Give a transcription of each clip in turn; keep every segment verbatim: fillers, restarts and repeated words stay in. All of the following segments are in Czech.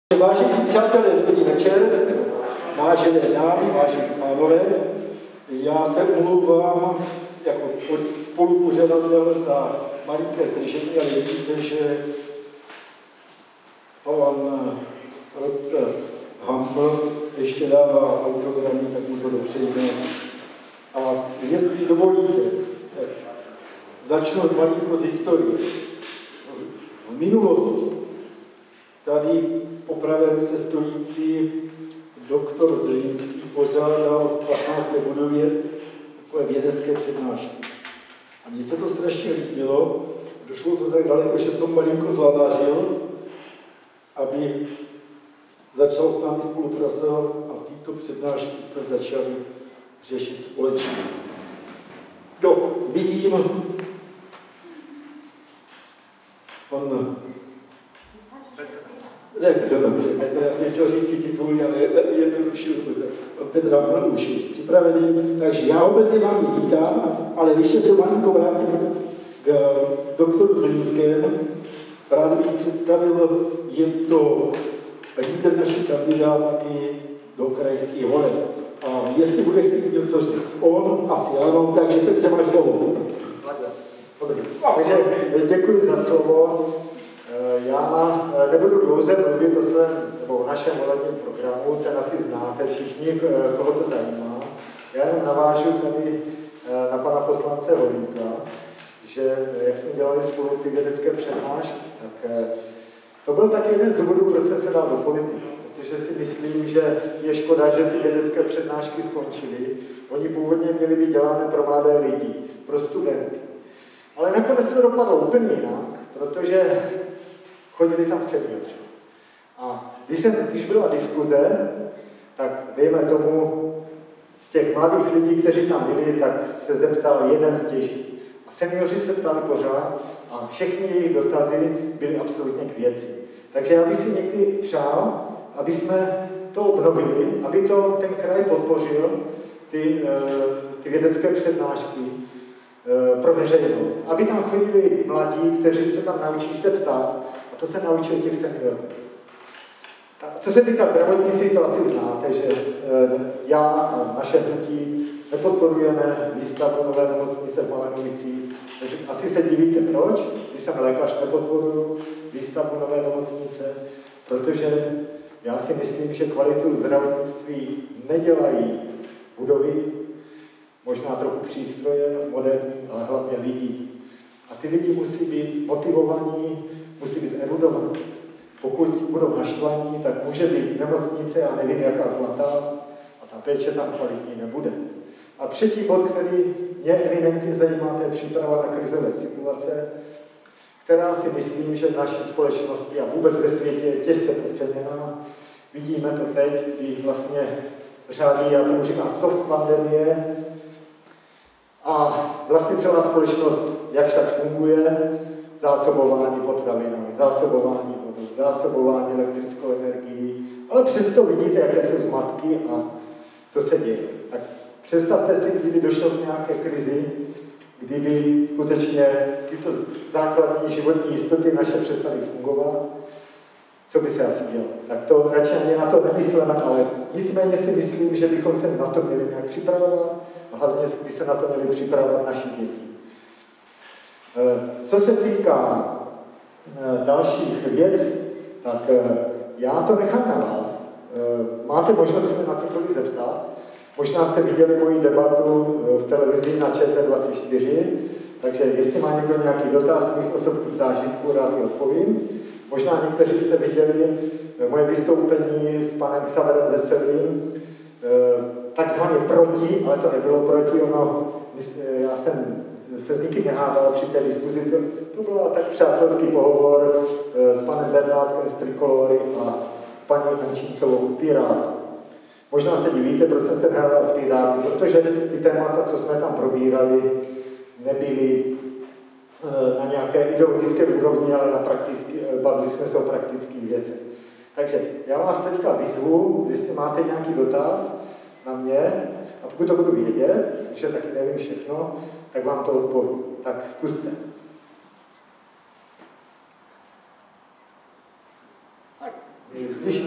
Vážení přátelé, dobrý večer, vážené dámy, vážení pánové. Já se omlouvám jako spolupořadatel za malinké zdržení, ale vidíte, že pan doktor Hampl ještě dává autogramy, tak mu to dopřejme. A jestli dovolíte, tak začnu malinko z historie. V minulosti tady po pravé ruce stojící doktor Zlínský pořádal v patnácté budově takové vědecké přednášky. A mně se to strašně líbilo, došlo to tak daleko, že jsem malinko zlanařil, aby začal s námi spolupracovat a tyto přednášky jsme začali řešit společně. No, vidím, pan Ne, Petr, já jsem chtěl říct ty tituly, ale jednodušil, pan Petr Hampl už je připravený, takže já ho mezi vámi vítám, ale ještě se malinko vrátím k doktoru Zlínskému. Rád bych představil, je to lídr naší kandidátky do krajských voleb. A jestli bude chtít něco říct on, asi ano, takže Petře, máš slovo. Dobrý. Takže děkuji za slovo. Já nebudu dlouze mluvit o svém, nebo o našem volebním programu, ten asi znáte všichni, koho to zajímá. Já jenom navážu tady na pana poslance Holíka, že jak jsme dělali spolu ty vědecké přednášky, tak to byl taky jeden z důvodů, proč jsem se dal do politiky. Protože si myslím, že je škoda, že ty vědecké přednášky skončily. Oni původně měly být dělané pro mladé lidi, pro studenty. Ale nakonec to dopadlo úplně jinak, protože chodili tam seniori. A když, jsem, když byla diskuze, tak dejme tomu, z těch mladých lidí, kteří tam byli, tak se zeptal jeden z těch. A seniori se ptali pořád a všechny jejich dotazy byly absolutně k věci. Takže já bych si někdy přál, aby jsme to obnovili, aby to ten kraj podpořil, ty, ty vědecké přednášky pro veřejnost. Aby tam chodili mladí, kteří se tam naučí se ptát, a to se naučil těch seniorů. Co se týká zdravotnictví, to asi znáte, že já a naše hnutí nepodporujeme výstavbu nové nemocnice v Malenovicích. Takže asi se divíte, proč, když jsem lékař, nepodporuji výstavbu nové nemocnice, protože já si myslím, že kvalitu zdravotnictví nedělají budovy, možná trochu přístroje, moderní, ale hlavně lidí. A ty lidi musí být motivovaní, musí být erudovaní. Pokud budou naštvaní, tak může být nemocnice, já nevím, jaká zlatá, a ta péče tam kvalitní nebude. A třetí bod, který mě evidentně zajímá, to je příprava na krizové situace, která si myslím, že v naší společnosti a vůbec ve světě je těžce podceněná. Vidíme to teď, kdy vlastně řádí, já tomu říkám, soft pandemie, a vlastně celá společnost jakž tak funguje, zásobování potravinami, zásobování vodou, zásobování elektrickou energií, ale přesto vidíte, jaké jsou zmatky a co se děje. Tak představte si, kdyby došlo k nějaké krizi, kdyby skutečně tyto základní životní jistoty naše přestaly fungovat, co by se asi dělo. Tak to radši ani na to nemyslíme, ale nicméně si myslím, že bychom se na to měli nějak připravovat, a hlavně by se na to měli připravovat naši děti. Co se týká dalších věcí, tak já to nechám na vás. Máte možnost se na cokoliv zeptat. Možná jste viděli moji debatu v televizi na Č T dvacet čtyři, takže jestli má někdo nějaký dotaz z mých osobních zážitků, rád ji odpovím. Možná někteří jste viděli moje vystoupení s panem Xaverem Veselým, takzvaně proti, ale to nebylo proti, ono, já jsem se s nikým nehádal při té diskuzi, to, to byl tak přátelský pohovor s panem Bernátkem z Trikolory a s paní Ančíncovou Pirátu. Možná se divíte, proč jsem se nehádal s Piráty, protože ty témata, co jsme tam probírali, nebyly na nějaké ideologické úrovni, ale na praktický, bavili jsme se o praktických věcech. Takže já vás teďka vyzvu, jestli máte nějaký dotaz na mě, a pokud to budu vědět, že taky nevím všechno, tak vám to odpovím. Tak zkuste. Tak, Když...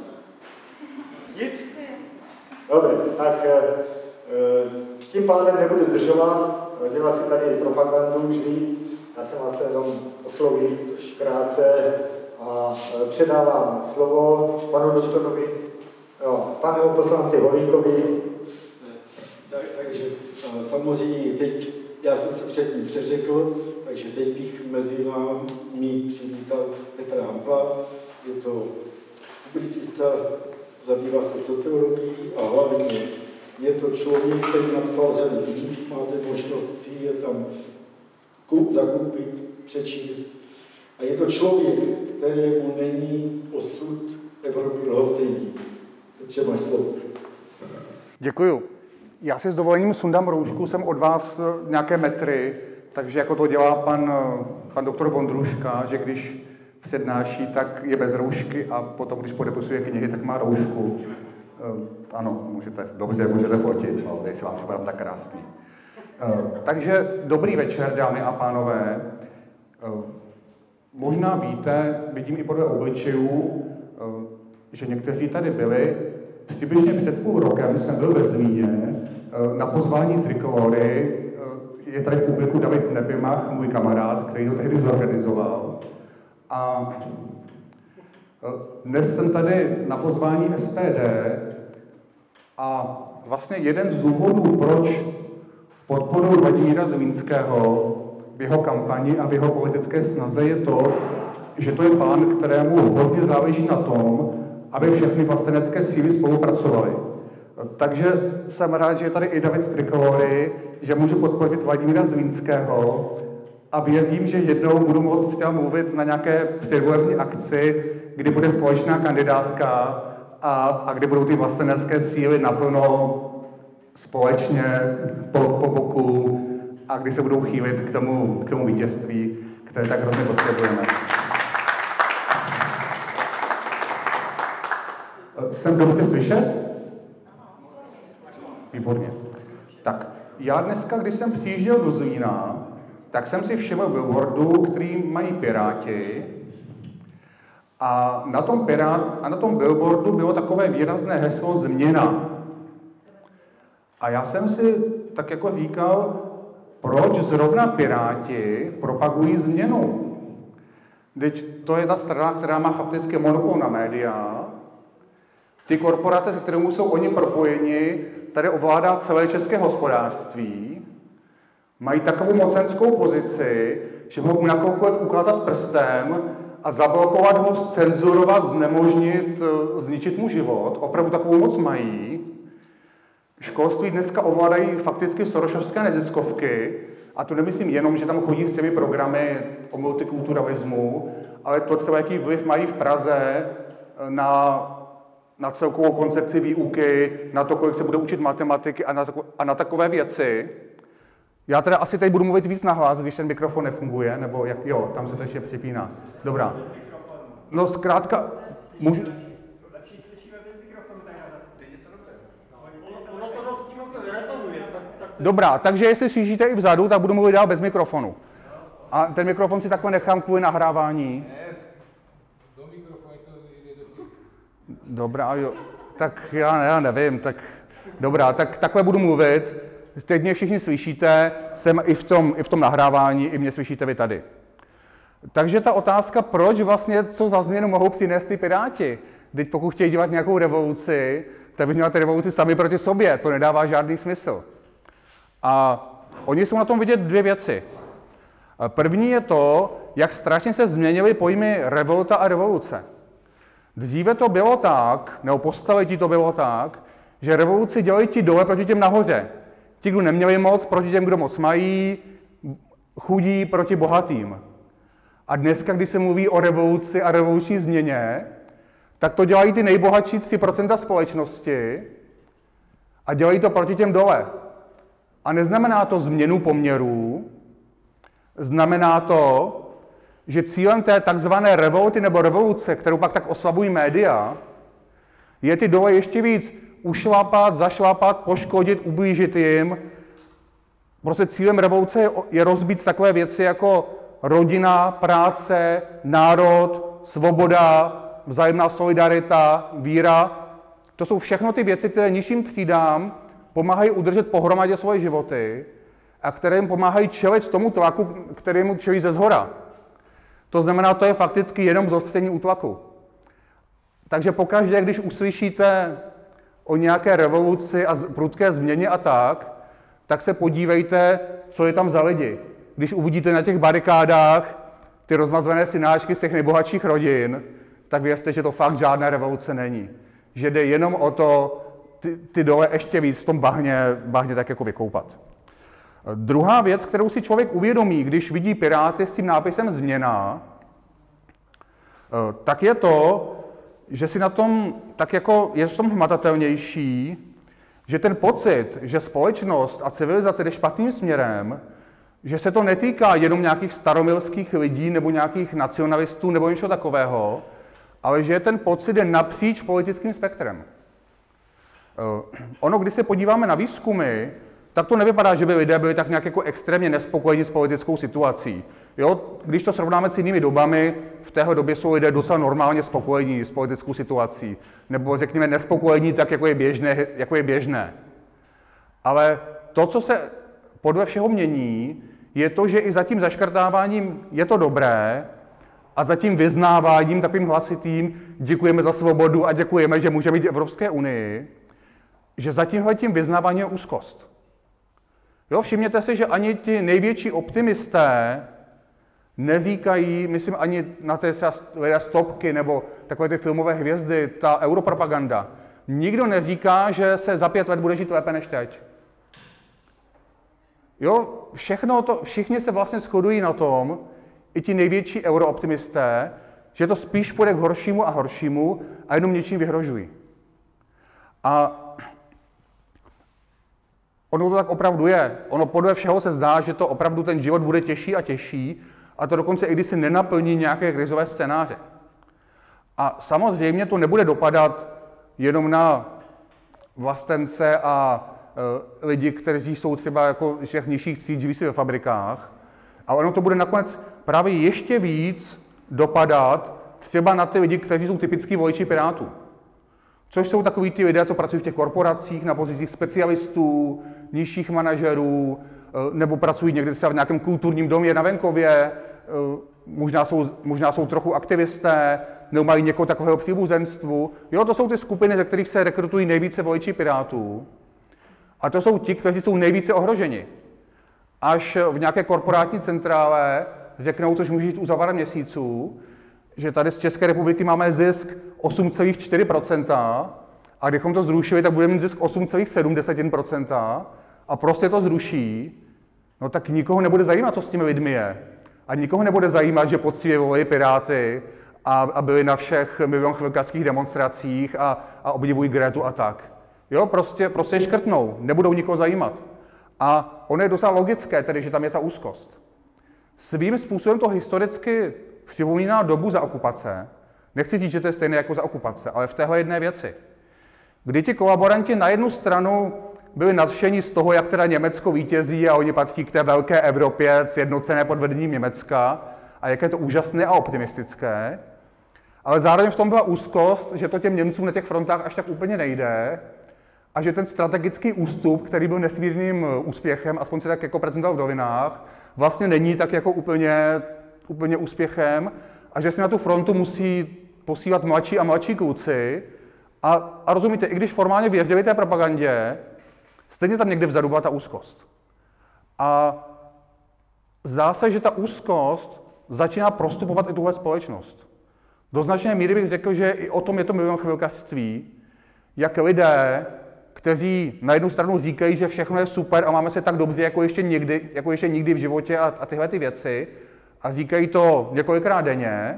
Nic? Dobře, tak tím pádem nebudu zdržovat, dělá si tady propagandu už víc, já jsem vás jenom oslovit krátce a předávám slovo panu doktorovi, jo, panu poslanci Holíkovi. Tak, takže samozřejmě teď, já jsem se předtím přeřekl, takže teď bych mezi vámi přivítal Petra Hampla, je to publicista, zabývá se sociologií a hlavně je to člověk, který napsal řadu knih, máte možnost si je tam zakoupit, přečíst. A je to člověk, kterému není osud Evropy lhostejný. Petře, máš slovo. Děkuju. Já si s dovolením sundám roušku, jsem od vás nějaké metry, takže jako to dělá pan, pan doktor Vondruška, že když přednáší, tak je bez roušky a potom, když podepisuje knihy, tak má roušku. Ano, můžete, dobře, můžete fotit, no, jestli vám připadám tak krásný. Takže dobrý večer, dámy a pánové. Možná víte, vidím i podle obličejů, že někteří tady byli. Přibližně před půl rokem jsem byl ve Zlíně na pozvání Trikolory. Je tady v publiku David Nepimach, můj kamarád, který to tehdy zorganizoval. A dnes jsem tady na pozvání S P D a vlastně jeden z důvodů, proč podporuji Vladimíra Zlínského v jeho kampani a v jeho politické snaze je to, že to je pán, kterému hodně záleží na tom, aby všechny vlastenecké síly spolupracovaly. Takže jsem rád, že je tady i David z Trikolory, že můžu podpořit Vladimíra Zlínského a věřím, že jednou budu moct chtěl mluvit na nějaké předvolební akci, kdy bude společná kandidátka a, a kdy budou ty vlastenecké síly naplno společně po, po boku a kdy se budou chýlit k tomu, k tomu vítězství, které tak hrozně potřebujeme. Jsem dobře slyšet? Výborně. Tak, já dneska, když jsem přijížděl do Zlína, tak jsem si všiml billboardu, který mají Piráti. A na tom, pirát, a na tom billboardu bylo takové výrazné heslo změna. A já jsem si tak jako říkal, proč zrovna Piráti propagují změnu? Teď to je ta strana, která má fakticky monopol na média. Ty korporace, se kterými jsou oni propojeni, tady ovládá celé české hospodářství, mají takovou mocenskou pozici, že mohou na kohokoliv ukázat prstem a zablokovat ho, zcenzurovat, znemožnit, zničit mu život. Opravdu takovou moc mají. Školství dneska ovládají fakticky sorosovské neziskovky, a to nemyslím jenom, že tam chodí s těmi programy o multikulturalismu, ale to třeba, jaký vliv mají v Praze na, na celkovou koncepci výuky, na to, kolik se bude učit matematiky a na, to, a na takové věci. Já teda asi teď budu mluvit víc nahlas, když ten mikrofon nefunguje, nebo jak, jo, tam se to ještě připíná. Dobrá. No zkrátka, můžu... Dobrá, takže jestli slyšíte i vzadu, tak budu mluvit dál bez mikrofonu. A ten mikrofon si takhle nechám kvůli nahrávání. Do mikrofonu to jde. Dobrá, jo. Tak já, já nevím, tak dobrá, tak takhle budu mluvit. Teď mě všichni slyšíte, jsem i v tom, i v tom nahrávání, i mě slyšíte vy tady. Takže ta otázka, proč vlastně, co za změnu mohou přinést ty Piráti? Teď pokud chtějí dělat nějakou revoluci, tak by dělat revoluci sami proti sobě, to nedává žádný smysl. A oni jsou na tom vidět dvě věci. První je to, jak strašně se změnily pojmy revolta a revoluce. Dříve to bylo tak, nebo po staletí to bylo tak, že revoluci dělali ti dole proti těm nahoře. Ti, kdo neměli moc, proti těm, kdo moc mají, chudí proti bohatým. A dneska, když se mluví o revoluci a revoluční změně, tak to dělají ty nejbohatší tři procenta společnosti a dělají to proti těm dole. A neznamená to změnu poměrů, znamená to, že cílem té takzvané revolty nebo revoluce, kterou pak tak oslabují média, je ty dole ještě víc ušlapat, zašlapat, poškodit, ublížit jim. Prostě cílem revoluce je rozbít takové věci jako rodina, práce, národ, svoboda, vzájemná solidarita, víra. To jsou všechno ty věci, které nižším třídám pomáhají udržet pohromadě svoje životy a které jim pomáhají čelit tomu tlaku, kterému čelí ze zhora. To znamená, to je fakticky jenom zostření útlaku. Takže pokaždé, když uslyšíte o nějaké revoluci a prudké změně a tak, tak se podívejte, co je tam za lidi. Když uvidíte na těch barikádách ty rozmazvené synáčky z těch nejbohatších rodin, tak věřte, že to fakt žádná revoluce není. Že jde jenom o to, ty, ty dole ještě víc v tom bahně, bahně tak jako vykoupat. Druhá věc, kterou si člověk uvědomí, když vidí Piráty s tím nápisem změna, tak je to, že si na tom tak jako je v tom hmatatelnější, že ten pocit, že společnost a civilizace jde špatným směrem, že se to netýká jenom nějakých staromilských lidí nebo nějakých nacionalistů nebo něčeho takového, ale že ten pocit je napříč politickým spektrem. Ono, když se podíváme na výzkumy, tak to nevypadá, že by lidé byli tak nějak jako extrémně nespokojení s politickou situací. Jo? Když to srovnáme s jinými dobami, v téhle době jsou lidé docela normálně spokojení s politickou situací. Nebo řekněme nespokojení tak, jako je běžné. Jako je běžné. Ale to, co se podle všeho mění, je to, že i za tím zaškrtáváním je to dobré a za tím vyznáváním takovým hlasitým děkujeme za svobodu a děkujeme, že můžeme být v Evropské unii, že za tímhletím vyznáváním je úzkost. Jo, všimněte si, že ani ti největší optimisté neříkají, myslím ani na ty lidé stopky nebo takové ty filmové hvězdy, ta europropaganda. Nikdo neříká, že se za pět let bude žít lépe než teď. Jo, všechno to, všichni se vlastně shodují na tom, i ti největší eurooptimisté, že to spíš půjde k horšímu a horšímu a jenom něčím vyhrožují. A ono to tak opravdu je. Ono podle všeho se zdá, že to opravdu ten život bude těžší a těžší, a to dokonce i když se nenaplní nějaké krizové scénáře. A samozřejmě to nebude dopadat jenom na vlastence a e, lidi, kteří jsou třeba jako z těch nižších tříd, živí si ve fabrikách, ale ono to bude nakonec právě ještě víc dopadat třeba na ty lidi, kteří jsou typický voliči Pirátů. Což jsou takoví ti lidé, co pracují v těch korporacích na pozicích specialistů, nižších manažerů, nebo pracují někde třeba v nějakém kulturním domě na venkově, možná jsou, možná jsou trochu aktivisté, nebo mají někoho takového příbuzenstvu. Jo, to jsou ty skupiny, ze kterých se rekrutují nejvíce voliči Pirátů. A to jsou ti, kteří jsou nejvíce ohroženi. Až v nějaké korporátní centrále řeknou, což může jít už za pár měsíců, že tady z České republiky máme zisk osm celá čtyři procenta a kdybychom to zrušili, tak budeme mít zisk osm celá sedm procenta a prostě to zruší, no tak nikoho nebude zajímat, co s těmi lidmi je. A nikoho nebude zajímat, že poctivě volili Piráty a, a byli na všech milion chvilkařských demonstracích a, a obdivují Gretu a tak. Jo, prostě, prostě škrtnou, nebudou nikoho zajímat. A ono je docela logické tedy, že tam je ta úzkost. Svým způsobem to historicky připomíná dobu za okupace. Nechci říct, že to je stejné jako za okupace, ale v téhle jedné věci. Kdy ti kolaboranti na jednu stranu byli nadšení z toho, jak teda Německo vítězí a oni patří k té velké Evropě sjednocené pod vedením Německa a jak je to úžasné a optimistické, ale zároveň v tom byla úzkost, že to těm Němcům na těch frontách až tak úplně nejde a že ten strategický ústup, který byl nesmírným úspěchem, aspoň se tak jako prezentoval v novinách, vlastně není tak jako úplně, úplně úspěchem a že si na tu frontu musí posílat mladší a mladší kluci a, a rozumíte, i když formálně věřili té propagandě, stejně tam někde vzadu byla ta úzkost. A zdá se, že ta úzkost začíná prostupovat i tuhle společnost. Do značné míry bych řekl, že i o tom je to milion chvilkařství, jak lidé, kteří na jednu stranu říkají, že všechno je super a máme se tak dobře jako ještě nikdy, jako ještě nikdy v životě a, a tyhle ty věci, a říkají to několikrát denně,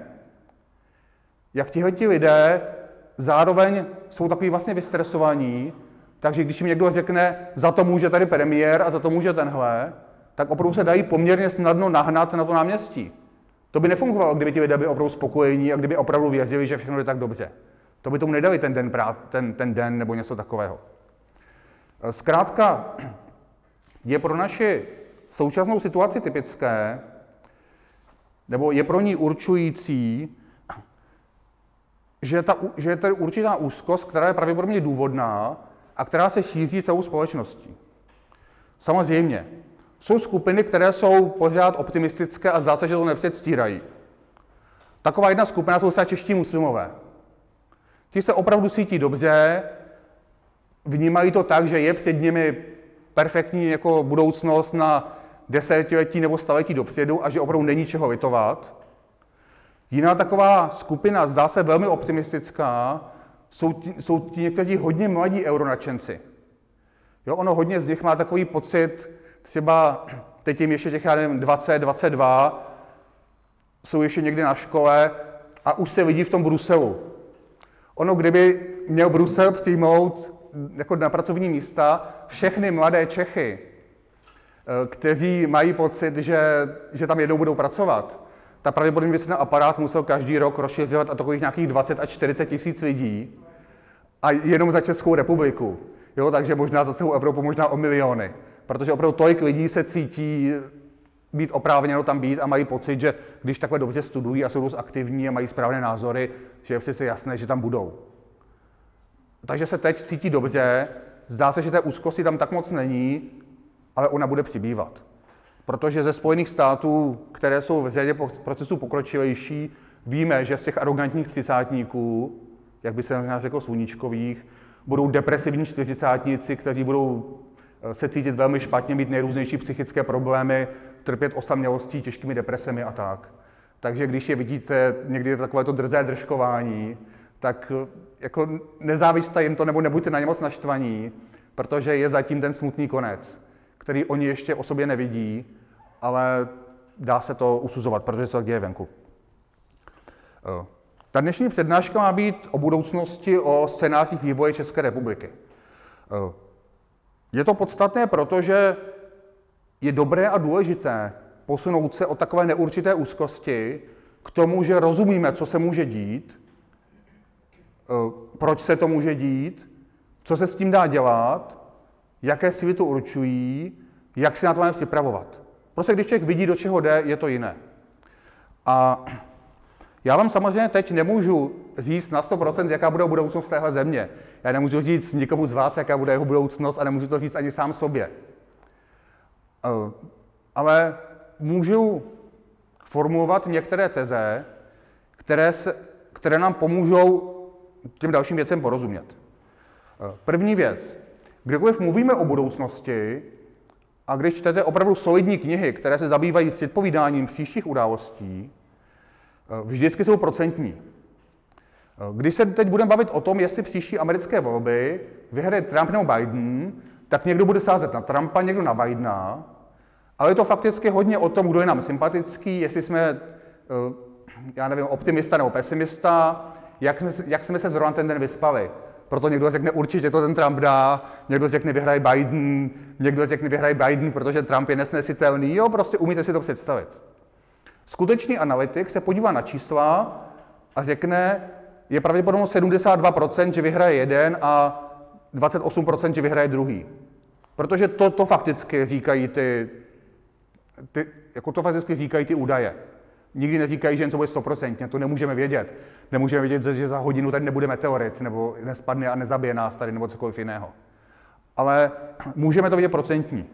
jak tihleti lidé zároveň jsou takový vlastně vystresovaní, takže když jim někdo řekne, za to může tady premiér a za to může tenhle, tak opravdu se dají poměrně snadno nahnat na to náměstí. To by nefungovalo, kdyby ti lidé byli opravdu spokojení a kdyby opravdu věřili, že všechno je tak dobře. To by tomu nedali ten den, prát, ten, ten den nebo něco takového. Zkrátka je pro naši současnou situaci typické, nebo je pro ní určující, že, ta, že je tady určitá úzkost, která je pravděpodobně důvodná a která se šíří celou společností. Samozřejmě, jsou skupiny, které jsou pořád optimistické a zdá se, že to nepředstírají. Taková jedna skupina jsou třeba čeští muslimové. Ti se opravdu cítí dobře, vnímají to tak, že je před nimi perfektní jako budoucnost na desetiletí nebo staletí dopředu a že opravdu není čeho litovat. Jiná taková skupina, zdá se velmi optimistická, jsou ti, jsou ti někteří hodně mladí euronačenci. Jo, ono hodně z nich má takový pocit, třeba teď jim ještě těch, já nevím, dvacet, dvacet dva, jsou ještě někde na škole a už se vidí v tom Bruselu. Ono, kdyby měl Brusel přijmout jako na pracovní místa všechny mladé Čechy, kteří mají pocit, že, že tam jednou budou pracovat, tak pravděpodobně by se ten aparát musel každý rok rozšiřovat a takových nějakých dvacet až čtyřicet tisíc lidí a jenom za Českou republiku. Jo, takže možná za celou Evropu, možná o miliony. Protože opravdu tolik lidí se cítí být oprávněno tam být a mají pocit, že když takhle dobře studují a jsou dost aktivní a mají správné názory, že je přece jasné, že tam budou. Takže se teď cítí dobře, zdá se, že té úzkosti tam tak moc není, ale ona bude přibývat. Protože ze Spojených států, které jsou v řadě procesů pokročilejší, víme, že z těch arrogantních třicátníků, jak by se nás řekl sluníčkových, budou depresivní čtyřicátníci, kteří budou se cítit velmi špatně, mít nejrůznější psychické problémy, trpět osamělostí, těžkými depresemi a tak. Takže když je vidíte někdy takovéto drzé držkování, tak jako nezávište jim to nebo nebuďte na ně moc naštvaní, protože je zatím ten smutný konec, který oni ještě o sobě nevidí, ale dá se to usuzovat, protože se tak děje venku. Ta dnešní přednáška má být o budoucnosti, o scénářích vývoje České republiky. Je to podstatné, protože je dobré a důležité posunout se od takové neurčité úzkosti k tomu, že rozumíme, co se může dít, proč se to může dít, co se s tím dá dělat, jaké síly to určují, jak se na to máme připravovat. Prostě když člověk vidí, do čeho jde, je to jiné. A já vám samozřejmě teď nemůžu říct na sto procent, jaká bude budoucnost téhle země. Já nemůžu říct nikomu z vás, jaká bude jeho budoucnost a nemůžu to říct ani sám sobě. Ale můžu formulovat některé teze, které, se, které nám pomůžou těm dalším věcem porozumět. První věc. Kdykoliv mluvíme o budoucnosti a když čtete opravdu solidní knihy, které se zabývají předpovídáním příštích událostí, vždycky jsou procentní. Když se teď budeme bavit o tom, jestli příští americké volby vyhraje Trump nebo Biden, tak někdo bude sázet na Trumpa, někdo na Bidena, ale je to fakticky hodně o tom, kdo je nám sympatický, jestli jsme, já nevím, optimista nebo pesimista, jak jsme, jak jsme se zrovna ten den vyspali. Proto někdo řekne, určitě to ten Trump dá, někdo řekne, vyhraje Biden, někdo řekne, vyhraje Biden, protože Trump je nesnesitelný. Jo, prostě umíte si to představit. Skutečný analytik se podívá na čísla a řekne, je pravděpodobnost sedmdesát dva procent, že vyhraje jeden a dvacet osm procent, že vyhraje druhý. Protože to, to fakticky říkají ty, ty, jako to fakticky říkají ty údaje. Nikdy neříkají, že něco bude sto procent, to nemůžeme vědět. Nemůžeme vědět, že za hodinu tady nebude meteorit, nebo nespadne a nezabije nás tady, nebo cokoliv jiného. Ale můžeme to vidět procentní.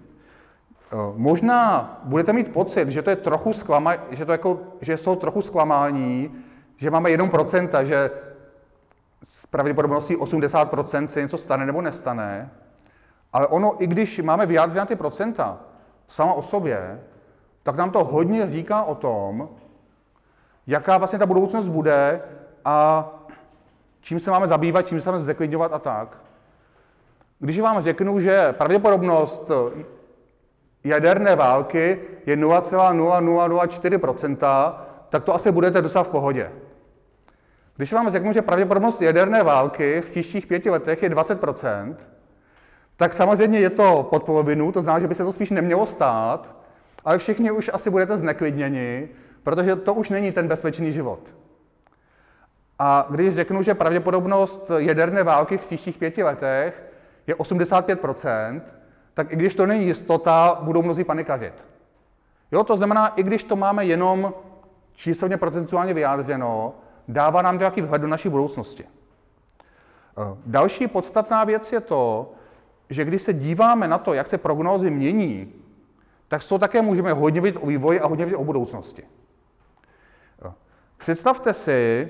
Možná budete mít pocit, že to je trochu zklama, že, to jako, že je z toho trochu zklamání, že máme jenom procenta, že s pravděpodobností osmdesát procent se něco stane nebo nestane. Ale ono, i když máme vyjádřit na ty procenta sama o sobě, tak nám to hodně říká o tom, jaká vlastně ta budoucnost bude a čím se máme zabývat, čím se máme zdeklidňovat a tak. Když vám řeknu, že pravděpodobnost jaderné války je nula celá nula nula nula čtyři procenta, tak to asi budete docela v pohodě. Když vám řeknu, že pravděpodobnost jaderné války v příštích pěti letech je dvacet procent, tak samozřejmě je to pod polovinu, to znamená, že by se to spíš nemělo stát, ale všichni už asi budete zneklidněni, protože to už není ten bezpečný život. A když řeknu, že pravděpodobnost jaderné války v příštích pěti letech je osmdesát pět procent, tak i když to není jistota, budou mnozí panikařit. Jo, to znamená, i když to máme jenom číselně procentuálně vyjádřeno, dává nám nějaký vhled do naší budoucnosti. Další podstatná věc je to, že když se díváme na to, jak se prognózy mění, tak z toho také můžeme hodně vidět o vývoji a hodně vidět o budoucnosti. Představte si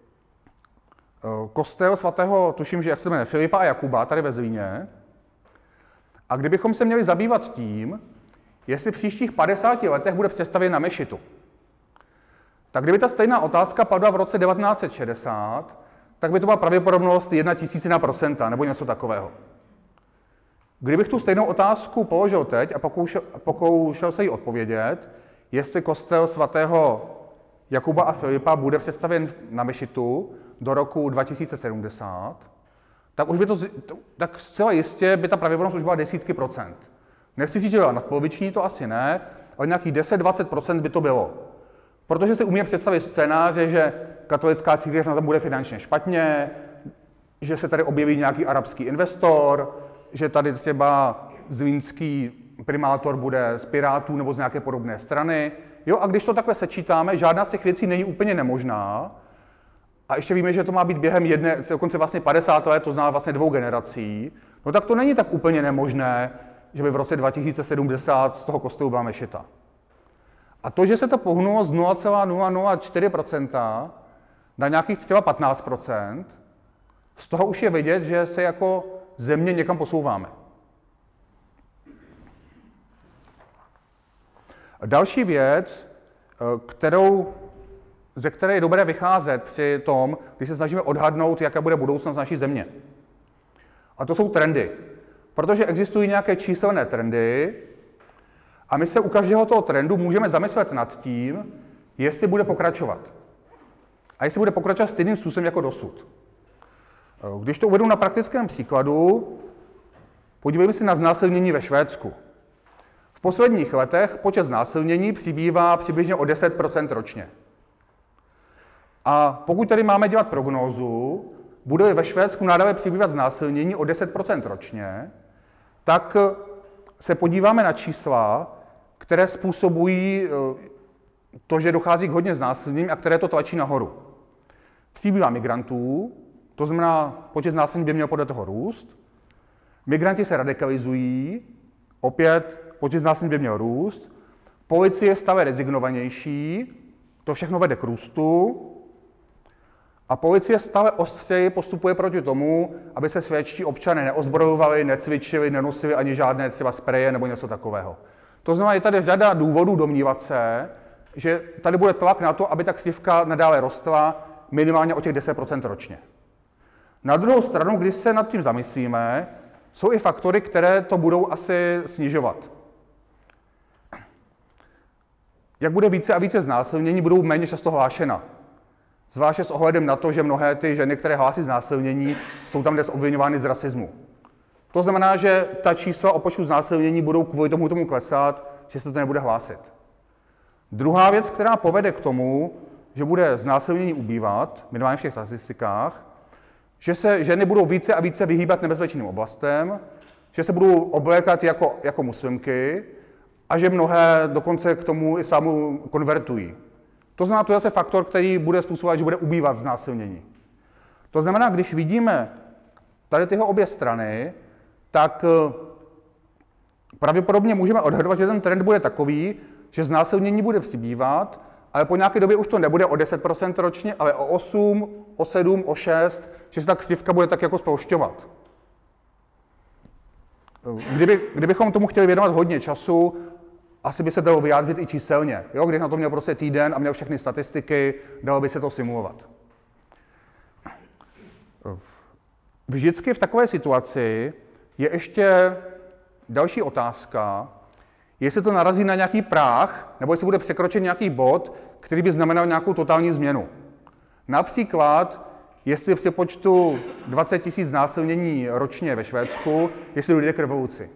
kostel svatého, tuším, že jak se jmenuje, Filipa a Jakuba, tady ve Zlíně. A kdybychom se měli zabývat tím, jestli v příštích padesáti letech bude přestavěn na mešitu, tak kdyby ta stejná otázka padla v roce devatenáct set šedesát, tak by to byla pravděpodobnost jedna tisícina procenta nebo něco takového. Kdybych tu stejnou otázku položil teď a pokoušel, pokoušel se jí odpovědět, jestli kostel svatého Jakuba a Filipa bude přestavěn na mešitu do roku dva tisíce sedmdesát, tak už by to, tak zcela jistě by ta pravděpodobnost už byla desítky procent. Nechci říct, že byla nadpoloviční, to asi ne, ale nějakých deset až dvacet procent by to bylo. Protože si umíme představit scénáře, že katolická církev na tom bude finančně špatně, že se tady objeví nějaký arabský investor, že tady třeba zlínský primátor bude z Pirátů nebo z nějaké podobné strany. Jo, a když to takhle sečítáme, žádná z těch věcí není úplně nemožná. A ještě víme, že to má být během jedné, dokonce vlastně padesát let, to znamená vlastně dvou generací. No tak to není tak úplně nemožné, že by v roce dva tisíce sedmdesát z toho kostelu byla mešita. A to, že se to pohnulo z nula celá nula nula čtyři procenta na nějakých třeba patnáct procent, z toho už je vidět, že se jako země někam posouváme. Další věc, kterou, ze které je dobré vycházet při tom, když se snažíme odhadnout, jaká bude budoucnost naší země. A to jsou trendy. Protože existují nějaké číselné trendy a my se u každého toho trendu můžeme zamyslet nad tím, jestli bude pokračovat. A jestli bude pokračovat stejným způsobem jako dosud. Když to uvedu na praktickém příkladu, podívejme se na znásilnění ve Švédsku. V posledních letech počet znásilnění přibývá přibližně o deset procent ročně. A pokud tady máme dělat prognózu, bude ve Švédsku nadále přibývat znásilnění o deset procent ročně, tak se podíváme na čísla, které způsobují to, že dochází k hodně znásilněním a které to tlačí nahoru. Přibývá migrantů, to znamená, počet znásilnění by měl podle toho růst. Migranti se radikalizují, opět počet znásilnění by měl růst. Policie je stále rezignovanější, to všechno vede k růstu. A policie stále ostřeji postupuje proti tomu, aby se svědčí občané neozbrojovali, necvičili, nenosili ani žádné třeba spreje nebo něco takového. To znamená, je tady řada důvodů domnívat se, že tady bude tlak na to, aby ta křivka nadále rostla minimálně o těch deset procent ročně. Na druhou stranu, když se nad tím zamyslíme, jsou i faktory, které to budou asi snižovat. Jak bude více a více znásilnění, budou méně často hlášena. Zvláště s ohledem na to, že mnohé ty ženy, které hlásí znásilnění, jsou tam dnes obviňovány z rasismu. To znamená, že ta čísla o počtu znásilnění budou kvůli tomu tomu klesat, že se to nebude hlásit. Druhá věc, která povede k tomu, že bude znásilnění ubývat, minimálně v těch statistikách, že se ženy budou více a více vyhýbat nebezpečným oblastem, že se budou oblékat jako, jako muslimky a že mnohé dokonce k tomu islámu konvertují. To znamená, to je zase faktor, který bude způsobovat, že bude ubývat znásilnění. To znamená, když vidíme tady tyhle obě strany, tak pravděpodobně můžeme odhadovat, že ten trend bude takový, že znásilnění bude přibývat, ale po nějaké době už to nebude o deset procent ročně, ale o osm, o sedm, o šest, že se ta křivka bude tak jako sploušťovat. Kdyby, kdybychom tomu chtěli věnovat hodně času, asi by se dalo vyjádřit i číselně. Jo? Když na to měl prostě týden a měl všechny statistiky, dalo by se to simulovat. Vždycky v takové situaci je ještě další otázka, jestli to narazí na nějaký práh, nebo jestli bude překročen nějaký bod, který by znamenal nějakou totální změnu. Například, jestli při počtu dvacet tisíc znásilnění ročně ve Švédsku, jestli dojde k revoluci.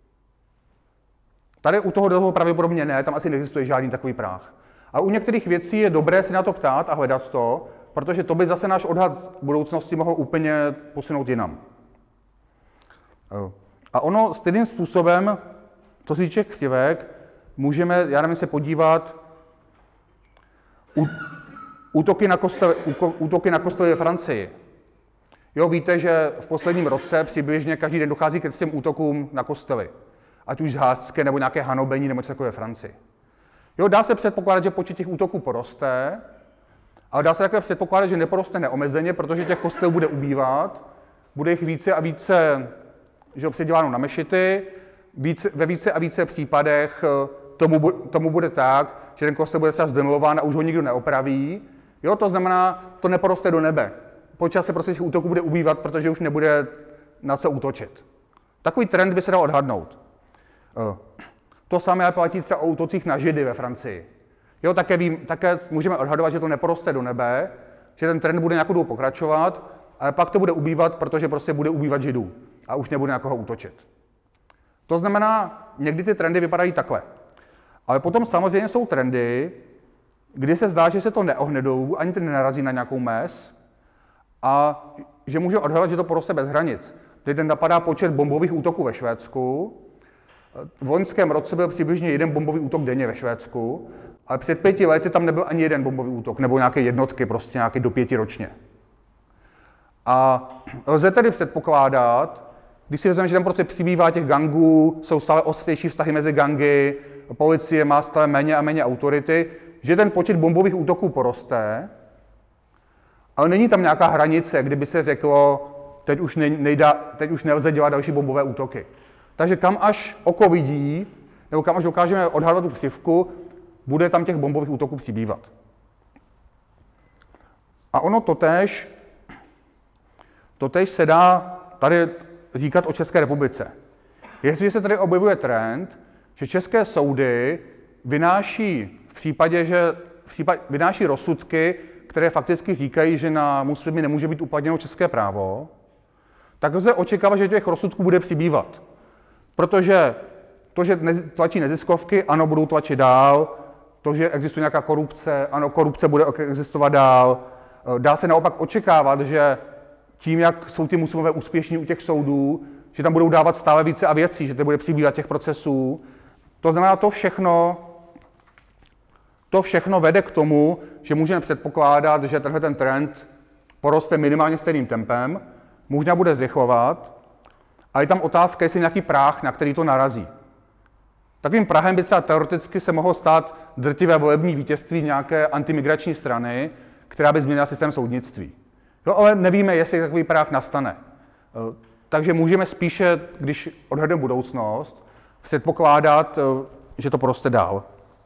Tady u toho toho pravděpodobně ne, tam asi neexistuje žádný takový práh. A u některých věcí je dobré si na to ptát a hledat to, protože to by zase náš odhad budoucnosti mohl úplně posunout jinam. A ono stejným způsobem, co se týče křivek, můžeme, já nevím, se podívat u, útoky na kostely, útoky na kostely ve Francii. Jo, víte, že v posledním roce přibližně každý den dochází k těm útokům na kostely. Ať už zhádské nebo nějaké hanobení nebo něco takové ve Francii. Jo, dá se předpokládat, že počet těch útoků poroste, ale dá se také předpokládat, že neporoste neomezeně, protože těch kostelů bude ubývat, bude jich více a více, že jo, předěláno na mešity, více, ve více a více případech tomu, tomu bude tak, že ten kostel bude třeba zdemolován a už ho nikdo neopraví. Jo, to znamená, to neporoste do nebe. Po čase prostě těch útoků bude ubývat, protože už nebude na co útočit. Takový trend by se dal odhadnout. To samé platí třeba o útocích na Židy ve Francii. Jo, také, vím, také můžeme odhadovat, že to neporoste do nebe, že ten trend bude nějakou dobu pokračovat, ale pak to bude ubývat, protože prostě bude ubývat Židů a už nebude na koho útočit. To znamená, někdy ty trendy vypadají takhle. Ale potom samozřejmě jsou trendy, kdy se zdá, že se to neohnedou, ani to nenarazí na nějakou mez a že může odhadovat, že to poroste bez hranic. Teď ten napadá počet bombových útoků ve Švédsku. V loňském roce byl přibližně jeden bombový útok denně ve Švédsku, ale před pěti lety tam nebyl ani jeden bombový útok, nebo nějaké jednotky, prostě nějaké do pěti ročně. A lze tedy předpokládat, když si vezmeme, že tam prostě přibývá těch gangů, jsou stále ostřejší vztahy mezi gangy, policie má stále méně a méně autority, že ten počet bombových útoků poroste, ale není tam nějaká hranice, kdyby se řeklo, teď už, nejda, teď už nelze dělat další bombové útoky. Takže kam až oko vidí, nebo kam až dokážeme odhadovat tu křivku, bude tam těch bombových útoků přibývat. A ono totéž, totéž se dá tady říkat o České republice. Jestliže se tady objevuje trend, že české soudy vynáší v případě, že v případě, vynáší rozsudky, které fakticky říkají, že na muslimy nemůže být uplatněno české právo, tak lze očekávat, že těch rozsudků bude přibývat. Protože to, že tlačí neziskovky, ano, budou tlačit dál, to, že existuje nějaká korupce, ano, korupce bude existovat dál. Dá se naopak očekávat, že tím, jak jsou ty muslimové úspěšní u těch soudů, že tam budou dávat stále více a věcí, že to bude přibývat těch procesů. To znamená, to všechno, to všechno vede k tomu, že můžeme předpokládat, že tenhle ten trend poroste minimálně stejným tempem, možná bude zrychlovat, a je tam otázka, jestli nějaký práh, na který to narazí. Takovým prahem by třeba teoreticky se mohlo stát drtivé volební vítězství nějaké antimigrační strany, která by změnila systém soudnictví. Jo, ale nevíme, jestli takový práh nastane. Takže můžeme spíše, když odhadujeme budoucnost, předpokládat, že to poroste dál.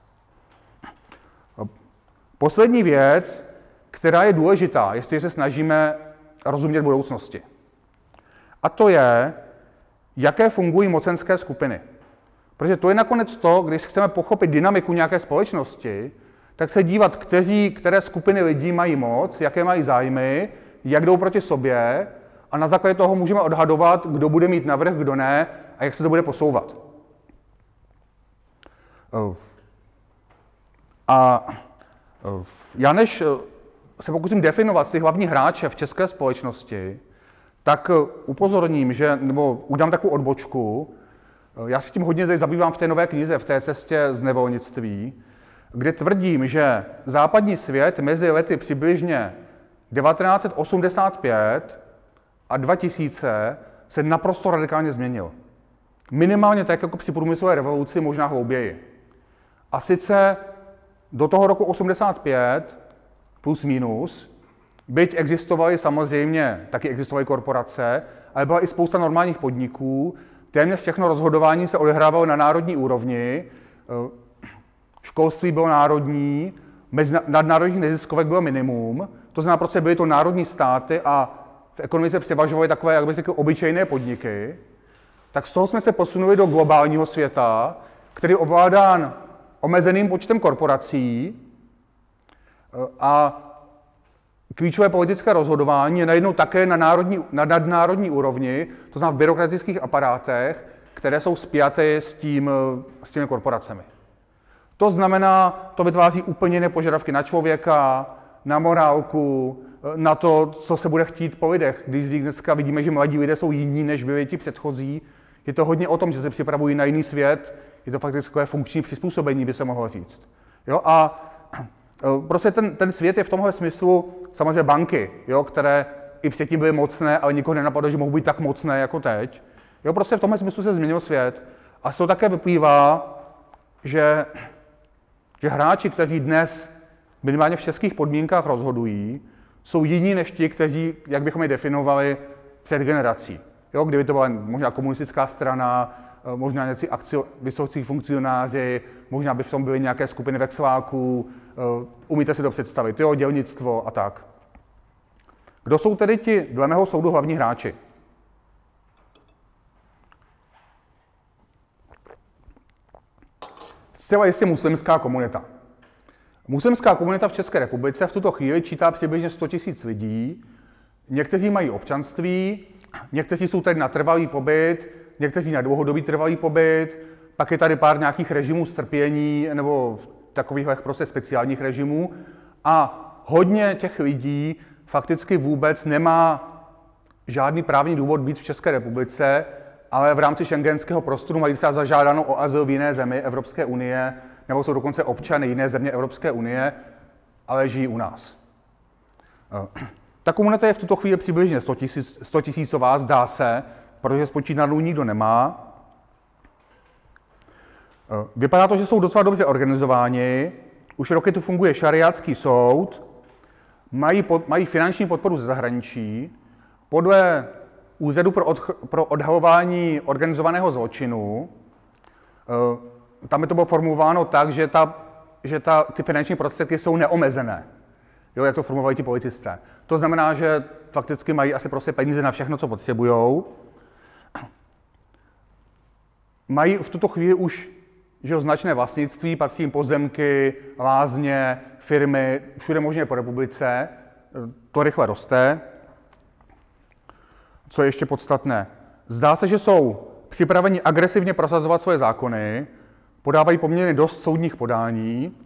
Poslední věc, která je důležitá, jestli se snažíme rozumět budoucnosti. A to je, jaké fungují mocenské skupiny. Protože to je nakonec to, když chceme pochopit dynamiku nějaké společnosti, tak se dívat, kteří, které skupiny lidí mají moc, jaké mají zájmy, jak jdou proti sobě, a na základě toho můžeme odhadovat, kdo bude mít navrch, kdo ne, a jak se to bude posouvat. A já než se pokusím definovat ty hlavní hráče v české společnosti, tak upozorním, že, nebo udám takovou odbočku. Já se tím hodně zabývám v té nové knize, v té cestě z nevolnictví, kde tvrdím, že západní svět mezi lety přibližně devatenáct set osmdesát pět a dva tisíce se naprosto radikálně změnil. Minimálně tak, jako při průmyslové revoluci, možná hlouběji. A sice do toho roku osmdesát pět, plus minus, byť existovaly samozřejmě, taky existovaly korporace, ale byla i spousta normálních podniků, téměř všechno rozhodování se odehrávalo na národní úrovni, školství bylo národní, nadnárodních neziskovek bylo minimum, to znamená, protože byly to národní státy a v ekonomice převažovaly takové, jak bych řekl, obyčejné podniky, tak z toho jsme se posunuli do globálního světa, který je ovládán omezeným počtem korporací a klíčové politické rozhodování je najednou také na, národní, na nadnárodní úrovni, to znamená v byrokratických aparátech, které jsou spjaty s, tím, s těmi korporacemi. To znamená, to vytváří úplně jiné požadavky na člověka, na morálku, na to, co se bude chtít po lidech. Když dneska vidíme, že mladí lidé jsou jiní, než byli ti předchozí, je to hodně o tom, že se připravují na jiný svět, je to fakticky funkční přizpůsobení, by se mohlo říct. Jo? A Prostě ten, ten svět je v tomhle smyslu samozřejmě banky, jo, které i předtím byly mocné, ale nikoho nenapadlo, že mohou být tak mocné jako teď. Jo, prostě v tomhle smyslu se změnil svět. A z toho také vyplývá, že, že hráči, kteří dnes minimálně v českých podmínkách rozhodují, jsou jiní než ti, kteří, jak bychom je definovali, před generací. Jo, kdyby to byla možná komunistická strana, možná nějací akcio, vysocí funkcionáři, možná by v tom byly nějaké skupiny vexláků, umíte si to představit, jo, dělnictvo a tak. Kdo jsou tedy ti, dle mého soudu, hlavní hráči? Zcela jistě muslimská komunita. Muslimská komunita v České republice v tuto chvíli čítá přibližně sto tisíc lidí. Někteří mají občanství, někteří jsou tady na trvalý pobyt, někteří na dlouhodobý trvalý pobyt, pak je tady pár nějakých režimů strpění nebo takových prostě speciálních režimů. A hodně těch lidí fakticky vůbec nemá žádný právní důvod být v České republice, ale v rámci schengenského prostoru mají třeba zažádáno o azyl v jiné zemi Evropské unie, nebo jsou dokonce občany jiné země Evropské unie, ale žijí u nás. Ta komunita je v tuto chvíli přibližně sto tisícová, zdá se, protože spočítanou nikdo nemá. Vypadá to, že jsou docela dobře organizováni, už roky tu funguje šariátský soud, mají, pod, mají finanční podporu ze zahraničí, podle Úřadu pro, od, pro odhalování organizovaného zločinu, tam je to bylo formulováno tak, že, ta, že ta, ty finanční prostředky jsou neomezené, jo, jak to formulovali ti policisté. To znamená, že fakticky mají asi prostě peníze na všechno, co potřebujou. Mají v tuto chvíli už že značné vlastnictví, patří jim pozemky, lázně, firmy, všude možně po republice. To rychle roste. Co je ještě podstatné? Zdá se, že jsou připraveni agresivně prosazovat svoje zákony, podávají poměrně dost soudních podání,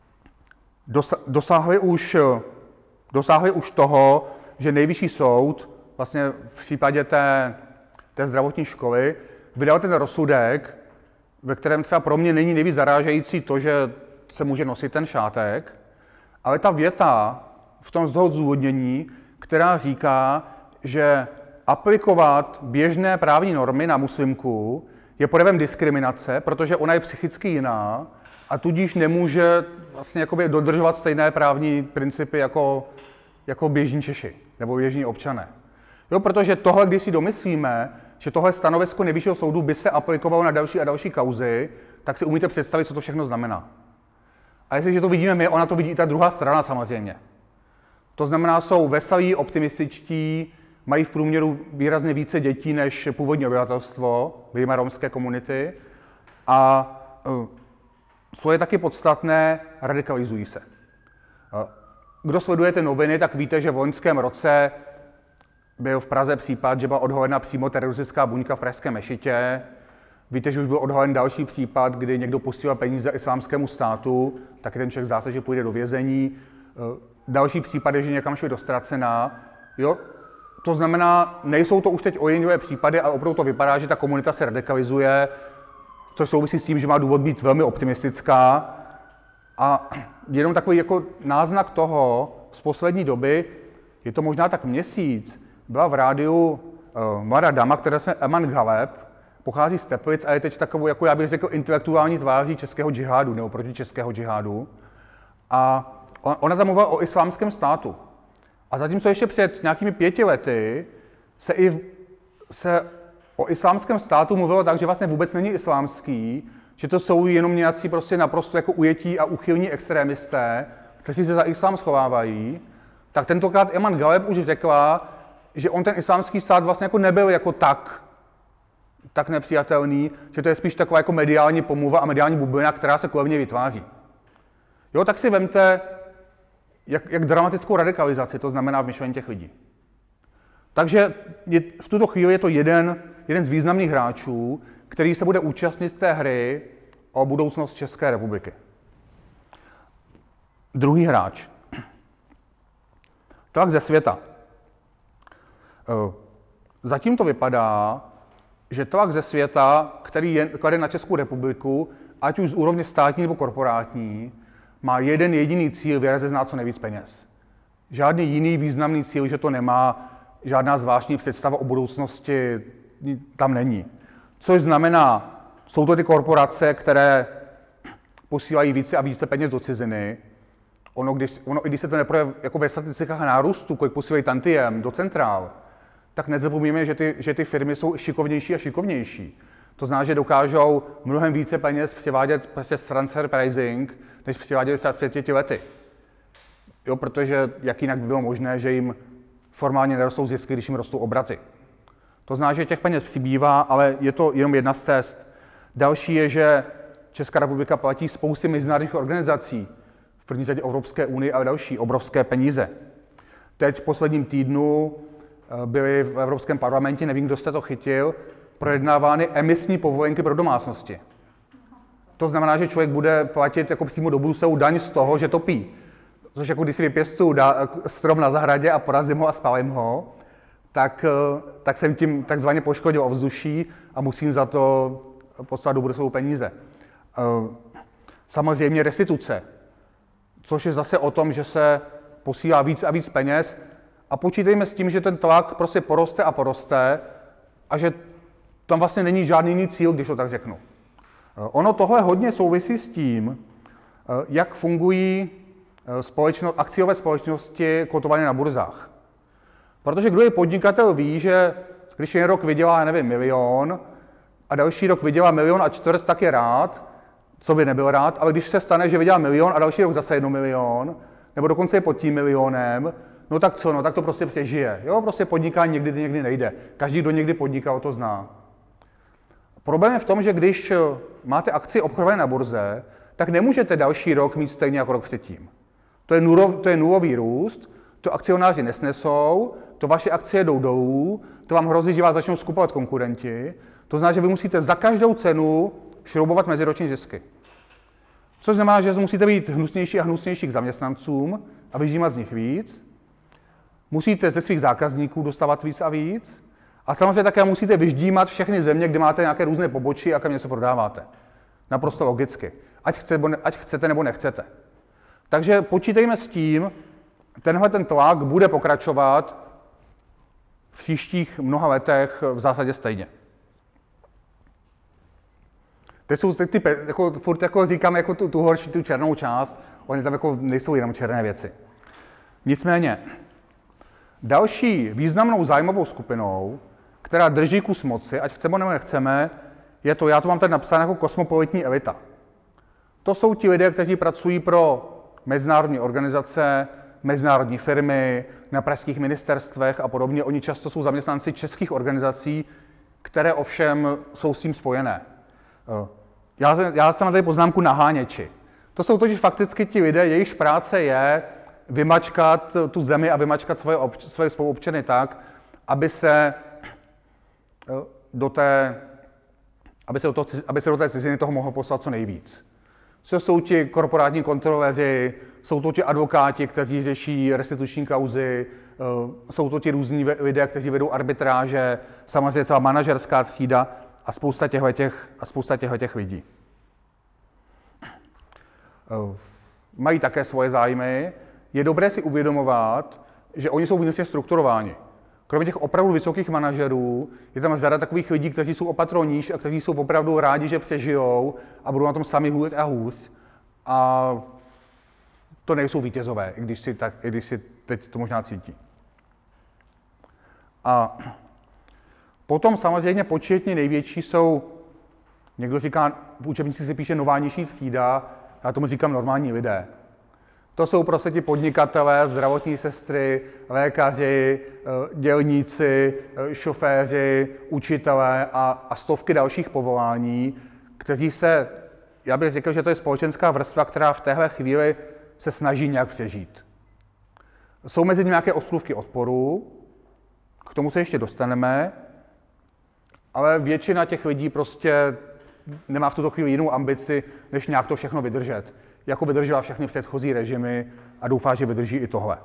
dosáhli už, dosáhli už toho, že nejvyšší soud, vlastně v případě té, té zdravotní školy, vydal ten rozsudek, ve kterém třeba pro mě není nejvíc zarážející to, že se může nosit ten šátek, ale ta věta v tom zdůvodnění, která říká, že aplikovat běžné právní normy na muslimku je projevem diskriminace, protože ona je psychicky jiná a tudíž nemůže vlastně jakoby dodržovat stejné právní principy jako, jako běžní Češi nebo běžní občané. Jo, protože tohle, když si domyslíme, že tohle stanovisko Nejvyššího soudu by se aplikovalo na další a další kauzy, tak si umíte představit, co to všechno znamená. A jestliže to vidíme my, ona to vidí i ta druhá strana samozřejmě. To znamená, jsou veselí, optimističtí, mají v průměru výrazně více dětí než původní obyvatelstvo, vyjma romské komunity, a co je taky podstatné, radikalizují se. Kdo sledujete noviny, tak víte, že v loňském roce byl v Praze případ, že byla odhalena přímo teroristická buňka v pražské mešitě. Víte, že už byl odhalen další případ, kdy někdo posílal peníze islámskému státu, taky ten člověk zdá se, že půjde do vězení. Další případ je, že někam šli do ztracena. Jo? To znamená, nejsou to už teď ojedinělé případy, ale opravdu to vypadá, že ta komunita se radikalizuje, což souvisí s tím, že má důvod být velmi optimistická. A jenom takový jako náznak toho z poslední doby, je to možná tak měsíc, byla v rádiu uh, mladá dáma, která se Eman Galeb, pochází z Teplic a je teď takovou, jako já bych řekl, intelektuální tváří českého džihádu, nebo proti českého džihádu. A ona tam mluvila o islámském státu. A zatímco ještě před nějakými pěti lety se i se o islámském státu mluvilo tak, že vlastně vůbec není islámský, že to jsou jenom nějací prostě naprosto jako ujetí a uchylní extrémisté, kteří se za islám schovávají, tak tentokrát Eman Galeb už řekla, že on ten islámský stát vlastně jako nebyl jako tak, tak nepřijatelný, že to je spíš taková jako mediální pomluva a mediální bublina, která se kolem něj vytváří. Jo, tak si vemte, jak, jak dramatickou radikalizaci to znamená v myšlení těch lidí. Takže je, v tuto chvíli je to jeden, jeden z významných hráčů, který se bude účastnit té hry o budoucnost České republiky. Druhý hráč. Tlak ze světa. Zatím to vypadá, že tlak ze světa, který je klade na Českou republiku, ať už z úrovně státní nebo korporátní, má jeden jediný cíl vyrozeznat co nejvíc peněz. Žádný jiný významný cíl, že to nemá, žádná zvláštní představa o budoucnosti tam není. Což znamená, jsou to ty korporace, které posílají více a více peněz do ciziny. Ono, když, ono, i když se to neprojeví jako ve statistikách nárůstu, kolik posílají tantiem do centrál, tak nezapomínáme, že ty, že ty firmy jsou šikovnější a šikovnější. To znamená, že dokážou mnohem více peněz převádět přes transfer pricing, než převáděli před pěti lety. Jo, protože jak jinak by bylo možné, že jim formálně nerostou zisky, když jim rostou obraty. To znamená, že těch peněz přibývá, ale je to jenom jedna z cest. Další je, že Česká republika platí spousty mezinárodních organizací, v první řadě Evropské unii a další obrovské peníze. Teď v posledním týdnu byly v Evropském parlamentě, nevím, kdo jste to chytil, projednávány emisní povolenky pro domácnosti. To znamená, že člověk bude platit jako přímo do Bruselu daň z toho, že topí. Což jako když si vypěstuju strom na zahradě a porazím ho a spálím ho, tak, tak jsem tím takzvaně poškodil ovzduší a musím za to poslat do Bruselu peníze. Samozřejmě restituce, což je zase o tom, že se posílá víc a víc peněz a počítejme s tím, že ten tlak prostě poroste a poroste a že tam vlastně není žádný jiný cíl, když to tak řeknu. Ono tohle hodně souvisí s tím, jak fungují společno, akciové společnosti kotované na burzách. Protože kdo je podnikatel ví, že když jeden rok vydělá, nevím, milion a další rok vydělá milion a čtvrt, tak je rád, co by nebyl rád, ale když se stane, že vydělá milion a další rok zase jedno milion, nebo dokonce je pod tím milionem, no tak co, no tak to prostě přežije. Jo, prostě podnikání někdy, někdy nejde. Každý, kdo někdy podnikal, to zná. Problém je v tom, že když máte akci obchodované na burze, tak nemůžete další rok mít stejně jako rok předtím. To je, nulov, to je nulový růst, to akcionáři nesnesou, to vaše akcie jdou dolů, to vám hrozí, že vás začnou skupovat konkurenti. To znamená, že vy musíte za každou cenu šroubovat meziroční zisky. Což znamená, že musíte být hnusnější a hnusnější k zaměstnancům a vyžímat z nich víc. Musíte ze svých zákazníků dostávat víc a víc. A samozřejmě také musíte vyždímat všechny země, kde máte nějaké různé pobočí a kam něco prodáváte. Naprosto logicky. Ať, chce, ať chcete nebo nechcete. Takže počítejme s tím, tenhle ten tlak bude pokračovat v příštích mnoha letech v zásadě stejně. Teď jsou ty, jako, furt jako říkám jako tu, tu horší, tu černou část, oni tam jako nejsou jenom černé věci. Nicméně, další významnou zájmovou skupinou, která drží kus moci, ať chceme nebo nechceme, je to, já to mám tady napsáno jako kosmopolitní elita. To jsou ti lidé, kteří pracují pro mezinárodní organizace, mezinárodní firmy, na pražských ministerstvech a podobně. Oni často jsou zaměstnanci českých organizací, které ovšem jsou s tím spojené. Já, já jsem tady poznámku naháněči. To jsou totiž fakticky ti lidé, jejichž práce je vymačkat tu zemi a vymačkat svoje, obč- svoje spoluobčany tak, aby se do té, aby se do, toho, aby se do té ciziny toho mohlo poslat co nejvíc. Co jsou ti korporátní kontroleři, jsou to ti advokáti, kteří řeší restituční kauzy, jsou to ti různí lidé, kteří vedou arbitráže, samozřejmě celá manažerská třída a spousta těchhletěch, a spousta těchhletěch lidí. Mají také svoje zájmy. Je dobré si uvědomovat, že oni jsou vnitřně strukturováni. Kromě těch opravdu vysokých manažerů je tam řada takových lidí, kteří jsou opatro níž a kteří jsou opravdu rádi, že přežijou a budou na tom sami hůř a hůř. A to nejsou vítězové, i když si, tak, i když si teď to možná cítí. A potom samozřejmě početně největší jsou, někdo říká, v učebnici se píše nová nižší třída, já tomu říkám normální lidé. To jsou prostě ti podnikatelé, zdravotní sestry, lékaři, dělníci, šoféři, učitelé a, a stovky dalších povolání, kteří se, já bych řekl, že to je společenská vrstva, která v téhle chvíli se snaží nějak přežít. Jsou mezi nimi nějaké ostrůvky odporu, k tomu se ještě dostaneme, ale většina těch lidí prostě nemá v tuto chvíli jinou ambici, než nějak to všechno vydržet. Jako vydržela všechny předchozí režimy a doufá, že vydrží i tohle.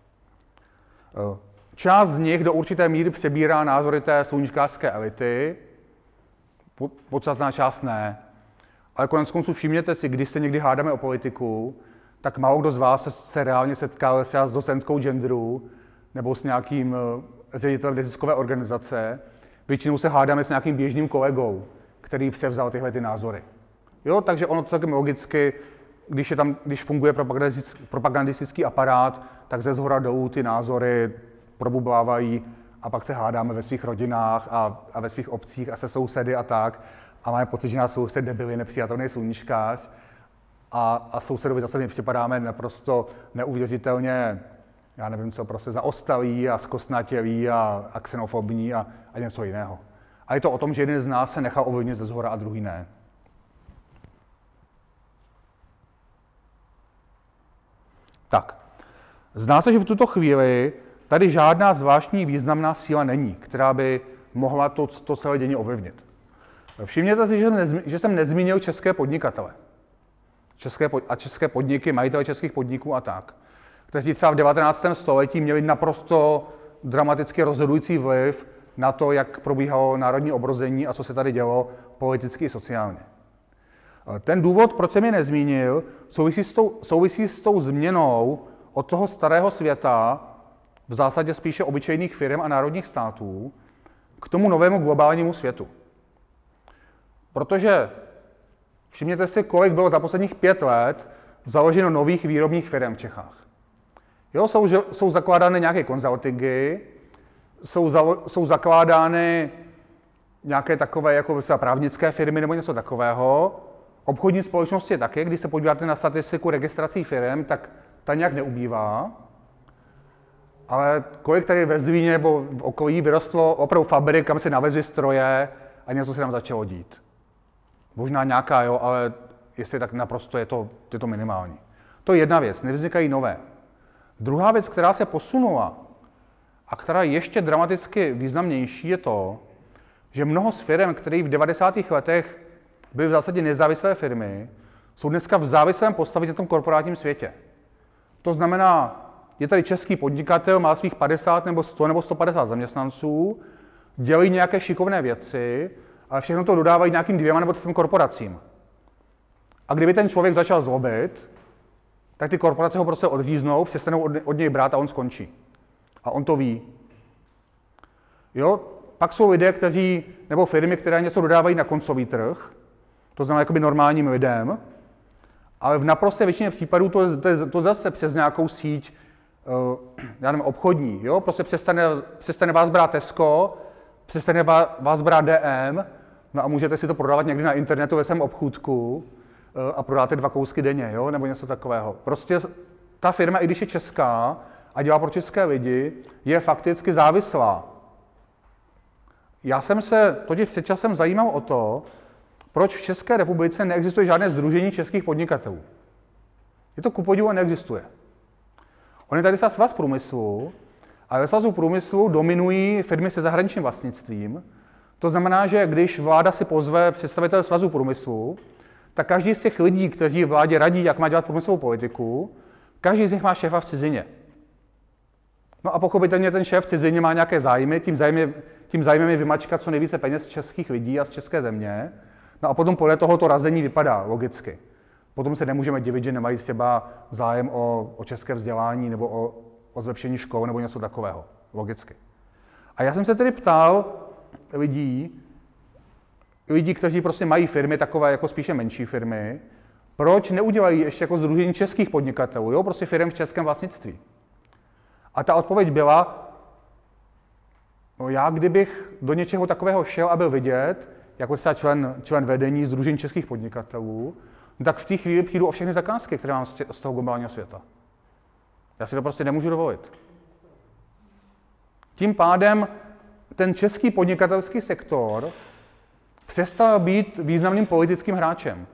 Část z nich do určité míry přebírá názory té sluníčkářské elity, podstatná část ne. Ale konec konců všimněte si, když se někdy hádáme o politiku, tak málo kdo z vás se, se reálně setkal třeba s docentkou genderu nebo s nějakým ředitelem neziskové organizace. Většinou se hádáme s nějakým běžným kolegou, který převzal tyhle ty názory. Jo, takže ono celkem logicky, když, je tam, když funguje propagandistický, propagandistický aparát, tak ze zhora dolů ty názory probublávají a pak se hádáme ve svých rodinách a, a ve svých obcích a se sousedy a tak. A máme pocit, že nás soused debili, nepřijatelný sluníčkář. A, a sousedovi zase my připadáme naprosto neuvěřitelně, já nevím co, prostě zaostalí a zkostnatělí a, a xenofobní a, a něco jiného. A je to o tom, že jeden z nás se nechal ovlivnit ze zhora a druhý ne. Tak, zdá se, že v tuto chvíli tady žádná zvláštní významná síla není, která by mohla to, to celé dění ovlivnit. Všimněte si, že jsem, nezmi, že jsem nezmínil české podnikatele. České pod, a české podniky, majitele českých podniků a tak, kteří třeba v devatenáctém století měli naprosto dramaticky rozhodující vliv na to, jak probíhalo národní obrození a co se tady dělo politicky i sociálně. Ten důvod, proč jsem je nezmínil, souvisí s tou, souvisí s tou změnou od toho starého světa, v zásadě spíše obyčejných firm a národních států, k tomu novému globálnímu světu. Protože všimněte si, kolik bylo za posledních pět let založeno nových výrobních firm v Čechách. Jo, jsou, jsou zakládány nějaké konzultingy, jsou, za, jsou zakládány nějaké takové jako právnické firmy nebo něco takového. Obchodní společnosti taky, když se podíváte na statistiku registrací firm, tak ta nějak neubývá. Ale kolik tady ve Zlíně nebo v okolí vyrostlo opravdu fabrik, kam se navezly stroje a něco se tam začalo dít. Možná nějaká, jo, ale jestli tak naprosto je to, je to minimální. To je jedna věc, nevznikají nové. Druhá věc, která se posunula a která je ještě dramaticky významnější, je to, že mnoho z firm, které v devadesátých letech byly v zásadě nezávislé firmy, jsou dneska v závislém postavení na tom korporátním světě. To znamená, je tady český podnikatel, má svých padesát nebo sto nebo sto padesát zaměstnanců, dělají nějaké šikovné věci, ale všechno to dodávají nějakým dvěma nebo třem korporacím. A kdyby ten člověk začal zlobit, tak ty korporace ho prostě odříznou, přestanou od něj brát a on skončí. A on to ví. Jo? Pak jsou lidé, kteří, nebo firmy, které něco dodávají na koncový trh, to znamená jakoby normálním lidem, ale v naprosté většině případů to, to, to zase přes nějakou síť, uh, já nevím, obchodní. Jo? Prostě přestane, přestane vás brát Tesco, přestane vás brát D M, no a můžete si to prodávat někdy na internetu ve svém obchůdku uh, a prodáte dva kousky denně, jo? Nebo něco takového. Prostě ta firma, i když je česká a dělá pro české lidi, je fakticky závislá. Já jsem se totiž před časem zajímal o to, proč v České republice neexistuje žádné sdružení českých podnikatelů. Je to kupodivu a neexistuje. On je tady ta svaz průmyslu, a ve svazu průmyslu dominují firmy se zahraničním vlastnictvím. To znamená, že když vláda si pozve představitel svazu průmyslu, tak každý z těch lidí, kteří vládě radí, jak má dělat průmyslovou politiku, každý z nich má šéfa v cizině. No a pochopitelně ten šéf v cizině má nějaké zájmy, tím zájmem, tím zájmem je vymačkat co nejvíce peněz z českých lidí a z české země. No a potom podle toho to razení vypadá logicky. Potom se nemůžeme divit, že nemají třeba zájem o, o české vzdělání nebo o, o zlepšení škol nebo něco takového. Logicky. A já jsem se tedy ptal lidí, lidí, kteří prostě mají firmy takové jako spíše menší firmy, proč neudělají ještě jako sdružení českých podnikatelů, jo? Prostě firm v českém vlastnictví. A ta odpověď byla, no já kdybych do něčeho takového šel a byl vidět, jako třeba člen, člen vedení sdružení českých podnikatelů, tak v té chvíli přijdu o všechny zakázky, které mám z toho globálního světa. Já si to prostě nemůžu dovolit. Tím pádem ten český podnikatelský sektor přestal být významným politickým hráčem.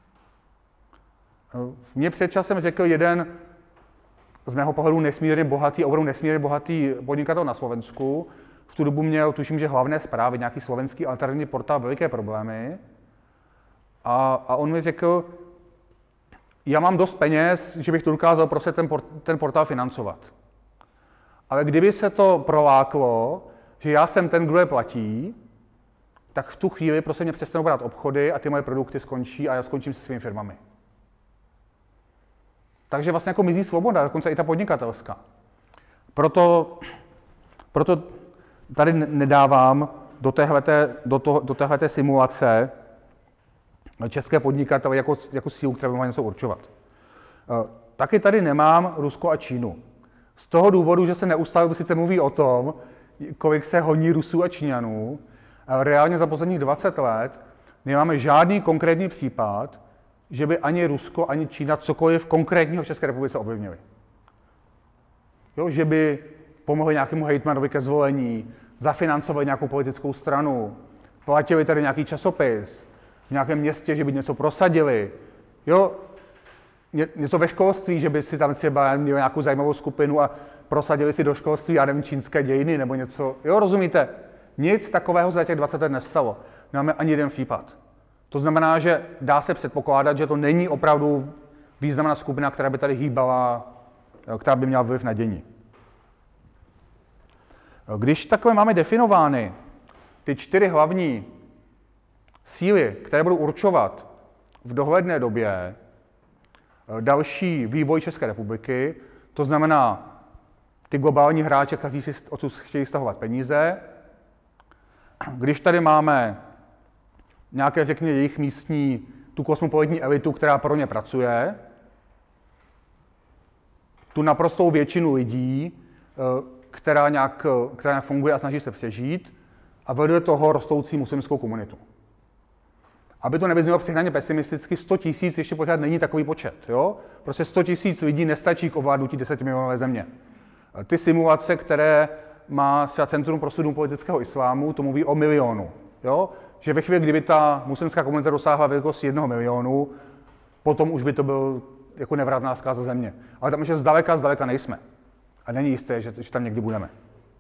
Mně před časem řekl jeden z mého pohledu nesmírně bohatý, opravdu nesmírně bohatý podnikatel na Slovensku. V tu dobu měl, tuším, že Hlavné zprávy, nějaký slovenský alternativní portál, veliké problémy. A, a on mi řekl, já mám dost peněz, že bych to dokázal prostě ten, port, ten portál financovat. Ale kdyby se to proláklo, že já jsem ten, kdo je platí, tak v tu chvíli prostě mě přestanou brát obchody a ty moje produkty skončí a já skončím se svými firmami. Takže vlastně jako mizí svoboda, dokonce i ta podnikatelská. Proto, proto tady nedávám do téhleté, do to, do téhleté simulace české podnikatele jako, jako sílu, která by mohla něco určovat. Taky tady nemám Rusko a Čínu. Z toho důvodu, že se neustále sice mluví o tom, kolik se honí Rusů a Číňanů, ale reálně za posledních dvacet let nemáme žádný konkrétní případ, že by ani Rusko, ani Čína cokoliv konkrétního v České republice ovlivnili. Jo, že by pomohli nějakému hejtmanovi ke zvolení, zafinancovali nějakou politickou stranu, platili tady nějaký časopis v nějakém městě, že by něco prosadili. Jo, něco ve školství, že by si tam třeba měli nějakou zajímavou skupinu a prosadili si do školství, já nevím, čínské dějiny nebo něco. Jo, rozumíte? Nic takového za těch dvacet let nestalo. Nemáme ani jeden případ. To znamená, že dá se předpokládat, že to není opravdu významná skupina, která by tady hýbala, která by měla vliv na dění. Když takhle máme definovány ty čtyři hlavní síly, které budou určovat v dohledné době další vývoj České republiky, to znamená ty globální hráče, kteří si odsud chtějí stahovat peníze. Když tady máme nějaké, řekněme, jejich místní, tu kosmopolitní elitu, která pro ně pracuje, tu naprostou většinu lidí, která nějak, která nějak funguje a snaží se přežít, a vedle toho rostoucí muslimskou komunitu. Aby to nevyznělo přehnaně pesimisticky, sto tisíc ještě pořád není takový počet. Jo? Prostě sto tisíc lidí nestačí k ovládnutí desetimilionové země. Ty simulace, které má třeba Centrum pro studium politického islámu, to mluví o milionu. Jo? Že ve chvíli, kdyby ta muslimská komunita dosáhla velikosti jednoho milionu, potom už by to byl jako nevratná zkáza země. Ale tam ještě zdaleka, zdaleka nejsme. A není jisté, že, že tam někdy budeme.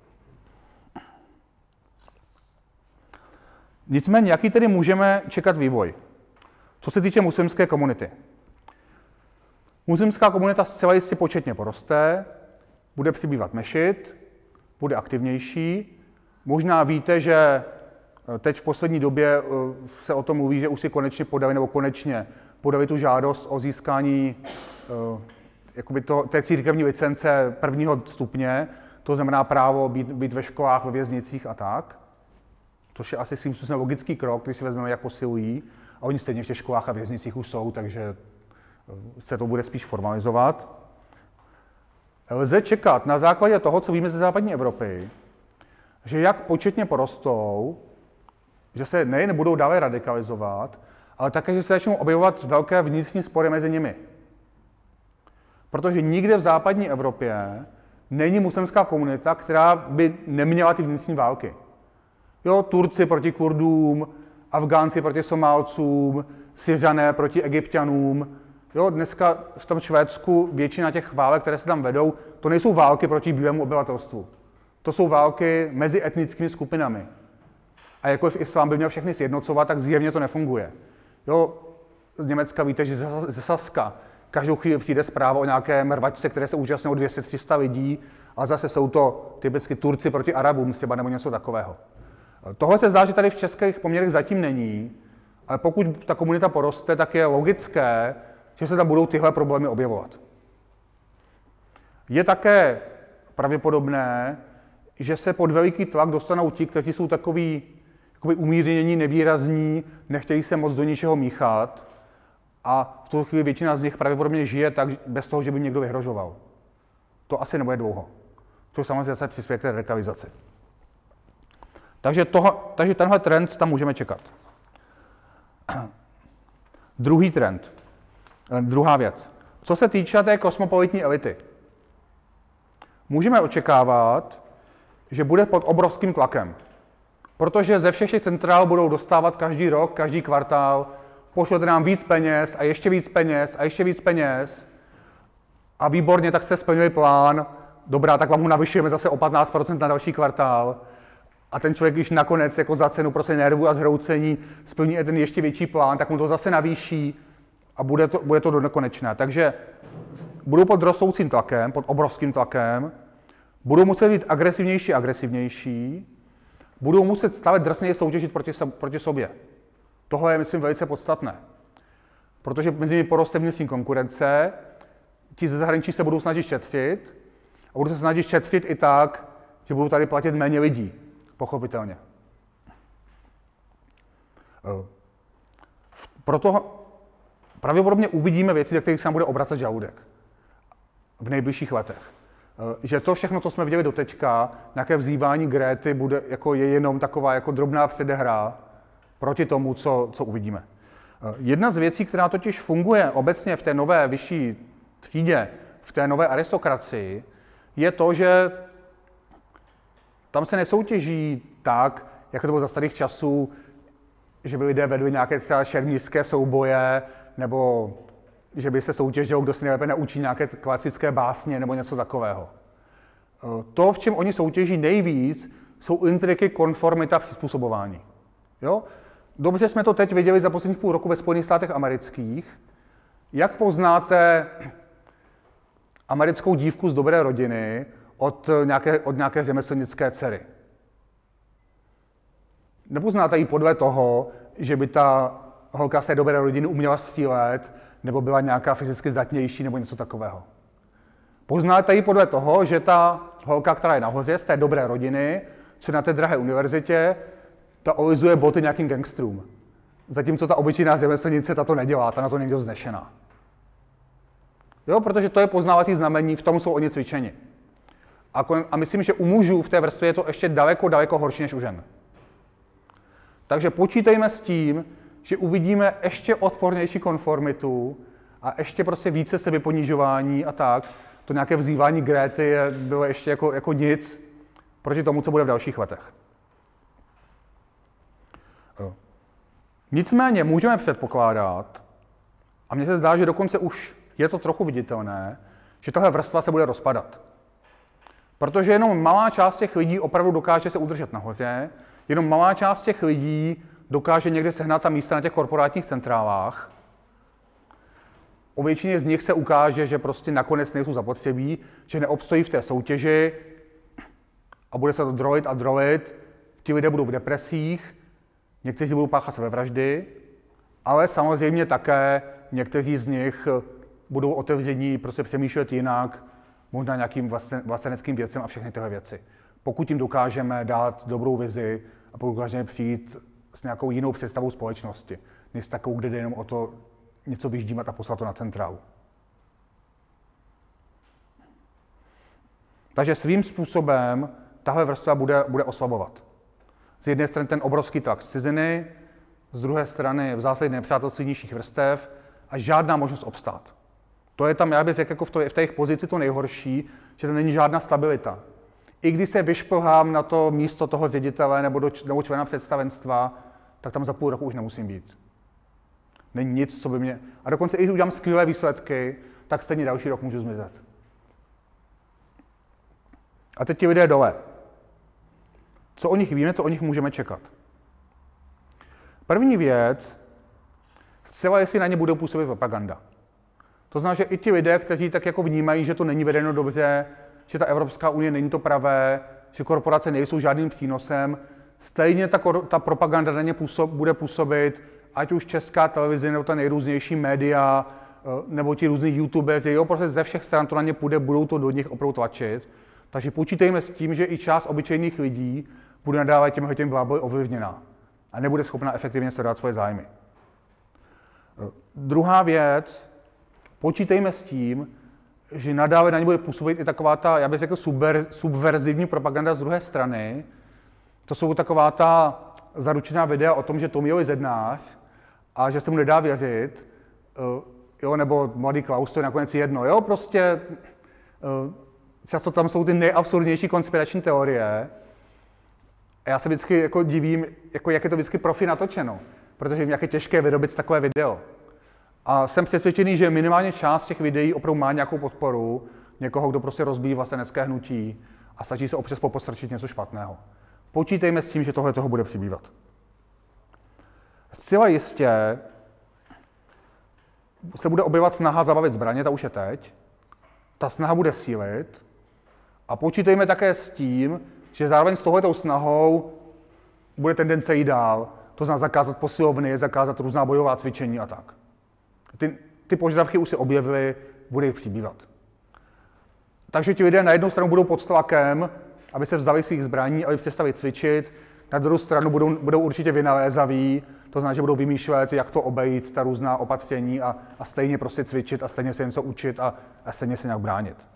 Nicméně, jaký tedy můžeme čekat vývoj? Co se týče muslimské komunity. Muslimská komunita zcela jistě početně poroste, bude přibývat mešit, bude aktivnější. Možná víte, že teď v poslední době se o tom mluví, že už si konečně podali, nebo konečně podali tu žádost o získání jakoby to, té církevní licence prvního stupně, to znamená právo být, být ve školách, ve věznicích a tak. Což je asi svým způsobem logický krok, když si vezmeme, jak posilují. A oni stejně v těch školách a věznicích už jsou, takže se to bude spíš formalizovat. Lze čekat na základě toho, co víme ze západní Evropy, že jak početně porostou, že se nejen budou dále radikalizovat, ale také, že se začnou objevovat velké vnitřní spory mezi nimi. Protože nikde v západní Evropě není muslimská komunita, která by neměla ty vnitřní války. Jo, Turci proti Kurdům, Afgánci proti Somálcům, Syřané proti Egypťanům. Jo, dneska v tom Švédsku většina těch válek, které se tam vedou, to nejsou války proti bílému obyvatelstvu. To jsou války mezi etnickými skupinami. A jakkoliv islám by měl všechny sjednocovat, tak zjevně to nefunguje. Jo, z Německa víte, že ze Saska každou chvíli přijde zpráva o nějaké mrvačce, které se účastní dvě stě tři sta lidí, a zase jsou to typicky Turci proti Arabům třeba nebo něco takového. Tohle se zdá, že tady v českých poměrech zatím není, ale pokud ta komunita poroste, tak je logické, že se tam budou tyhle problémy objevovat. Je také pravděpodobné, že se pod veliký tlak dostanou ti, kteří jsou takový jakoby umírnění, nevýrazní, nechtějí se moc do ničeho míchat, a v tu chvíli většina z nich pravděpodobně žije tak bez toho, že by někdo vyhrožoval. To asi nebude dlouho. Což samozřejmě se přispěje k té radikalizaci. Takže, toho, takže tenhle trend tam můžeme čekat. Druhý trend. Druhá věc. Co se týče té kosmopolitní elity. Můžeme očekávat, že bude pod obrovským tlakem. Protože ze všech těch centrál budou dostávat každý rok, každý kvartál, pošlete nám víc peněz a ještě víc peněz a ještě víc peněz. A výborně, tak jste splnili plán. Dobrá, tak vám ho navyšujeme zase o patnáct procent na další kvartál. A ten člověk, když nakonec jako za cenu prostě nervu a zhroucení splní ten ještě větší plán, tak mu to zase navýší a bude to, bude to do nekonečné. Takže budou pod rostoucím tlakem, pod obrovským tlakem, budou muset být agresivnější a agresivnější, budou muset stále drsněji soutěžit proti, proti sobě. Tohle je, myslím, velice podstatné. Protože mezi nimi poroste vnitřní konkurence, ti ze zahraničí se budou snažit šetřit a budou se snažit šetřit i tak, že budou tady platit méně lidí, pochopitelně. Proto pravděpodobně uvidíme věci, ze kterých se nám bude obracet žaludek v nejbližších letech. Že to všechno, co jsme viděli doteďka, nějaké vzývání Gréty, bude, jako je jenom taková jako drobná předehra proti tomu, co, co uvidíme. Jedna z věcí, která totiž funguje obecně v té nové vyšší třídě, v té nové aristokracii, je to, že tam se nesoutěží tak, jako to bylo za starých časů, že by lidé vedli nějaké třeba šermířské souboje, nebo že by se soutěžilo, kdo si nejlépe naučí nějaké klasické básně nebo něco takového. To, v čem oni soutěží nejvíc, jsou intriky, konformita, přizpůsobování. Jo? Dobře jsme to teď viděli za posledních půl roku ve Spojených státech amerických. Jak poznáte americkou dívku z dobré rodiny od nějaké, od nějaké řemeslnické dcery? Nepoznáte ji podle toho, že by ta holka z té dobré rodiny uměla střílet, nebo byla nějaká fyzicky zdatnější, nebo něco takového. Poznáte ji podle toho, že ta holka, která je nahoře z té dobré rodiny, co na té drahé univerzitě, ta olizuje boty nějakým gangstrům. Zatímco ta obyčejná řemeslnice ta to nedělá, ta na to někde vznešená. Jo, protože to je poznávací znamení, v tom jsou oni cvičeni. A, a myslím, že u mužů v té vrstvě je to ještě daleko, daleko horší než u žen. Takže počítejme s tím, že uvidíme ještě odpornější konformitu a ještě prostě více sebeponížování a tak. To nějaké vzývání Gréty bylo ještě jako, jako nic proti tomu, co bude v dalších letech. Nicméně můžeme předpokládat, a mně se zdá, že dokonce už je to trochu viditelné, že tahle vrstva se bude rozpadat. Protože jenom malá část těch lidí opravdu dokáže se udržet nahoře, jenom malá část těch lidí dokáže někde sehnat ta místa na těch korporátních centrálách. O většině z nich se ukáže, že prostě nakonec nejsou zapotřebí, že neobstojí v té soutěži a bude se to drolit a drolit. Ti lidé budou v depresích, někteří budou páchat sebevraždy, ale samozřejmě také někteří z nich budou otevření, prostě přemýšlet jinak, možná nějakým vlasteneckým věcem a všechny tyhle věci. Pokud jim dokážeme dát dobrou vizi a pokud dokážeme přijít s nějakou jinou představou společnosti, než takovou, kde jde jenom o to něco vyždímat a poslat to na centrálu. Takže svým způsobem tahle vrstva bude, bude oslabovat. Z jedné strany ten obrovský tlak z ciziny, z druhé strany v zásadě nepřátelství nižších vrstev a žádná možnost obstát. To je tam, já bych řekl, jako v, to, v té jejich pozici to nejhorší, že tam není žádná stabilita. I když se vyšplhám na to místo toho ředitele nebo, do, nebo člena představenstva, tak tam za půl roku už nemusím být. Není nic, co by mě... A dokonce i když udělám skvělé výsledky, tak stejně další rok můžu zmizet. A teď ti lidé dole. Co o nich víme, co o nich můžeme čekat? První věc, zcela jestli na ně budou působit propaganda. To znamená, že i ti lidé, kteří tak jako vnímají, že to není vedeno dobře, že ta Evropská unie není to pravé, že korporace nejsou žádným přínosem, stejně ta, ta propaganda na ně působ, bude působit, ať už česká televize, nebo ta nejrůznější média, nebo ti různí youtubeři, jo, prostě ze všech stran to na ně půjde, budou to do nich opravdu tlačit. Takže počítejme s tím, že i část obyčejných lidí bude nadále těmhle těm bláboli ovlivněná a nebude schopna efektivně sledovat svoje zájmy. Druhá věc, počítejme s tím, že nadále na ně bude působit i taková ta, já bych řekl, subver, subverzivní propaganda z druhé strany. To jsou taková ta zaručená videa o tom, že Tomio je zednář a že se mu nedá věřit, jo, nebo mladý Klaus, to je nakonec jedno, jo, prostě často tam jsou ty nejabsurdnější konspirační teorie. A já se vždycky jako divím, jako jak je to vždycky profi natočeno, protože jim jak je těžké vyrobit takové video. A jsem přesvědčený, že minimálně část těch videí opravdu má nějakou podporu, někoho, kdo prostě rozbíjí vlastenecké hnutí a snaží se občas popostrčit něco špatného. Počítejme s tím, že tohle toho bude přibývat. Zcela jistě se bude objevovat snaha zabavit zbraně, ta už je teď. Ta snaha bude sílit. A počítejme také s tím, že zároveň s touhletou snahou bude tendence jít dál. To znamená zakázat posilovny, zakázat různá bojová cvičení a tak. Ty ty požadavky už se objevily, bude jich přibývat. Takže ti lidé na jednu stranu budou pod tlakem, aby se vzdali svých zbraní, aby přestali cvičit, na druhou stranu budou, budou určitě vynalézaví, to znamená, že budou vymýšlet, jak to obejít, ta různá opatření a, a stejně prostě cvičit a stejně se něco učit a, a stejně se nějak bránit.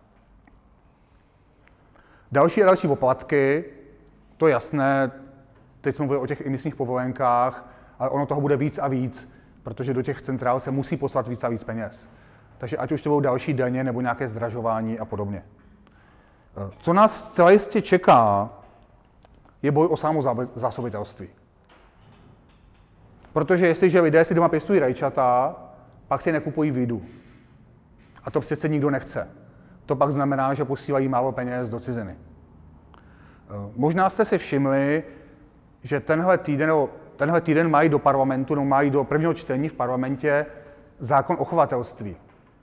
Další a další poplatky, to je jasné, teď jsme mluvili o těch emisních povolenkách, ale ono toho bude víc a víc, protože do těch centrál se musí poslat víc a víc peněz. Takže ať už to budou další daně nebo nějaké zdražování a podobně. Co nás zcela jistě čeká, je boj o samozásobitelství. Protože jestliže lidé si doma pěstují rajčata, pak si nekupují vídu. A to přece nikdo nechce. To pak znamená, že posílají málo peněz do ciziny. Možná jste si všimli, že tenhle týden, tenhle týden mají do parlamentu, no mají do prvního čtení v parlamentě zákon o chovatelství.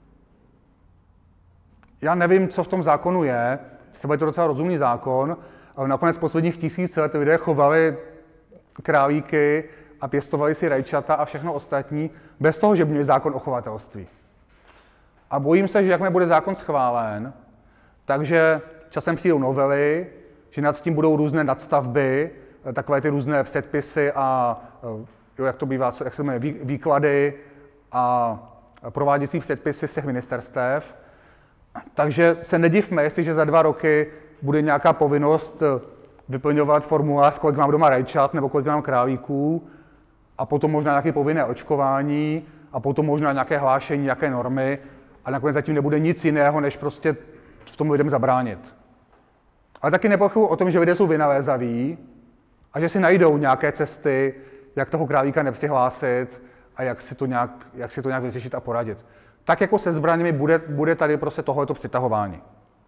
Já nevím, co v tom zákonu je, třeba je to docela rozumný zákon, ale nakonec posledních tisíc let lidé chovali králíky a pěstovali si rajčata a všechno ostatní, bez toho, že by měli zákon o chovatelství. A bojím se, že jakmile bude zákon schválen, takže časem přijdou novely, že nad tím budou různé nadstavby, takové ty různé předpisy a jo, jak to bývá, jak se jmenuje, výklady a prováděcí předpisy z těch ministerstev. Takže se nedivme, jestliže za dva roky bude nějaká povinnost vyplňovat formulář, kolik mám doma rajčat nebo kolik mám králíků, a potom možná nějaké povinné očkování a potom možná nějaké hlášení, nějaké normy, a nakonec zatím nebude nic jiného, než prostě v tom lidem zabránit. Ale taky nepochybuji o tom, že lidé jsou vynalézaví a že si najdou nějaké cesty, jak toho králíka nepřihlásit a jak si to nějak, jak si to nějak vyřešit a poradit. Tak jako se zbraněmi bude, bude tady prostě tohleto přitahování.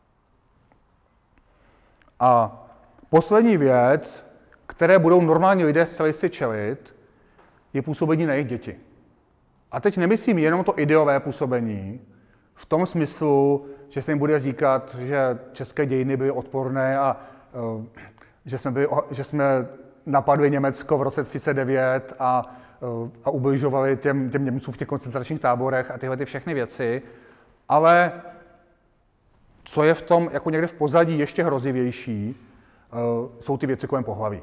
A poslední věc, které budou normální lidé zcela jistě čelit, je působení na jejich děti. A teď nemyslím jenom to ideové působení, v tom smyslu, že se jim bude říkat, že české dějiny byly odporné a uh, že, jsme byli, že jsme napadli Německo v roce třicet devět a, uh, a ubližovali těm, těm Němcům v těch koncentračních táborech a tyhle ty všechny věci. Ale co je v tom jako někde v pozadí ještě hrozivější, uh, jsou ty věci kolem pohlaví.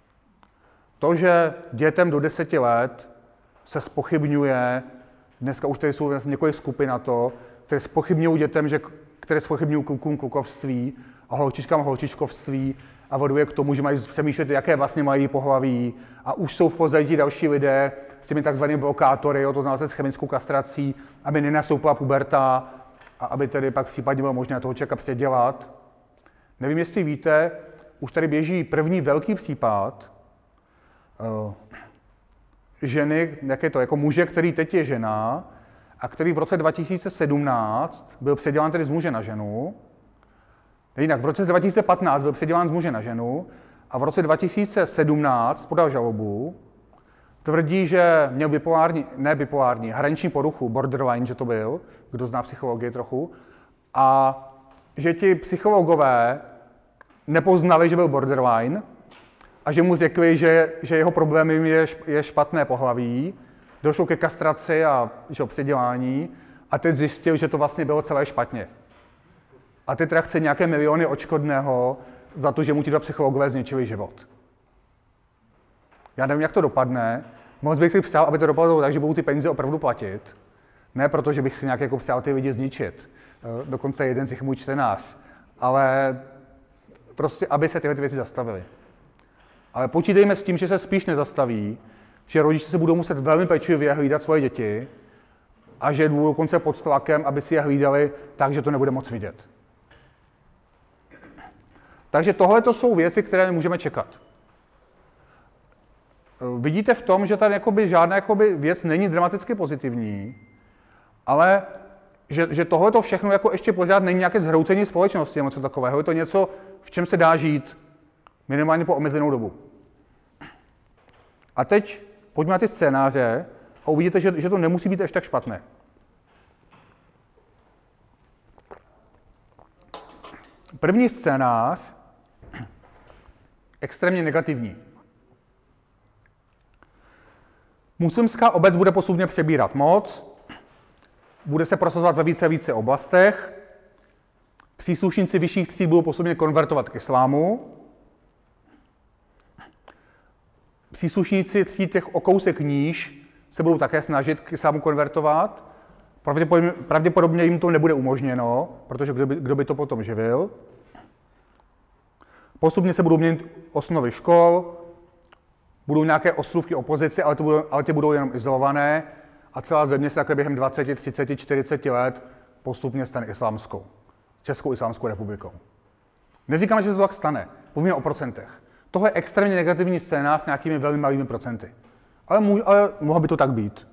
To, že dětem do deseti let se zpochybňuje, dneska už tady jsou několik skupin na to, které zpochybňují dětem, že, které zpochybňují klukům klukovství a holčičkám holčičkovství a veduje k tomu, že mají přemýšlet, jaké vlastně mají pohlaví. A už jsou v pozadí další lidé s těmi takzvanými blokátory, to znamená s chemickou kastrací, aby nenastoupila puberta a aby tedy pak případně bylo možné toho člověka předělat. Nevím, jestli víte, už tady běží první velký případ uh, ženy, jak je to, jako muže, který teď je žena, a který v roce dva tisíce sedmnáct byl předělán tedy z muže na ženu. Jinak v roce dva tisíce patnáct byl předělán z muže na ženu a v roce dva tisíce sedmnáct podal žalobu. Tvrdí, že měl bipolární, ne bipolární, hraniční poruchu, borderline, že to byl, kdo zná psychologii trochu, a že ti psychologové nepoznali, že byl borderline a že mu řekli, že, že jeho problémem je, je špatné pohlaví. Došlo ke kastraci a že předělání a teď zjistil, že to vlastně bylo celé špatně. A teď teda chce nějaké miliony odškodného za to, že mu ti dva psychologové zničili život. Já nevím, jak to dopadne. Moc bych si přál, aby to dopadlo tak, že budou ty peníze opravdu platit. Ne proto, že bych si nějak jako přál ty lidi zničit. Dokonce jeden z nich můj čtenář. Ale prostě, aby se tyhle ty věci zastavily. Ale počítejme s tím, že se spíš nezastaví, že rodiče se budou muset velmi pečlivě hlídat svoje děti a že budou dokonce pod tlakem, aby si je hlídali tak, že to nebude moc vidět. Takže tohle to jsou věci, které můžeme čekat. Vidíte v tom, že tady jakoby žádná jakoby věc není dramaticky pozitivní, ale že, že tohle to všechno jako ještě pořád není nějaké zhroucení společnosti nebo něco takového. Je to něco, v čem se dá žít minimálně po omezenou dobu. A teď pojďme na ty scénáře a uvidíte, že, že to nemusí být až tak špatné. První scénář, extrémně negativní. Muslimská obec bude postupně přebírat moc, bude se prosazovat ve více a více oblastech, příslušníci vyšších tříd budou postupně konvertovat k islámu, příslušníci tříd těch o kousek níž se budou také snažit k islámu konvertovat, pravděpodobně, pravděpodobně jim to nebude umožněno, protože kdo by, kdo by to potom živil. Postupně se budou měnit osnovy škol, budou nějaké ostrůvky opozice, ale, to budou, ale ty budou jenom izolované a celá země se takhle během dvacet, třicet, čtyřicet let postupně stane islámskou, Českou islámskou republikou. Neříkám, že se to tak stane, mluvíme o procentech. Tohle je extrémně negativní scénář s nějakými velmi malými procenty. Ale, můj, ale mohlo by to tak být.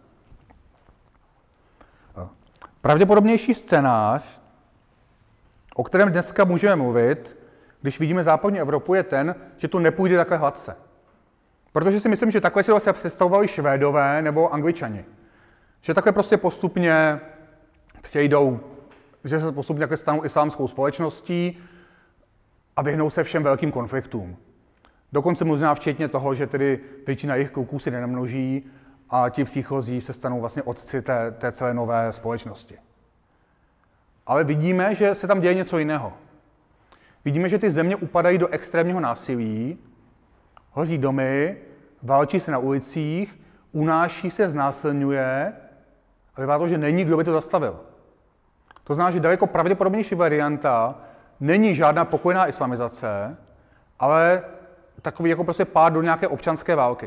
Pravděpodobnější scénář, o kterém dneska můžeme mluvit, když vidíme západní Evropu, je ten, že to nepůjde takhle hladce. Protože si myslím, že takhle si to představovali Švédové nebo Angličani. Že takhle prostě postupně přejdou, že se postupně takhle stanou islámskou společností a vyhnou se všem velkým konfliktům. Dokonce možná včetně toho, že tedy většina jejich kluků si nenamnoží a ti příchozí se stanou vlastně otci té, té celé nové společnosti. Ale vidíme, že se tam děje něco jiného. Vidíme, že ty země upadají do extrémního násilí, hoří domy, válčí se na ulicích, unáší se, znásilňuje a vypadá to, že není, kdo by to zastavil. To znamená, že daleko pravděpodobnější varianta není žádná pokojná islamizace, ale takový jako prostě pád do nějaké občanské války.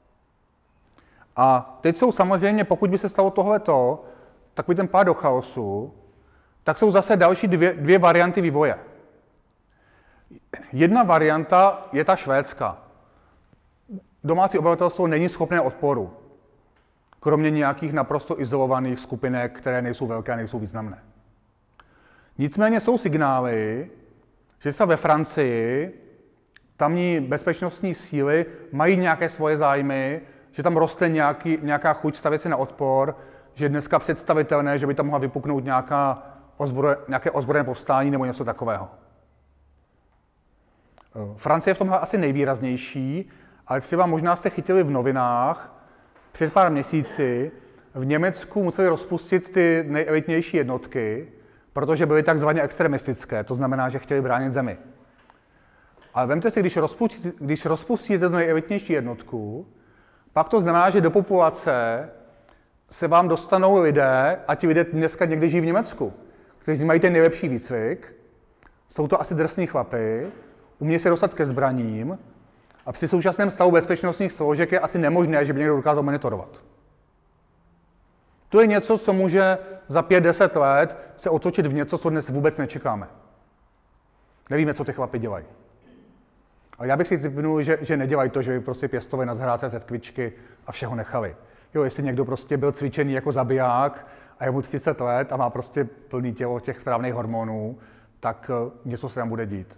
A teď jsou samozřejmě, pokud by se stalo tohleto, takový ten pád do chaosu, tak jsou zase další dvě, dvě varianty vývoje. Jedna varianta je ta švédská. Domácí obyvatelstvo není schopné odporu, kromě nějakých naprosto izolovaných skupinek, které nejsou velké a nejsou významné. Nicméně jsou signály, že třeba ve Francii tamní bezpečnostní síly mají nějaké svoje zájmy, že tam roste nějaký, nějaká chuť stavět se na odpor, že je dneska představitelné, že by tam mohla vypuknout nějaká ozbroje, nějaké ozbrojené povstání nebo něco takového. Francie je v tomhle asi nejvýraznější, ale třeba možná jste chytili v novinách před pár měsíci, v Německu museli rozpustit ty nejelitnější jednotky, protože byly takzvaně extremistické, to znamená, že chtěli bránit zemi. Ale vemte si, když rozpustíte, když rozpustíte tu nejelitnější jednotku, pak to znamená, že do populace se vám dostanou lidé, a ti lidé dneska někde žijí v Německu, kteří mají ten nejlepší výcvik, jsou to asi drsní chlapy, umějí se dostat ke zbraním a při současném stavu bezpečnostních složek je asi nemožné, že by někdo dokázal monitorovat. To je něco, co může za pět deset let se otočit v něco, co dnes vůbec nečekáme. Nevíme, co ty chlapi dělají. Ale já bych si typnul, že, že nedělají to, že by prostě pěstovali na zahrádce tetkvičky a všeho nechali. Jo, jestli někdo prostě byl cvičený jako zabiják a je mu třicet let a má prostě plný tělo těch správných hormonů, tak něco se tam bude dít.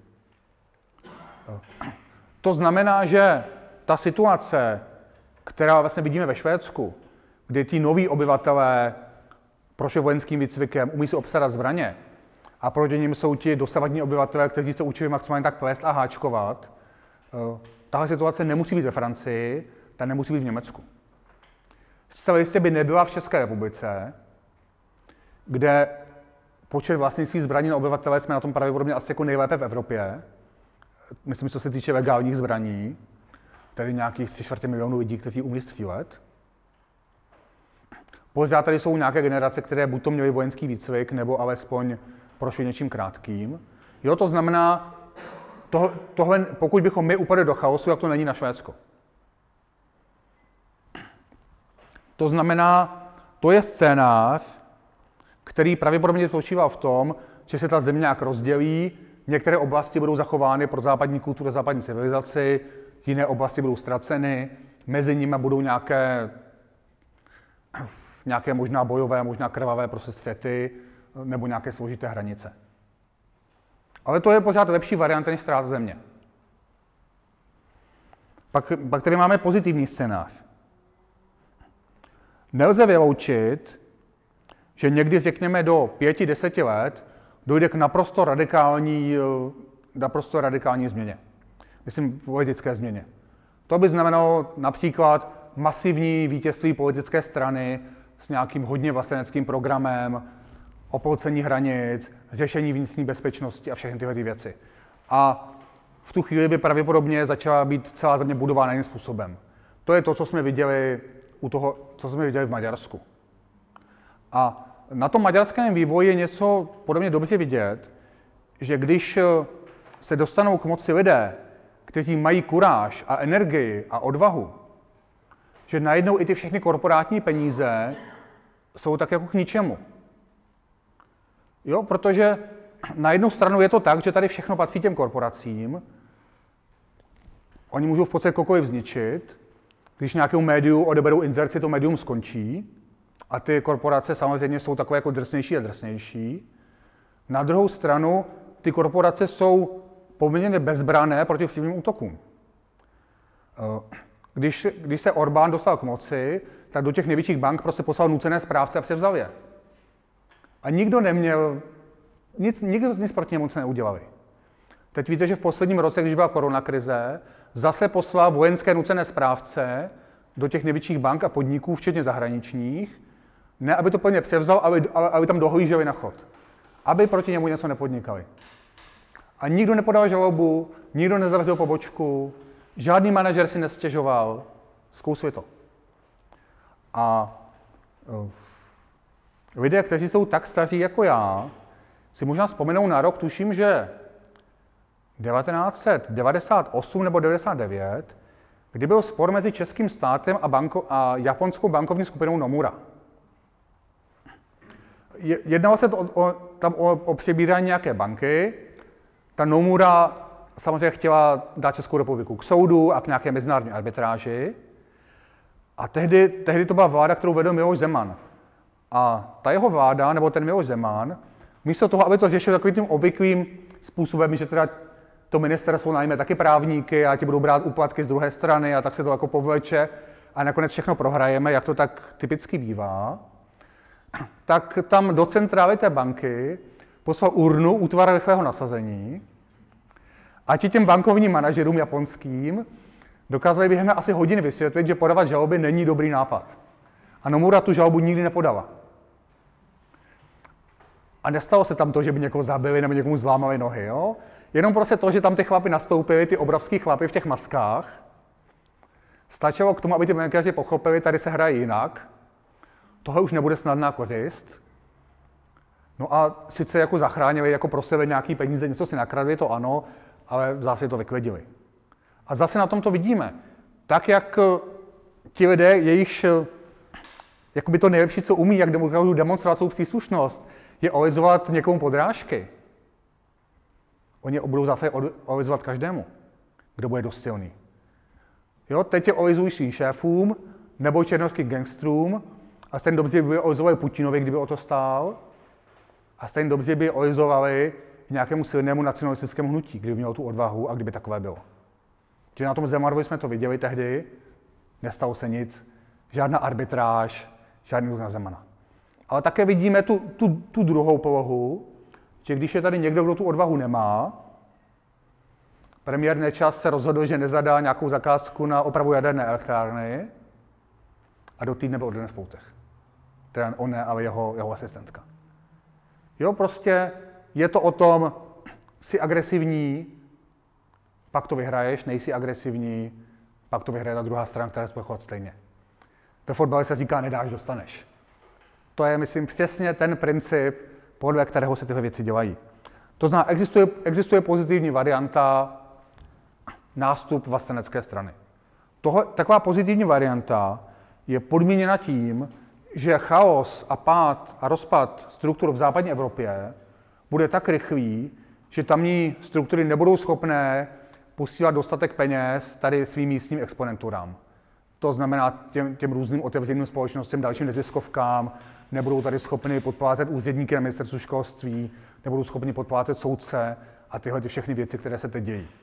To znamená, že ta situace, která vlastně vidíme ve Švédsku, kdy ti noví obyvatelé prošli vojenským výcvikem, umí si obstarat zbraně a proti nim jsou ti dosavadní obyvatelé, kteří se učili maximálně tak plést a háčkovat, tahle situace nemusí být ve Francii, ta nemusí být v Německu. Zcela jistě by nebyla v České republice, kde počet vlastnictví zbraní na obyvatele jsme na tom pravděpodobně asi jako nejlépe v Evropě. Myslím, co se týče legálních zbraní, tedy nějakých tři čtvrtě milionů lidí, kteří umí střílet. Pořád tady jsou nějaké generace, které buď to měly vojenský výcvik, nebo alespoň prošly něčím krátkým. Jo, to znamená, to, tohle, pokud bychom my upadli do chaosu, jak to není na Švédsko. To znamená, to je scénář, který pravděpodobně spočívá v tom, že se ta země nějak rozdělí, některé oblasti budou zachovány pro západní kulturu, západní civilizaci, jiné oblasti budou ztraceny, mezi nimi budou nějaké, nějaké možná bojové, možná krvavé prostě střety nebo nějaké složité hranice. Ale to je pořád lepší varianta než ztráta země. Pak, pak tady máme pozitivní scénář. Nelze vyloučit, že někdy řekněme do pěti, deseti let dojde k naprosto radikální, naprosto radikální změně. Myslím, politické změně. To by znamenalo například masivní vítězství politické strany s nějakým hodně vlasteneckým programem, oplocení hranic, řešení vnitřní bezpečnosti a všechny tyhle ty věci. A v tu chvíli by pravděpodobně začala být celá země budována jiným způsobem. To je to, co jsme viděli u toho, co jsme viděli v Maďarsku. A na tom maďarském vývoji je něco podle mě dobře vidět, že když se dostanou k moci lidé, kteří mají kuráž a energii a odvahu, že najednou i ty všechny korporátní peníze jsou tak jako k ničemu. Jo, protože na jednu stranu je to tak, že tady všechno patří těm korporacím. Oni můžou v podstatě kokoliv zničit. Když nějakému médiu odeberou inzerci, to médium skončí. A ty korporace samozřejmě jsou takové jako drsnější a drsnější. Na druhou stranu, ty korporace jsou poměrně bezbranné proti vlivným útokům. Když, když se Orbán dostal k moci, tak do těch největších bank prostě poslal nucené správce a převzal je. A nikdo neměl, nic, nikdo nic proti němu neudělali. Teď víte, že v posledním roce, když byla koronakrize, zase poslal vojenské nucené správce do těch největších bank a podniků, včetně zahraničních, ne aby to plně převzal, ale aby, aby tam dohlíželi na chod. Aby proti němu něco nepodnikali. A nikdo nepodal žalobu, nikdo nezavřel pobočku, žádný manažer si nestěžoval, zkusili to. A lidé, kteří jsou tak staří jako já, si možná vzpomenou na rok, tuším, že devatenáct set devadesát osm nebo devadesát devět, kdy byl spor mezi českým státem a, banko- a japonskou bankovní skupinou Nomura. Jednalo se to o, o, tam o, o přebírání nějaké banky. Ta Nomura samozřejmě chtěla dát Českou republiku k soudu a k nějaké mezinárodní arbitráži. A tehdy, tehdy to byla vláda, kterou vedl Miloš Zeman. A ta jeho vláda, nebo ten Miloš Zeman, místo toho, aby to řešil takovým tím obvyklým způsobem, že teda to ministerstvo najme taky právníky a ti budou brát úplatky z druhé strany a tak se to jako povleče a nakonec všechno prohrajeme, jak to tak typicky bývá, tak tam do centrály té banky poslal urnu útvar rychlého nasazení a ti těm bankovním manažerům japonským dokázali během asi hodiny vysvětlit, že podávat žaloby není dobrý nápad. A Nomura tu žalobu nikdy nepodala. A nestalo se tam to, že by někoho zabili nebo někomu zlámali nohy, jo? Jenom prostě to, že tam ty chlapy nastoupili, ty obrovský chlapy v těch maskách, stačilo k tomu, aby ty bankéři pochopili, tady se hraje jinak, tohle už nebude snadná kořist. No a sice jako zachránili jako pro sebe nějaký peníze, něco si nakradli, to ano, ale zase to vyklidili. A zase na tom to vidíme. Tak, jak ti lidé, jejichž jakoby to nejlepší, co umí, jak dokážou demonstrovat svou příslušnost, je olizovat někomu podrážky. Oni budou zase olizovat každému, kdo bude dost silný. Jo, teď je olizují svým šéfům nebo černovským gangstrům a stejně dobře by olizovali Putinovi, kdyby o to stál. A stejně dobře by olizovali nějakému silnému nacionalistickému hnutí, kdyby mělo tu odvahu a kdyby takové bylo. Že na tom Zemanovi jsme to viděli tehdy, nestalo se nic, žádná arbitráž, žádný útok na Zemana. Ale také vidíme tu, tu, tu druhou polohu, že když je tady někdo, kdo tu odvahu nemá, premiér Nečas se rozhodl, že nezadá nějakou zakázku na opravu jaderné elektrárny a do týdne byl odveden v poutech. Teda on ne, ale jeho, jeho asistentka. Jo, prostě je to o tom, jsi agresivní, pak to vyhraješ, nejsi agresivní, pak to vyhraje ta druhá strana, která se bude chovat stejně. Ve fotbale se říká, nedáš, dostaneš. To je, myslím, přesně ten princip, podle kterého se tyhle věci dělají. To znamená, existuje, existuje pozitivní varianta nástup vlastenecké strany. Tohle, taková pozitivní varianta je podmíněna tím, že chaos a pád a rozpad struktur v západní Evropě bude tak rychlý, že tamní struktury nebudou schopné posílat dostatek peněz tady svým místním exponenturám. To znamená těm, těm různým otevřeným společnostem, dalším neziskovkám, nebudou tady schopni podplácet úředníky na ministerstvu školství, nebudou schopni podplácet soudce a tyhle ty všechny věci, které se teď dějí.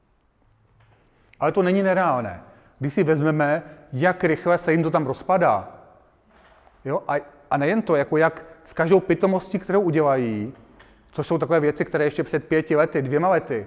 Ale to není nereálné. Když si vezmeme, jak rychle se jim to tam rozpadá, jo? A, a nejen to, jako jak s každou pitomostí, kterou udělají, což jsou takové věci, které ještě před pěti lety, dvěma lety,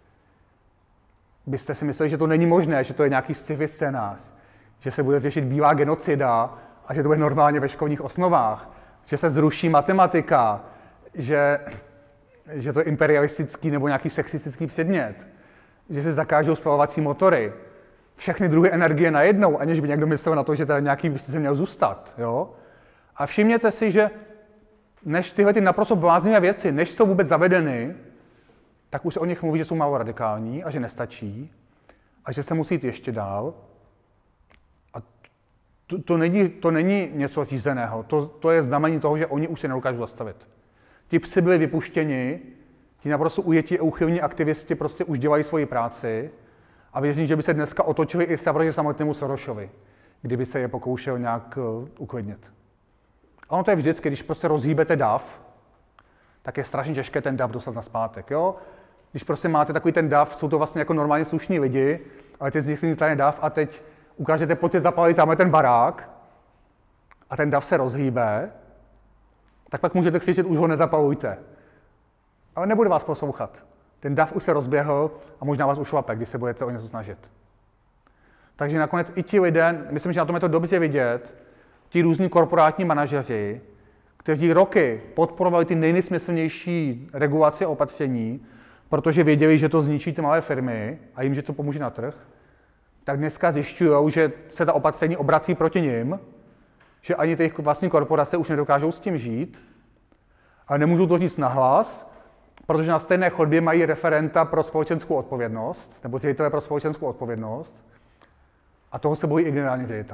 byste si mysleli, že to není možné, že to je nějaký sci-fi scénář, že se bude řešit bílá genocida a že to bude normálně ve školních osnovách, že se zruší matematika, že, že to je imperialistický nebo nějaký sexistický předmět, že se zakážou spalovací motory, všechny druhy energie najednou, aniž by někdo myslel na to, že tady nějaký byste měl zůstat. Jo? A všimněte si, že než tyhle ty naprosto bláznivé věci, než jsou vůbec zavedeny, tak už se o nich mluví, že jsou málo radikální a že nestačí a že se musí jít ještě dál. A to, to, není, to není něco řízeného, to, to je znamení toho, že oni už se nedokážou zastavit. Ti psi byli vypuštěni, ti naprosto ujetí a uchylní aktivisti prostě už dělají svoji práci a věřím, že by se dneska otočili i proti samotnému Sorosovi, kdyby se je pokoušel nějak uh, uklidnit. A ono to je vždycky, když prostě rozhýbete dav, tak je strašně těžké ten dav dostat nazpátek, jo? Když prostě máte takový ten dav, jsou to vlastně jako normálně slušní lidi, ale teď z nich si stane dav a teď ukážete, pojďte zapalit tamhle ten barák a ten dav se rozhýbe, tak pak můžete křičet, už ho nezapalujte. Ale nebude vás poslouchat. Ten dav už se rozběhl a možná vás ušlape, když se budete o něco snažit. Takže nakonec i ti lidé, myslím, že na tom je to dobře vidět, ti různí korporátní manažeři, kteří roky podporovali ty nejnesmyslnější regulace a opatření, protože věděli, že to zničí ty malé firmy a jim, že to pomůže na trh, tak dneska zjišťují, že se ta opatření obrací proti nim, že ani ty vlastní korporace už nedokážou s tím žít, ale nemůžou to říct nahlas, protože na stejné chodbě mají referenta pro společenskou odpovědnost, nebo ředitele pro společenskou odpovědnost, a toho se bojí i generální ředitel.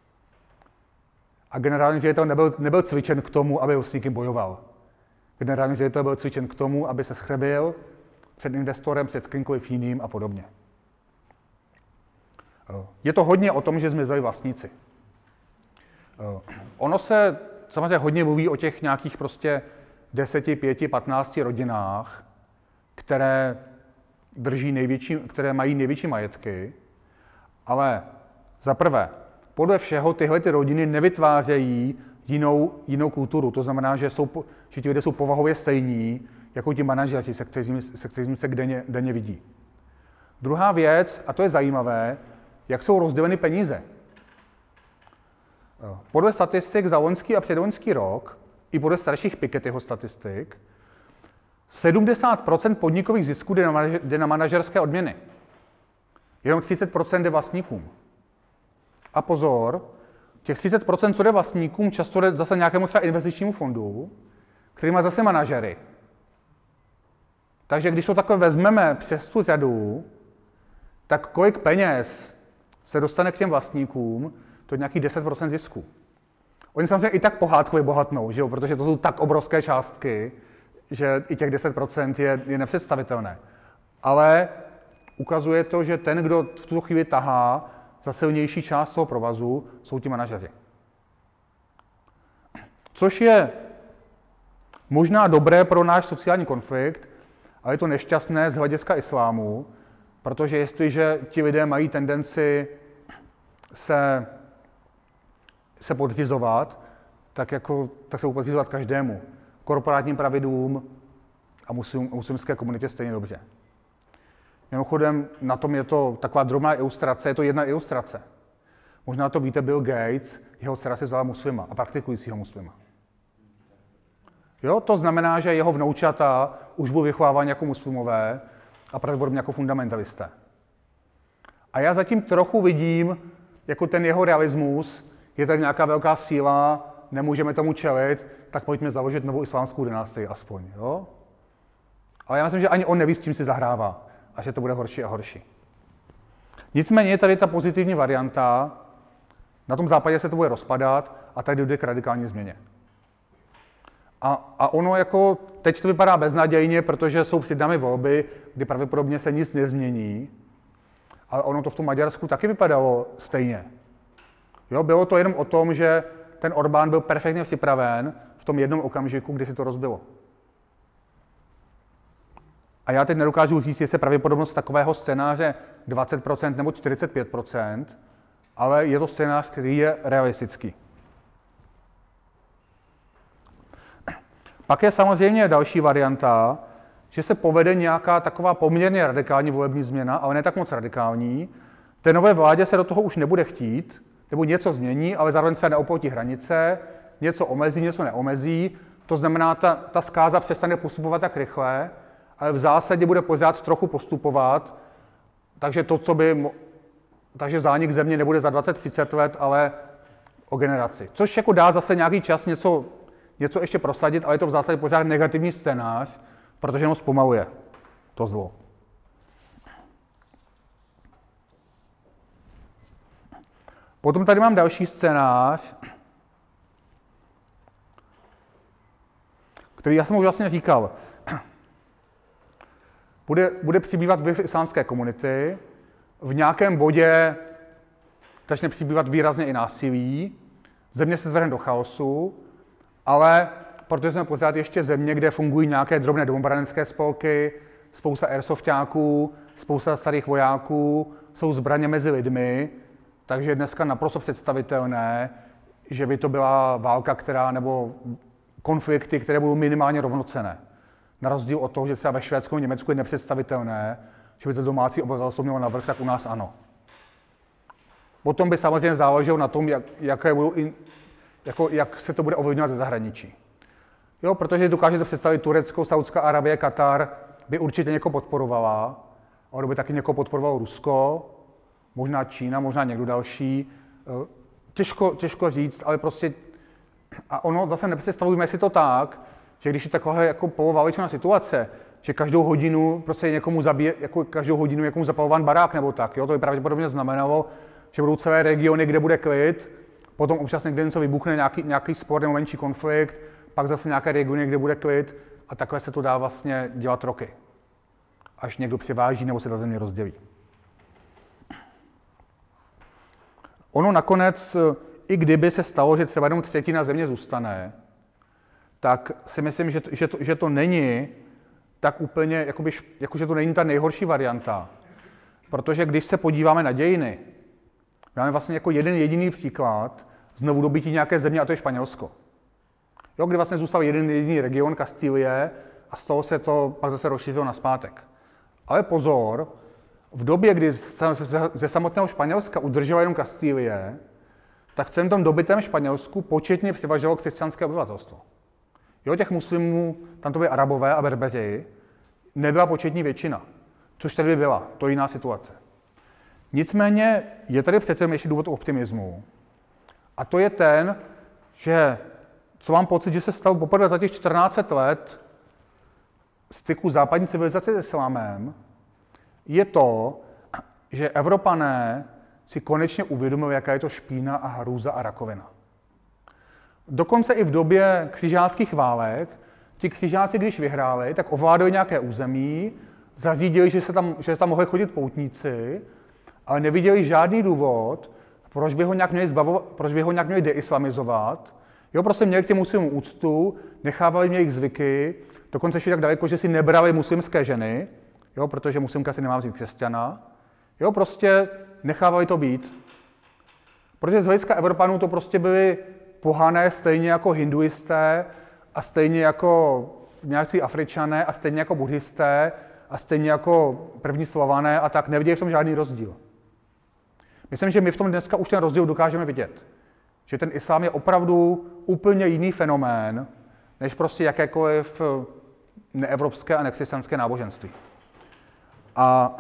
A generální ředitel nebyl, nebyl cvičen k tomu, aby s někým bojoval. Generální ředitel byl cvičen k tomu, aby se schrebil před investorem, před kýmkoliv jiným a podobně. Je to hodně o tom, že zmizeli vlastníci. Ono se samozřejmě hodně mluví o těch nějakých prostě deseti, pěti, patnácti rodinách, které drží největší, které mají největší majetky, ale za prvé, podle všeho tyhle ty rodiny nevytvářejí jinou, jinou kulturu. To znamená, že, jsou, že ti lidé jsou povahově stejní, jako ti manažeři, se kterými se, kterými se denně, denně vidí. Druhá věc, a to je zajímavé, jak jsou rozděleny peníze. Podle statistik za loňský a předloňský rok, i podle starších Pikettyho statistik, sedmdesát procent podnikových zisků jde na, manažer, jde na manažerské odměny. Jenom třicet procent jde vlastníkům. A pozor, těch třicet procent, co jde vlastníkům, často jde zase nějakému třeba investičnímu fondu, který má zase manažery. Takže když to takhle vezmeme přes tu řadu, tak kolik peněz se dostane k těm vlastníkům, to je nějakých deset procent zisku. Oni samozřejmě i tak pohádkově bohatnou, že jo? Protože to jsou tak obrovské částky, že i těch deset procent je, je nepředstavitelné. Ale ukazuje to, že ten, kdo v tuto chvíli tahá za silnější část toho provazu, jsou ti manažeři. Což je možná dobré pro náš sociální konflikt, ale je to nešťastné z hlediska islámu, protože jestliže ti lidé mají tendenci se, se podřizovat, tak, jako, tak se podřizovat každému. Korporátním pravidlům a muslim, muslimské komunitě stejně dobře. Mimochodem, na tom je to taková drobná ilustrace, je to jedna ilustrace. Možná to víte, Bill Gates, jeho dcera si vzala muslima a praktikujícího muslima. Jo, to znamená, že jeho vnoučata už budou vychováváni jako muslimové a pravděpodobně jako fundamentalisté. A já zatím trochu vidím, jako ten jeho realismus, je tady nějaká velká síla, nemůžeme tomu čelit, tak pojďme založit novou islámskou dynastii aspoň. Jo? Ale já myslím, že ani on neví, s čím si zahrává a že to bude horší a horší. Nicméně je tady ta pozitivní varianta, na tom západě se to bude rozpadat a tady dojde k radikální změně. A, a ono jako, teď to vypadá beznadějně, protože jsou před námi volby, kdy pravděpodobně se nic nezmění, ale ono to v tom Maďarsku taky vypadalo stejně. Jo, bylo to jenom o tom, že ten Orbán byl perfektně připraven v tom jednom okamžiku, kdy se to rozbilo. A já teď nedokážu říct, jestli je pravděpodobnost takového scénáře dvacet procent nebo čtyřicet pět procent, ale je to scénář, který je realistický. Pak je samozřejmě další varianta, že se povede nějaká taková poměrně radikální volební změna, ale ne tak moc radikální. Té nové vládě se do toho už nebude chtít, nebo něco změní, ale zároveň se neopotí hranice, něco omezí, něco neomezí. To znamená, ta, ta zkáza přestane postupovat tak rychle, ale v zásadě bude pořád trochu postupovat, takže to, co by, takže zánik země nebude za dvacet třicet let, ale o generaci. Což jako dá zase nějaký čas něco, něco ještě prosadit, ale je to v zásadě pořád negativní scénář, protože jenom zpomaluje to zlo. Potom tady mám další scénář, který já jsem už vlastně říkal. Bude, bude přibývat vliv islámské komunity, v nějakém bodě začne přibývat výrazně i násilí, země se zvrhne do chaosu, ale protože jsme pořád ještě země, kde fungují nějaké drobné domobranické spolky, spousta airsoftáků, spousta starých vojáků, jsou zbraně mezi lidmi, takže je dneska naprosto představitelné, že by to byla válka, která, nebo konflikty, které budou minimálně rovnocenné. Na rozdíl od toho, že třeba ve Švédsku a Německu je nepředstavitelné, že by to domácí obyvatelstvo mělo navrch, tak u nás ano. Potom by samozřejmě záleželo na tom, jak, jaké budou in, jako, jak se to bude ovlivňovat ze zahraničí. Jo, protože dokážete představit Turecko, Saudská Arabie, Katar by určitě někoho podporovala, ale by taky někoho podporovalo Rusko, možná Čína, možná někdo další. Těžko, těžko říct, ale prostě a ono zase nepředstavujeme si to tak, že když je taková jako poloválečná situace, že každou hodinu prostě někomu zabije, jako každou hodinu někomu zapalován barák nebo tak, jo, to by pravděpodobně znamenalo, že budou celé regiony, kde bude klid, potom občas někde něco vybuchne, nějaký, nějaký spor nebo menší konflikt, pak zase nějaké regiony, kde bude klid a takhle se to dá vlastně dělat roky, až někdo přiváží nebo se ta země rozdělí. Ono nakonec, i kdyby se stalo, že třeba jenom třetina země zůstane, tak si myslím, že to, že to, že to není tak úplně, jakoby, jako že to není ta nejhorší varianta. Protože když se podíváme na dějiny, máme vlastně jako jeden jediný příklad znovu dobytí nějaké země, a to je Španělsko. Jo, kdy vlastně zůstal jeden jediný region, Kastilie, a z toho se to pak zase rozšířilo nazpátek. Ale pozor, v době, kdy ze samotného Španělska udržela jenom Kastilie, tak v celém tom dobytém Španělsku početně převažovalo křesťanské obyvatelstvo. Jo, těch muslimů, tam to byly Arabové a Berbeři, nebyla početní většina, což tady byla, to je jiná situace. Nicméně je tady přece ještě důvod optimismu. A to je ten, že co mám pocit, že se stalo poprvé za těch čtrnáct set let styku západní civilizace s islámem, je to, že Evropané si konečně uvědomili, jaká je to špína a hrůza a rakovina. Dokonce i v době křižáckých válek, ti křižáci, když vyhráli, tak ovládali nějaké území, zařídili, že se tam, že tam mohli chodit poutníci, ale neviděli žádný důvod, proč by ho nějak měli, zbavovat, proč by ho nějak měli deislamizovat. Jo, prostě měli k těm muslimům úctu, nechávali mě jejich zvyky, dokonce šli tak daleko, že si nebrali muslimské ženy, jo, protože muslimka si nemá vzít křesťana. Jo, prostě nechávali to být. Protože z hlediska Evropanů to prostě byli pohané stejně jako hinduisté a stejně jako nějací Afričané a stejně jako buddhisté a stejně jako první Slované a tak neviděli v tom žádný rozdíl. Myslím, že my v tom dneska už ten rozdíl dokážeme vidět. Že ten islám je opravdu úplně jiný fenomén, než prostě jakékoliv neevropské a nekřesťanské náboženství. A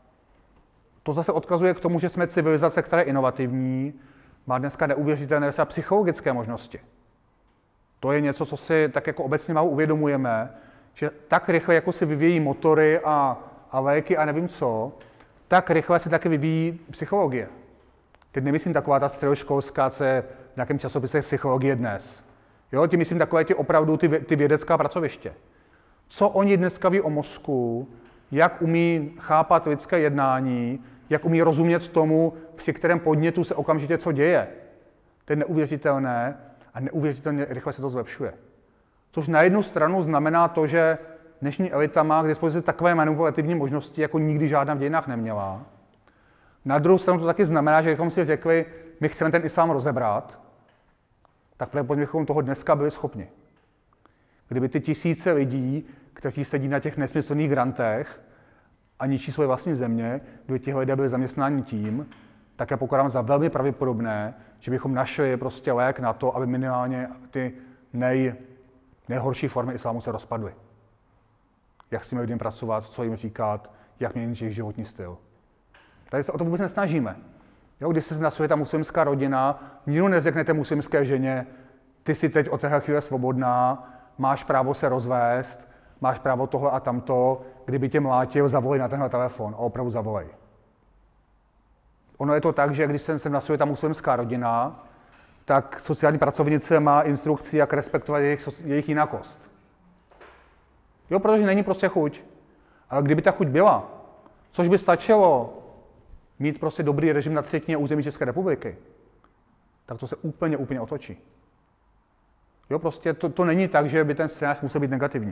to zase odkazuje k tomu, že jsme civilizace, která je inovativní, má dneska neuvěřitelné třeba psychologické možnosti. To je něco, co si tak jako obecně málo uvědomujeme, že tak rychle, jako si vyvíjí motory a, a léky a nevím co, tak rychle se taky vyvíjí psychologie. Teď nemyslím taková ta středoškolská, co je v nějakém časopise Psychologie dnes. Jo, tím myslím takové ty opravdu ty, ty vědecká pracoviště. Co oni dneska ví o mozku, jak umí chápat lidské jednání, jak umí rozumět tomu, při kterém podnětu se okamžitě co děje. To je neuvěřitelné a neuvěřitelně rychle se to zlepšuje. Což na jednu stranu znamená to, že dnešní elita má k dispozici takové manipulativní možnosti, jako nikdy žádná v dějinách neměla. Na druhou stranu to taky znamená, že kdybychom si řekli, my chceme ten islám rozebrat, tak bychom toho dneska byli schopni. Kdyby ty tisíce lidí, kteří sedí na těch nesmyslných grantech a ničí svoje vlastní země, kdyby ti lidé byli zaměstnáni tím, tak já pokládám za velmi pravděpodobné, že bychom našli prostě lék na to, aby minimálně ty nej, nejhorší formy islámu se rozpadly. Jak s těmi lidmi pracovat, co jim říkat, jak měnit jejich životní styl. Tady se o to vůbec nesnažíme. Jo, když se nasuje ta muslimská rodina, nikdo neřeknete muslimské ženě, ty jsi teď od téhle chvíle svobodná, máš právo se rozvést, máš právo tohle a tamto, kdyby tě mlátil, zavolej na tenhle telefon a opravdu zavolej. Ono je to tak, že když se sem nasuje ta muslimská rodina, tak sociální pracovnice má instrukci, jak respektovat jejich, jejich jinakost. Jo, protože není prostě chuť. Ale kdyby ta chuť byla, což by stačilo mít prostě dobrý režim na třetině území České republiky, tak to se úplně, úplně otočí. Jo, prostě to, to není tak, že by ten scénář musel být negativní.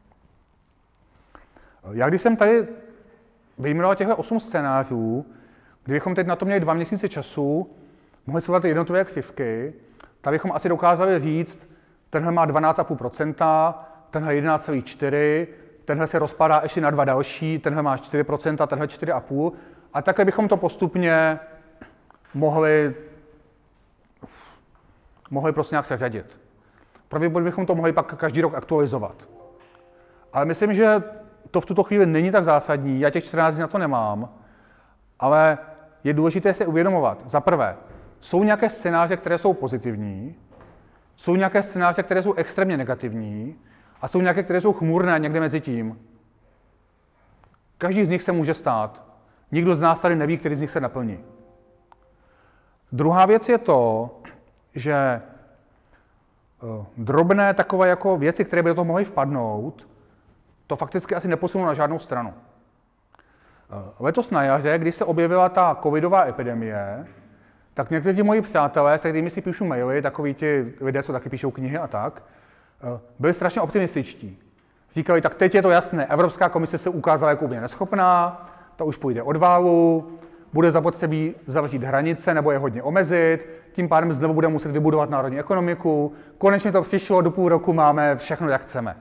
Já když jsem tady vyjmenoval těchto osm scénářů, kdybychom teď na to měli dva měsíce času, mohli sledovat jednotlivé křivky, tak bychom asi dokázali říct, tenhle má dvanáct celá pět procenta, tenhle jedenáct celá čtyři procenta, tenhle se rozpadá ještě na dva další, tenhle má čtyři procenta, tenhle čtyři celá pět procenta. A takhle bychom to postupně mohli, mohli prostě nějak seřadit. Pravděpodobně bychom to mohli pak každý rok aktualizovat. Ale myslím, že to v tuto chvíli není tak zásadní, já těch čtrnáct dní na to nemám, ale je důležité si uvědomovat. Za prvé, jsou nějaké scénáře, které jsou pozitivní, jsou nějaké scénáře, které jsou extrémně negativní a jsou nějaké, které jsou chmurné někde mezi tím. Každý z nich se může stát. Nikdo z nás tady neví, který z nich se naplní. Druhá věc je to, že drobné takové jako věci, které by do toho mohly vpadnout, to fakticky asi neposunou na žádnou stranu. Letos na jaře, když se objevila ta covidová epidemie, tak někteří moji přátelé, se kterými si píšu maily, takoví ti lidé, co taky píšou knihy a tak, byli strašně optimističtí. Říkali, tak teď je to jasné, Evropská komise se ukázala jako úplně neschopná, to už půjde od válu, bude zapotřebí zavřít hranice nebo je hodně omezit, tím pádem znovu budeme muset vybudovat národní ekonomiku, konečně to přišlo, do půl roku máme všechno, jak chceme.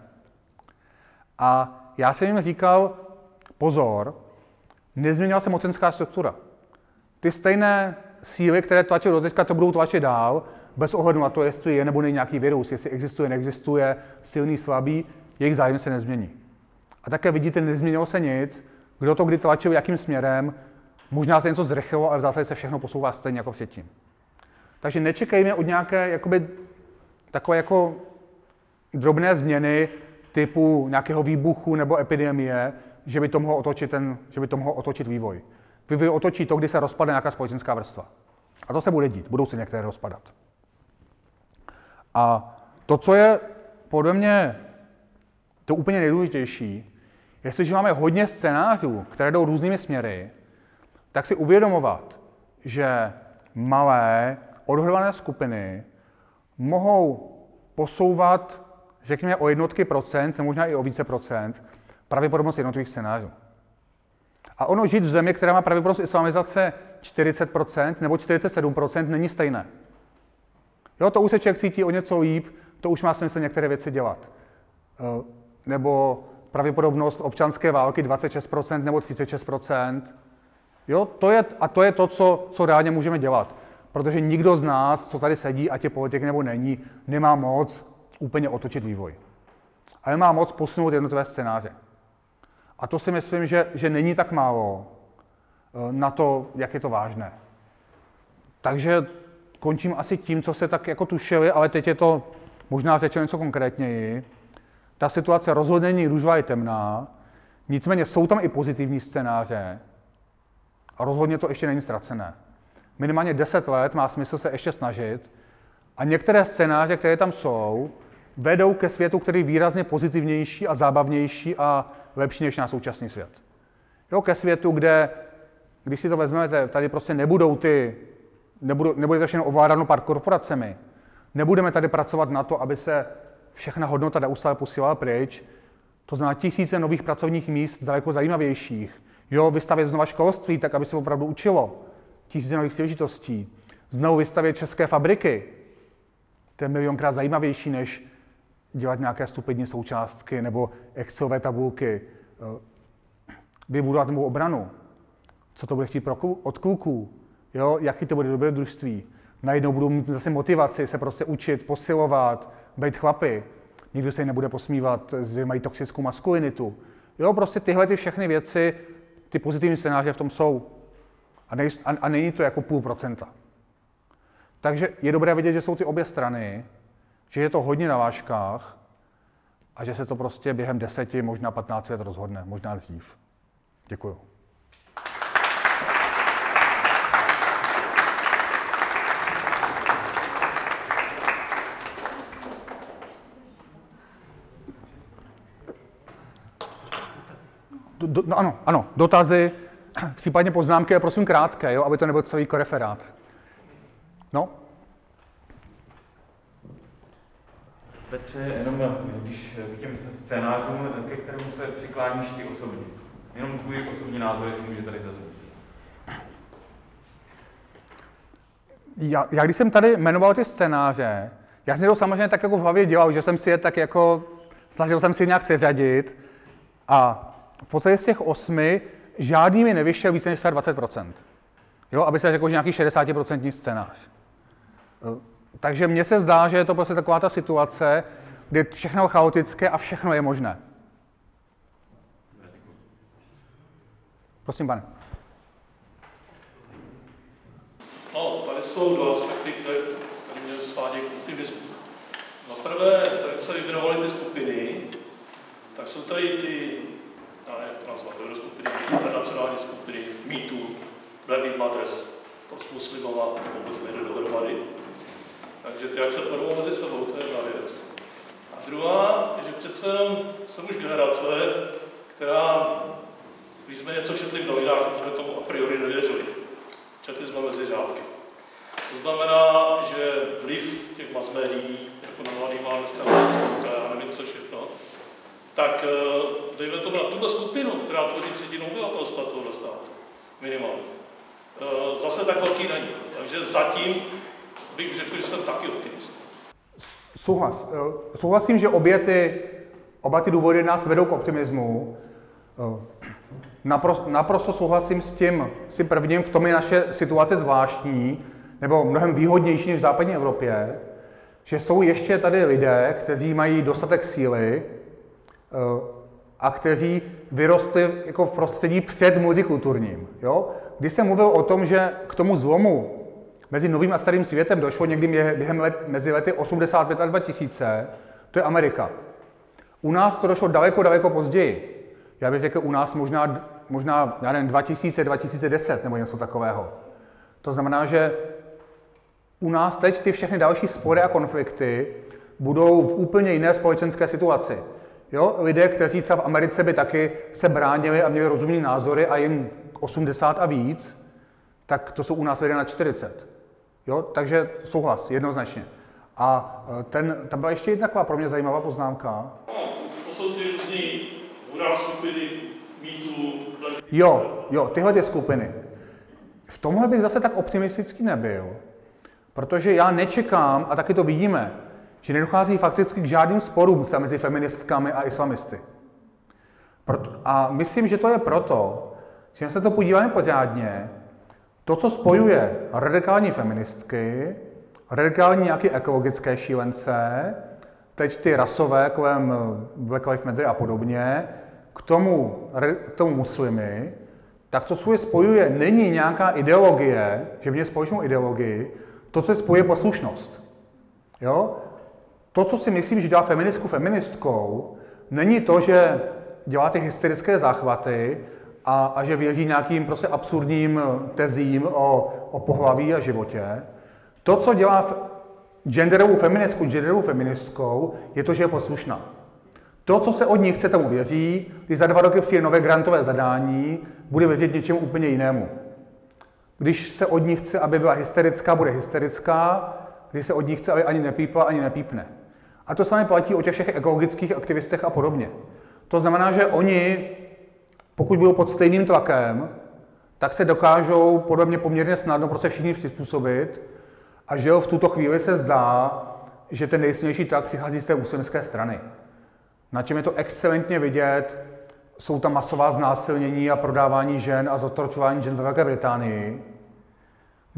A já jsem jim říkal, pozor, nezměnila se mocenská struktura. Ty stejné síly, které tlačily do teďka, to budou tlačit dál, bez ohledu na to, jestli je nebo není nějaký virus, jestli existuje, neexistuje, silný, slabý, jejich zájem se nezmění. A také vidíte, nezměnilo se nic, kdo to kdy tlačil, jakým směrem, možná se něco zrychlilo, ale v zásadě se všechno posouvá stejně jako předtím. Takže nečekejme od nějaké jakoby, takové jako drobné změny typu nějakého výbuchu nebo epidemie, že by to mohlo otočit, ten, že by to mohlo otočit vývoj. Vývoj otočí to, kdy se rozpadne nějaká společenská vrstva. A to se bude dít, budou se některé rozpadat. A to, co je podle mě to úplně nejdůležitější, jestliže máme hodně scénářů, které jdou různými směry, tak si uvědomovat, že malé, odhodlané skupiny mohou posouvat, řekněme, o jednotky procent, nebo možná i o více procent, pravděpodobnost jednotlivých scénářů. A ono žít v zemi, která má pravděpodobnost islamizace čtyřicet procent nebo čtyřicet sedm procent, není stejné. Jo, to už se člověk cítí o něco líp, to už má smysl některé věci dělat. Nebo pravděpodobnost občanské války dvacet šest procent nebo třicet šest procent. Jo, to je, a to je to, co, co reálně můžeme dělat. Protože nikdo z nás, co tady sedí, ať je politik nebo není, nemá moc úplně otočit vývoj. Ale má moc posunout jednotlivé scénáře. A to si myslím, že, že není tak málo na to, jak je to vážné. Takže končím asi tím, co se tak jako tušili, ale teď je to možná řečeno něco konkrétněji. Ta situace rozhodně není růžová i temná, nicméně jsou tam i pozitivní scénáře a rozhodně to ještě není ztracené. Minimálně deset let má smysl se ještě snažit a některé scénáře, které tam jsou, vedou ke světu, který je výrazně pozitivnější a zábavnější a lepší než náš současný svět. Jo, ke světu, kde, když si to vezmete, tady prostě nebudou ty, nebudou, nebude to všechno ovládáno pár korporacemi, nebudeme tady pracovat na to, aby se všechna hodnota neustále posílala pryč, to znamená tisíce nových pracovních míst, daleko zajímavějších. Jo, vystavět znova školství, tak aby se opravdu učilo. Tisíce nových příležitostí. Znovu vystavět české fabriky. To je milionkrát zajímavější, než dělat nějaké stupidní součástky nebo excelové tabulky. Vybudovat novou obranu. Co to bude chtít od kluků? Jo, jaký to bude dobrodružství. Najednou budou mít zase motivaci se prostě učit, posilovat, být chlapy. Nikdo se jim nebude posmívat, že mají toxickou maskulinitu. Jo, prostě tyhle ty všechny věci, ty pozitivní scénáře v tom jsou. A, nej, a, a není to jako půl procenta. Takže je dobré vidět, že jsou ty obě strany, že je to hodně na vážkách a že se to prostě během deseti, možná patnácti let rozhodne, možná dřív. Děkuju. Do, do, no ano, ano, dotazy, případně poznámky, a prosím krátké, jo, aby to nebyl celý referát. No? Petře, jenom když k těm scénářům, ke kterému se přikláníš ty osobně. Jenom tvůj osobní názor, jestli může tady zaznít. Já, já když jsem tady jmenoval ty scénáře, já jsem to samozřejmě tak jako v hlavě dělal, že jsem si je tak jako, snažil jsem si je nějak seřadit a v podstatě z těch osmi žádný mi nevyšel více než dvacet procent. Jo, aby se řekl, že nějaký šedesát procent scénář. Takže mně se zdá, že je to prostě taková ta situace, kdy všechno je chaotické a všechno je možné. Prosím, pane. No, tady jsou dva aspekty, které mě svádějí k optimismu. Za prvé, tady se vyjmenovaly ty skupiny, tak jsou tady ty, já nevím, to nazvat, euroskupiny, internacionální skupiny, MeToo, Black Mothers, to muslimovat, vůbec nejde dohromady. Takže ty, jak se porvou mezi sebou, to je jedna věc. A druhá je, že přece jsem už generace, která, když jsme něco četli v novinách, tak jsme tomu a priori nevěřili. Četli jsme mezi řádky. To znamená, že vliv těch mass médií, jako na mladý má dneska, já nevím co všechno, tak dejme tomu na tuhle skupinu, která tvoří třetinu obyvatelstva tohoto státu, minimálně. Zase tak velký není. Takže zatím bych řekl, že jsem taky optimista. Souhlas. Souhlasím, že obě ty, oba ty důvody nás vedou k optimismu. Naprosto, naprosto souhlasím s tím, s tím prvním, v tom je naše situace zvláštní, nebo mnohem výhodnější než v západní Evropě, že jsou ještě tady lidé, kteří mají dostatek síly a kteří vyrostli jako v prostředí před multikulturním. Jo? Když jsem mluvil o tom, že k tomu zlomu mezi novým a starým světem došlo někdy během let, mezi lety osmdesát pět a dva tisíce, to je Amerika. U nás to došlo daleko, daleko později. Já bych řekl u nás možná, možná já nevím, dva tisíce, dva tisíce deset nebo něco takového. To znamená, že u nás teď ty všechny další spory a konflikty budou v úplně jiné společenské situaci. Jo? Lidé, kteří třeba v Americe by taky se bránili a měli rozumné názory a jim osmdesát a víc, tak to jsou u nás lidé na čtyřicet. Jo? Takže souhlas, jednoznačně. A ten, tam byla ještě jedna taková pro mě zajímavá poznámka. No, to jsou ty různý hurá skupiny, MeToo. Jo, jo, tyhle ty skupiny. V tomhle bych zase tak optimistický nebyl, protože já nečekám, a taky to vidíme, že nedochází fakticky k žádným sporům mezi feministkami a islamisty. Proto, a myslím, že to je proto, že se to podíváme pořádně, to, co spojuje radikální feministky, radikální nějaké ekologické šílence, teď ty rasové kolem Black Lives Matter a podobně, k tomu, k tomu muslimy, tak to, co je spojuje, není nějaká ideologie, že měl společnou ideologii, to, co je spojuje poslušnost. Jo? To, co si myslím, že dělá feministku feministkou, není to, že dělá ty hysterické záchvaty a, a že věří nějakým prostě absurdním tezím o, o pohlaví a životě. To, co dělá genderovou feministku genderovou feministkou, je to, že je poslušná. To, co se od ní chce, tomu věří, když za dva roky přijde nové grantové zadání, bude věřit něčemu úplně jinému. Když se od ní chce, aby byla hysterická, bude hysterická, když se od ní chce, aby ani nepípla, ani nepípne. A to samé platí o těch všech ekologických aktivistech a podobně. To znamená, že oni, pokud budou pod stejným tlakem, tak se dokážou podle mě poměrně snadno prostě všichni přizpůsobit a že v tuto chvíli se zdá, že ten nejsilnější tlak přichází z té muslimské strany. Na čem je to excelentně vidět, jsou tam masová znásilnění a prodávání žen a zotročování žen ve Velké Británii.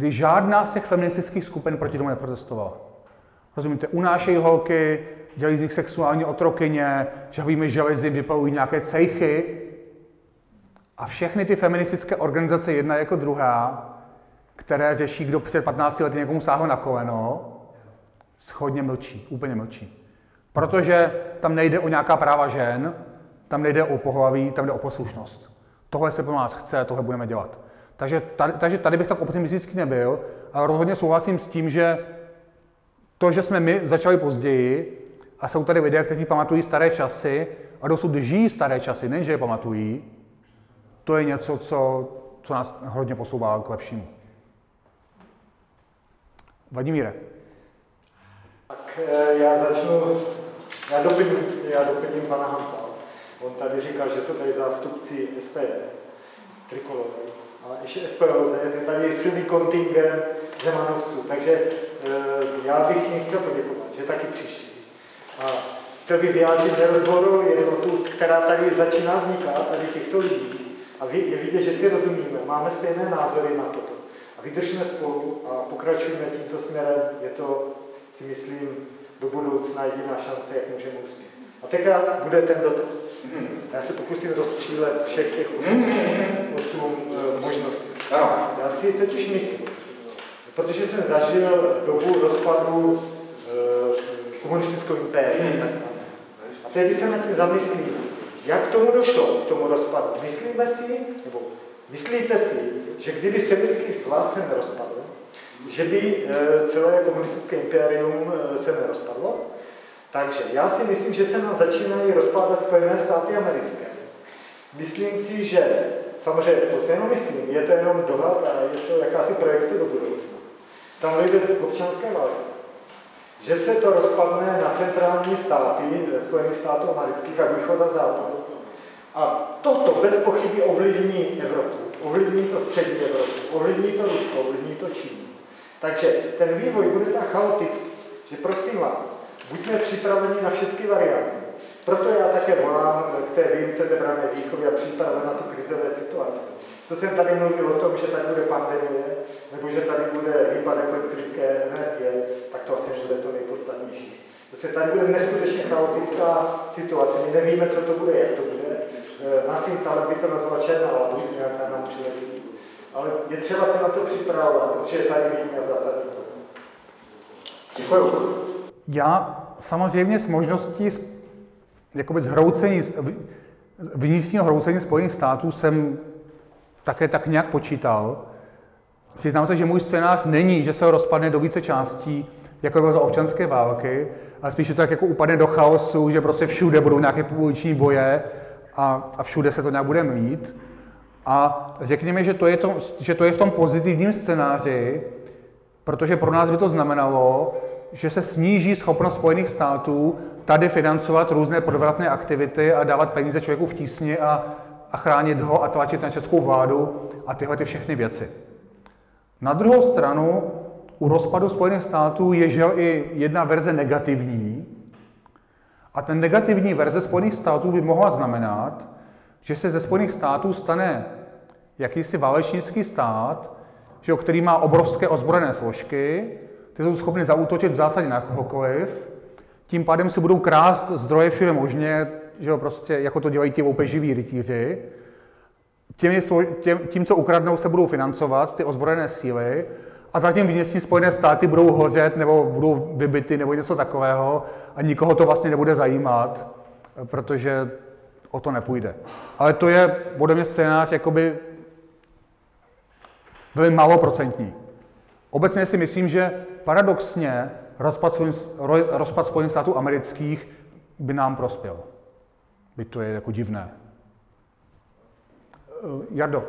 kdy žádná z těch feministických skupin proti tomu neprotestovala. Rozumíte? Unášejí holky, dělají z nich sexuální otrokyně, žhavými železy, vypalují nějaké cejchy. A všechny ty feministické organizace, jedna jako druhá, které řeší, kdo před patnácti lety někomu sáhl na koleno, shodně mlčí, úplně mlčí. Protože tam nejde o nějaká práva žen, tam nejde o pohlaví, tam jde o poslušnost. Tohle se pro nás chce, tohle budeme dělat. Takže tady, takže tady bych tak optimistický nebyl, ale rozhodně souhlasím s tím, že to, že jsme my začali později a jsou tady lidé, kteří pamatují staré časy a dosud žijí staré časy, nejenže je pamatují, to je něco, co, co nás hodně posouvá k lepšímu. Vladimíre. Tak já začnu, já doplním, já doplním pana Hampa. On tady říkal, že jsou tady zástupci S P D, Trikolové. A ještě S P O Z, je tady silný kontingent zemanovců, takže e, já bych jim chtěl poděkovat, že taky přišli. A chtěl bych vyjádřit nerozboru jednotu, která tady začíná vznikat, tady těchto lidí. A je vidět, že si rozumíme, máme stejné názory na toto. A vydržíme spolu a pokračujeme tímto směrem, je to, si myslím, do budoucna jediná šance, jak můžeme uspět. A teďka bude ten dotaz. Já se pokusím rozstřílet všech těch osm, osm uh, možností. Já si totiž myslím, protože jsem zažil dobu rozpadu uh, komunistického impéria, a tedy se nad tím zamyslím, jak k tomu došlo, k tomu rozpadu. Myslíme si, nebo myslíte si, že kdyby Sovětský svaz se nerozpadl, že by uh, celé komunistické impérium uh, se nerozpadlo? Takže já si myslím, že se nám začínají rozpadat Spojené státy americké. Myslím si, že, samozřejmě to se jenom myslím, je to jenom dohad a je to jakási projekce do budoucna. Tam dojde k občanské válce. Že se to rozpadne na centrální státy Spojených států amerických a východ a západ. A toto bez pochyby ovlivní Evropu, ovlivní to střední Evropu, ovlivní to Rusko, ovlivní to Čínu. Takže ten vývoj bude tak chaotický, že prosím vás, buďme připraveni na všechny varianty. Proto já také volám k té výuce té branné výchovy a přípravě na tu krizové situaci. Co jsem tady mluvil o tom, že tady bude pandemie, nebo že tady bude výpadek elektrické energie, tak to asi bude to nejpodstatnější. Protože tady bude neskutečně chaotická situace. My nevíme, co to bude, jak to bude. Nasím talent by to nazval černá labuť, nějaká nám přiletí. Ale je třeba se na to připravovat, protože tady vidíme zásadní. Děkuji. Já samozřejmě s možností jakoby zhroucení, vnitřního hroucení Spojených států jsem také tak nějak počítal. Přiznám se, že můj scénář není, že se ho rozpadne do více částí, jako bylo za občanské války, ale spíš to tak jako upadne do chaosu, že prostě všude budou nějaké pouliční boje a, a všude se to nějak bude mít. A řekněme, že to, je to, že to je v tom pozitivním scénáři, protože pro nás by to znamenalo, že se sníží schopnost Spojených států tady financovat různé podvratné aktivity a dávat peníze člověku v tísni a, a chránit ho a tlačit na českou vládu a tyhle ty všechny věci. Na druhou stranu, u rozpadu Spojených států je žel i jedna verze negativní. A ten negativní verze Spojených států by mohla znamenat, že se ze Spojených států stane jakýsi válečnický stát, že, který má obrovské ozbrojené složky, ty jsou schopny zaútočit v zásadě na kohokoliv, tím pádem si budou krást zdroje všude možně, že jo, prostě, jako to dělají ti loupeživí rytíři. Tím, tím, tím, co ukradnou, se budou financovat ty ozbrojené síly a zatím vnitřní Spojené státy budou hořet nebo budou vybity nebo něco takového a nikoho to vlastně nebude zajímat, protože o to nepůjde. Ale to je podle mě scénář jakoby velmi máloprocentní. Obecně si myslím, že paradoxně rozpad, rozpad Spojených států amerických by nám prospěl. Byť to je jako divné. Jardo.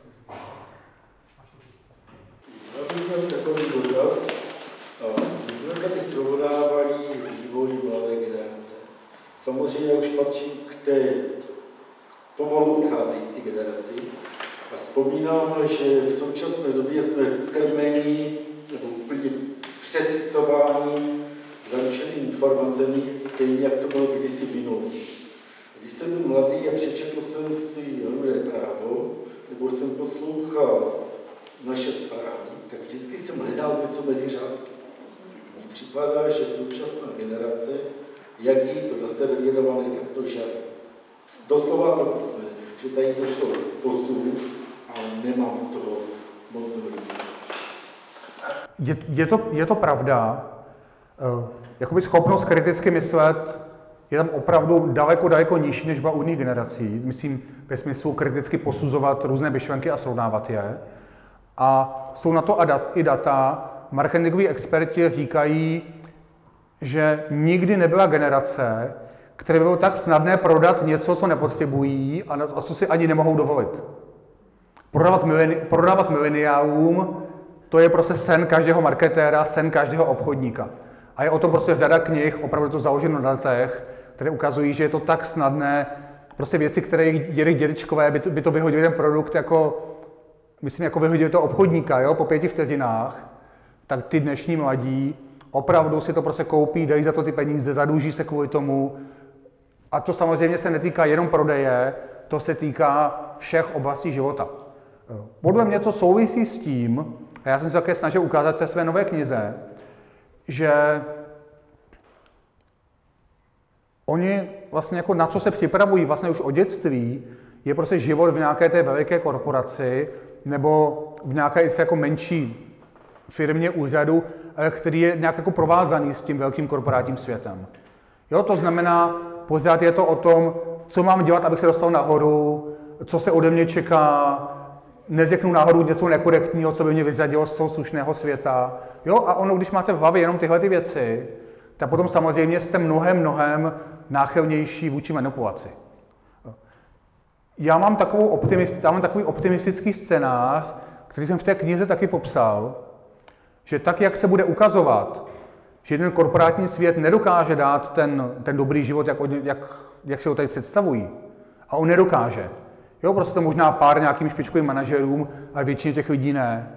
Já bych měl takový dotaz. My jsme tady srovnávali vývoj mladé generace. Samozřejmě už patří k té pomalu odcházející generaci. A vzpomínám, že v současné době jsme krmení nebo úplně přesycováni zaručenými informacemi, stejně jak to bylo kdysi v minulosti. Když jsem byl mladý a přečetl jsem si Rudé právo, nebo jsem poslouchal naše zprávy, tak vždycky jsem hledal něco mezi řádky. Mně připadá, že současná generace, jak jí to dostervírované, tak to žere. Doslova to písmene, že tady došlo posun a nemám z toho moc dobrý věc. Je, je, to, je to pravda. Uh, jakoby schopnost kriticky myslet je tam opravdu daleko, daleko nižší, než byla u jiných generací. Myslím, ve smyslu kriticky posuzovat různé myšlenky a srovnávat je. A jsou na to i data. Marketingoví experti říkají, že nikdy nebyla generace, které bylo tak snadné prodat něco, co nepotřebují a co si ani nemohou dovolit. Prodávat, mileni, prodávat mileniálům, to je prostě sen každého marketéra, sen každého obchodníka. A je o tom prostě řada knih, opravdu to založeno na datech, které ukazují, že je to tak snadné, prostě věci, které jejich dědečkové by to, by to vyhodili ten produkt jako, myslím, jako vyhodili to obchodníka, jo, po pěti vteřinách, tak ty dnešní mladí opravdu si to prostě koupí, dají za to ty peníze, zadluží se kvůli tomu. A to samozřejmě se netýká jenom prodeje, to se týká všech oblastí života. Podle mě to souvisí s tím, a já jsem se také snažil ukázat v té své nové knize, že oni vlastně jako na co se připravují vlastně už od dětství, je prostě život v nějaké té veliké korporaci nebo v nějaké jako menší firmě, úřadu, který je nějak jako provázaný s tím velkým korporátním světem. Jo, to znamená, pořád je to o tom, co mám dělat, abych se dostal nahoru, co se ode mě čeká, neřeknu náhodou něco nekorektního, co by mě vyřadilo z toho slušného světa. Jo, a ono, když máte v hlavě jenom tyhle ty věci, tak potom samozřejmě jste mnohem, mnohem náchylnější vůči manipulaci. Já mám, takovou optimist, já mám takový optimistický scénář, který jsem v té knize taky popsal, že tak, jak se bude ukazovat, že ten korporátní svět nedokáže dát ten, ten dobrý život, jak, jak, jak si ho tady představují. A on nedokáže. Jo, prostě to možná pár nějakým špičkovým manažerům, ale většině těch lidí ne.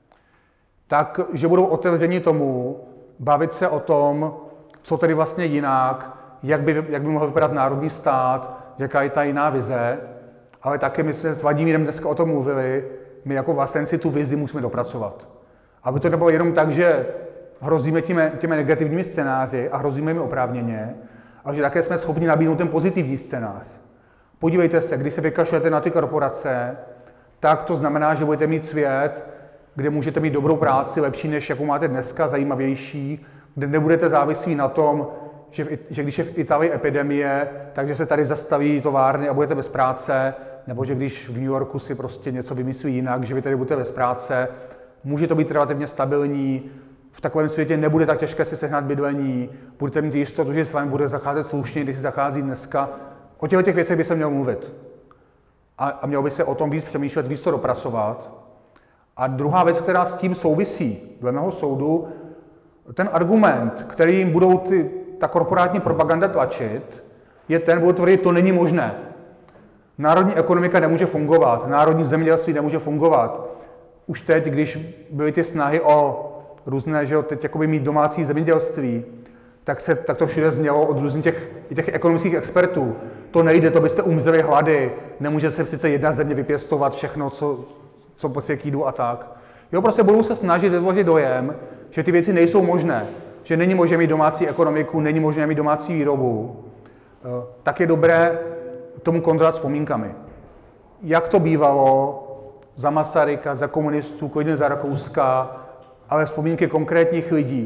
Tak, že budou otevřeni tomu, bavit se o tom, co tedy vlastně jinak, jak by, jak by mohl vypadat národní stát, jaká je ta jiná vize, ale taky my jsme s Vladimírem dneska o tom mluvili, my jako vlastenci tu vizi musíme dopracovat. Aby to nebylo jenom tak, že hrozíme těmi, těmi negativními scénáři a hrozíme jim oprávněně, ale že také jsme schopni nabídnout ten pozitivní scénář. Podívejte se, když se vykašlete na ty korporace, tak to znamená, že budete mít svět, kde můžete mít dobrou práci, lepší než jakou máte dneska, zajímavější, kde nebudete závislí na tom, že, v, že když je v Itálii epidemie, takže se tady zastaví továrny a budete bez práce, nebo že když v New Yorku si prostě něco vymyslí jinak, že vy tady budete bez práce. Může to být relativně stabilní, v takovém světě nebude tak těžké si sehnat bydlení, budete mít jistotu, že s vámi bude zacházet slušně, když si zachází dneska. O těchto těch věcech by se měl mluvit. A, a mělo by se o tom víc přemýšlet, víc to dopracovat. A druhá věc, která s tím souvisí, dle mého soudu, ten argument, který jim budou ty, ta korporátní propaganda tlačit, je ten, budou tvrdit, to není možné. Národní ekonomika nemůže fungovat, národní zemědělství nemůže fungovat. Už teď, když byly ty snahy o různé, že jo, teď jakoby mít domácí zemědělství, tak, se, tak to všude znělo od různých těch, i těch ekonomických expertů. To nejde, to byste umřeli hlady, nemůže se přece jedna země vypěstovat všechno, co, co potřebuje k jídlu a tak. Jo, prostě budou se snažit vytvořit dojem, že ty věci nejsou možné, že není možné mít domácí ekonomiku, není možné mít domácí výrobu. Tak je dobré tomu kontrolovat vzpomínkami. Jak to bývalo za Masaryka, za komunistů, klidně za Rakouska, ale vzpomínky konkrétních lidí.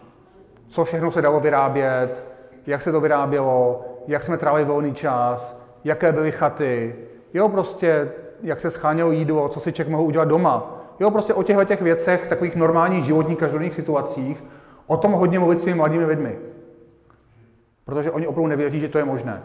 Co všechno se dalo vyrábět, jak se to vyrábělo, jak jsme trávili volný čas, jaké byly chaty, jo, prostě, jak se schánělo jídlo, co si člověk mohl udělat doma. Jo, prostě o těchto těch věcech, takových normálních životních každodenních situacích, o tom hodně mluvit s těmi mladými lidmi. Protože oni opravdu nevěří, že to je možné.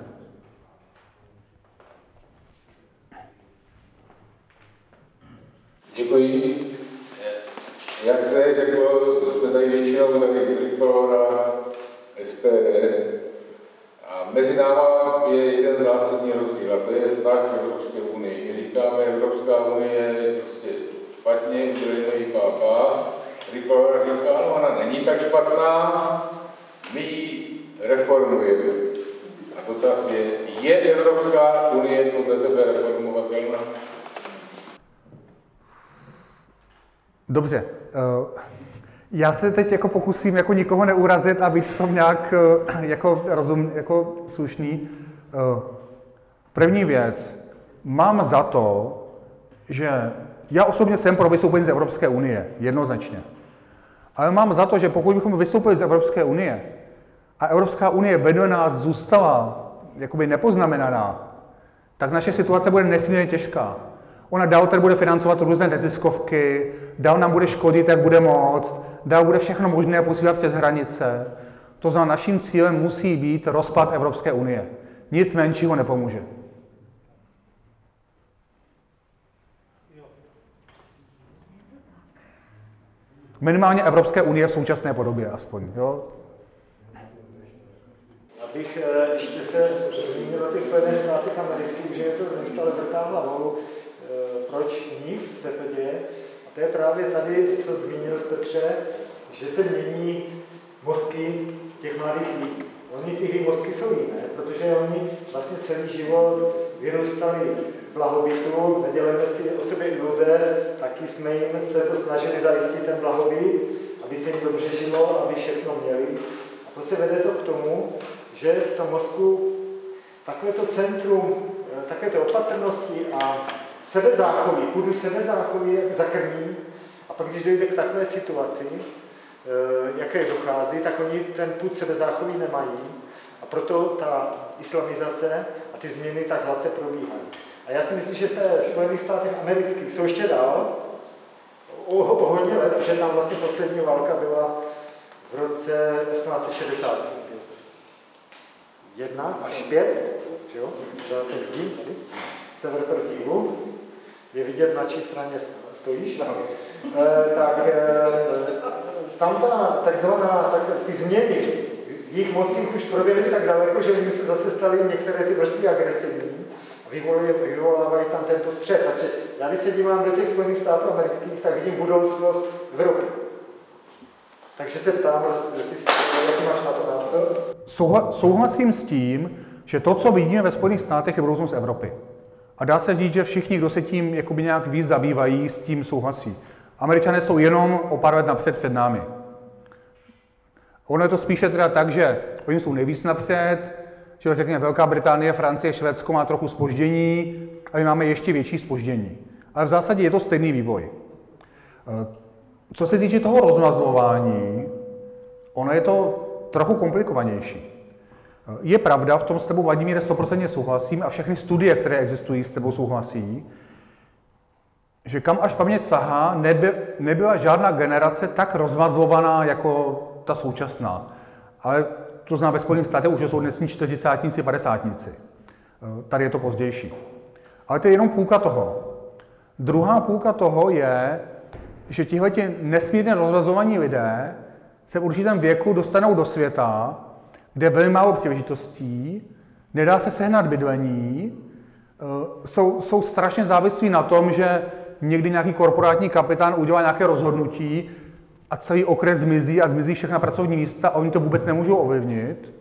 Děkuji. Jak se řekl, jsme tady většinou Trikolora, S P D a mezi náma je jeden zásadní rozdíl a to je vztah k Evropské unii. My říkáme, Evropská unie je prostě špatně, udělejme jí páka. Trikolora říká, no ona není tak špatná, my ji reformujeme. A dotaz je, je Evropská unie podle tebe reformovatelná? Dobře. Já se teď jako pokusím jako nikoho neurazit a být v tom nějak jako rozum, jako slušný. První věc. Mám za to, že já osobně jsem pro vystoupení z Evropské unie, jednoznačně. Ale mám za to, že pokud bychom vystoupili z Evropské unie a Evropská unie vedle nás zůstala jakoby nepoznamenaná, tak naše situace bude nesmírně těžká. Ona dál tady bude financovat různé neziskovky, dál nám bude škodit, jak bude moct, dál bude všechno možné posílat přes hranice. To znamená, naším cílem musí být rozpad Evropské unie. Nic menšího nepomůže. Minimálně Evropské unie v současné podobě aspoň. Jo? Abych ještě se zmínil o těch Spojených státech amerických, že je to neustále vrtá hlavou, proč u nich se to děje. A to je právě tady, co zmínil Petře, že se mění mozky těch mladých lidí. Oni ty mozky jsou jiné, protože oni vlastně celý život vyrůstali v blahobytu, nedělejme si o sobě iluze, taky jsme jim se to snažili zajistit ten blahobyt, aby se jim dobře žilo, aby všechno měli. A to se vede to k tomu, že v tom mozku takové to centrum, takové to opatrnosti a sebezáchovy, půdu sebezáchovy zakrní, a pak když dojde k takové situaci, jaké dochází, tak oni ten půd sebezáchovy nemají a proto ta islamizace a ty změny tak hladce probíhají. A já si myslím, že v Spojených státech amerických jsou ještě dál, o, o hodně let, že tam vlastně poslední válka byla v roce osmnáct set šedesát pět. Jedna až pět, jo, se vidím tady, sever proti jihu, je vidět, na čí straně stojíš, e, tak e, tam ta takzvaná, tak, ty změny v jejich mocích už proběhly tak daleko, že my se zase stali některé ty vrstvy agresivní a vyvolávají tam tento střet. Takže já když se dívám do těch Spojených států amerických, tak vidím budoucnost Evropy. Takže se ptám, jaký máš na to názor? Souhla, souhlasím s tím, že to, co vidíme ve Spojených státech, je budoucnost Evropy. A dá se říct, že všichni, kdo se tím jakoby nějak víc zabývají, s tím souhlasí. Američané jsou jenom o pár let napřed před námi. Ono je to spíše teda tak, že oni jsou nejvíc napřed, že řekněme Velká Británie, Francie, Švédsko má trochu zpoždění, a my máme ještě větší zpoždění. Ale v zásadě je to stejný vývoj. Co se týče toho rozmazlování, ono je to trochu komplikovanější. Je pravda, v tom s tebou, Vladimíre, sto procent souhlasím a všechny studie, které existují, s tebou souhlasí, že kam až paměť sahá, neby, nebyla žádná generace tak rozmazlovaná jako ta současná. Ale to znamená, ve Spojených státech už jsou dnesní čtyřicátníci, padesátníci. Tady je to pozdější. Ale to je jenom půlka toho. Druhá půlka toho je, že tihleti nesmírně rozmazlovaní lidé se v určitém věku dostanou do světa, kde je velmi málo příležitostí, nedá se sehnat bydlení, jsou, jsou strašně závislí na tom, že někdy nějaký korporátní kapitán udělá nějaké rozhodnutí a celý okres zmizí a zmizí všechna pracovní místa a oni to vůbec nemůžou ovlivnit.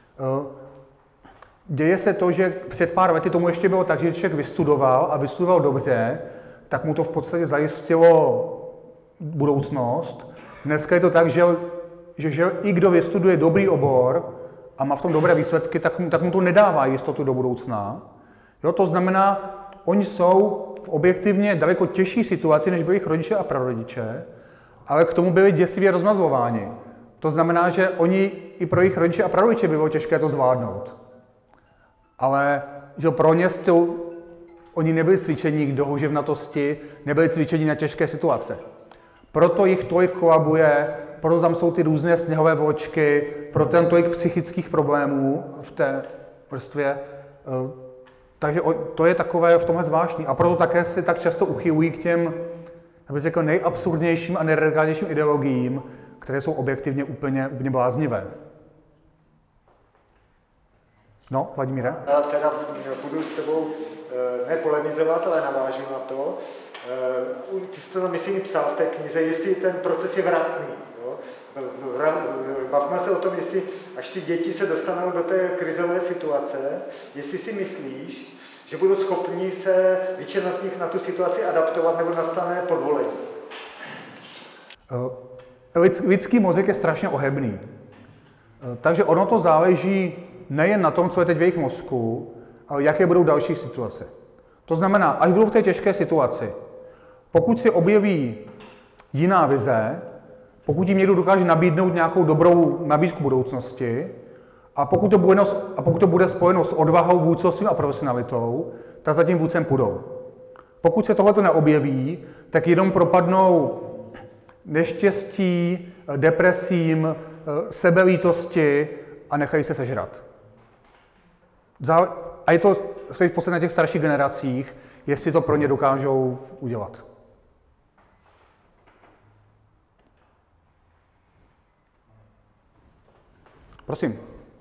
Děje se to, že před pár lety tomu ještě bylo tak, že člověk vystudoval a vystudoval dobře, tak mu to v podstatě zajistilo budoucnost. Dneska je to tak, že, že, že i kdo vystuduje dobrý obor a má v tom dobré výsledky, tak mu, tak mu to nedává jistotu do budoucna. Jo, to znamená, oni jsou v objektivně daleko těžší situaci, než byli jejich rodiče a prarodiče, ale k tomu byli děsivě rozmazlováni. To znamená, že oni i pro jejich rodiče a prarodiče by bylo těžké to zvládnout. Ale že pro ně to, oni nebyli cvičení k dohoževnatosti, nebyli cvičení na těžké situace. Proto jich tolik kolabuje, proto tam jsou ty různé sněhové vločky, proto tam tolik psychických problémů v té vrstvě. Takže to je takové v tomhle zvláštní. A proto také si tak často uchylují k těm, abych řekl, nejabsurdnějším a nejradikálnějším ideologiím, které jsou objektivně úplně, úplně bláznivé. No, Vladimíre? Já teda budu s tebou nepolemizovat, ale navážu na to. Ty jsi to, myslím, psal v té knize, jestli ten proces je vratný. Jo? Bavme se o tom, jestli až ty děti se dostanou do té krizové situace, jestli si myslíš, že budou schopni se většina z nich na tu situaci adaptovat, nebo nastane podvolení. Lidský mozek je strašně ohebný. Takže ono to záleží nejen na tom, co je teď v jejich mozku, ale jaké budou další situace. To znamená, až budou v té těžké situaci, pokud si objeví jiná vize, pokud jim někdo dokáže nabídnout nějakou dobrou nabídku budoucnosti, a pokud to bude, a pokud to bude spojeno s odvahou, vůdcovstvím a profesionalitou, tak za tím vůdcem půjdou. Pokud se tohleto neobjeví, tak jenom propadnou neštěstí, depresím, sebelítosti a nechají se sežrat. A je to v podstatě na těch starších generacích, jestli to pro ně dokážou udělat. Prosím.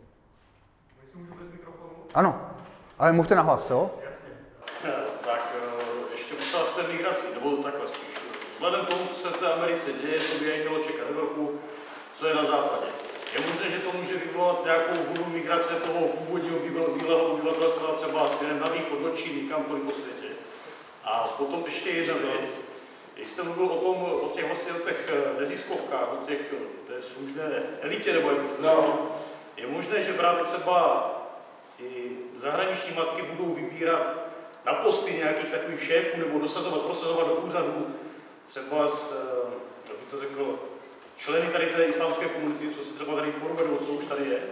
Ano, ale mluvte nahlas, jo? Jasně. Tak ještě musela z té migrací, nebo takhle spíš. Vzhledem k tomu, co se v té Americe děje, co by jej mělo čekat Evropu, co je na západě. Je možné, že to může vyvolat nějakou vlnu migrace toho původního bílého obyvatelstva třeba směrem na východ, do Číny, kamkoliv po světě. A potom ještě jedna věc. Když jste mluvil o tom, o těch vlastně o těch neziskovkách, o těch té služné elitě, nebo jak bych to řekl, no. Je možné, že právě třeba ty zahraniční matky budou vybírat na posty nějakých takových šéfů nebo dosazovat, prosazovat do úřadů třeba s, jak bych to řekl, členy tady té islámské komunity, co se třeba tady formuje, nebo co už tady je?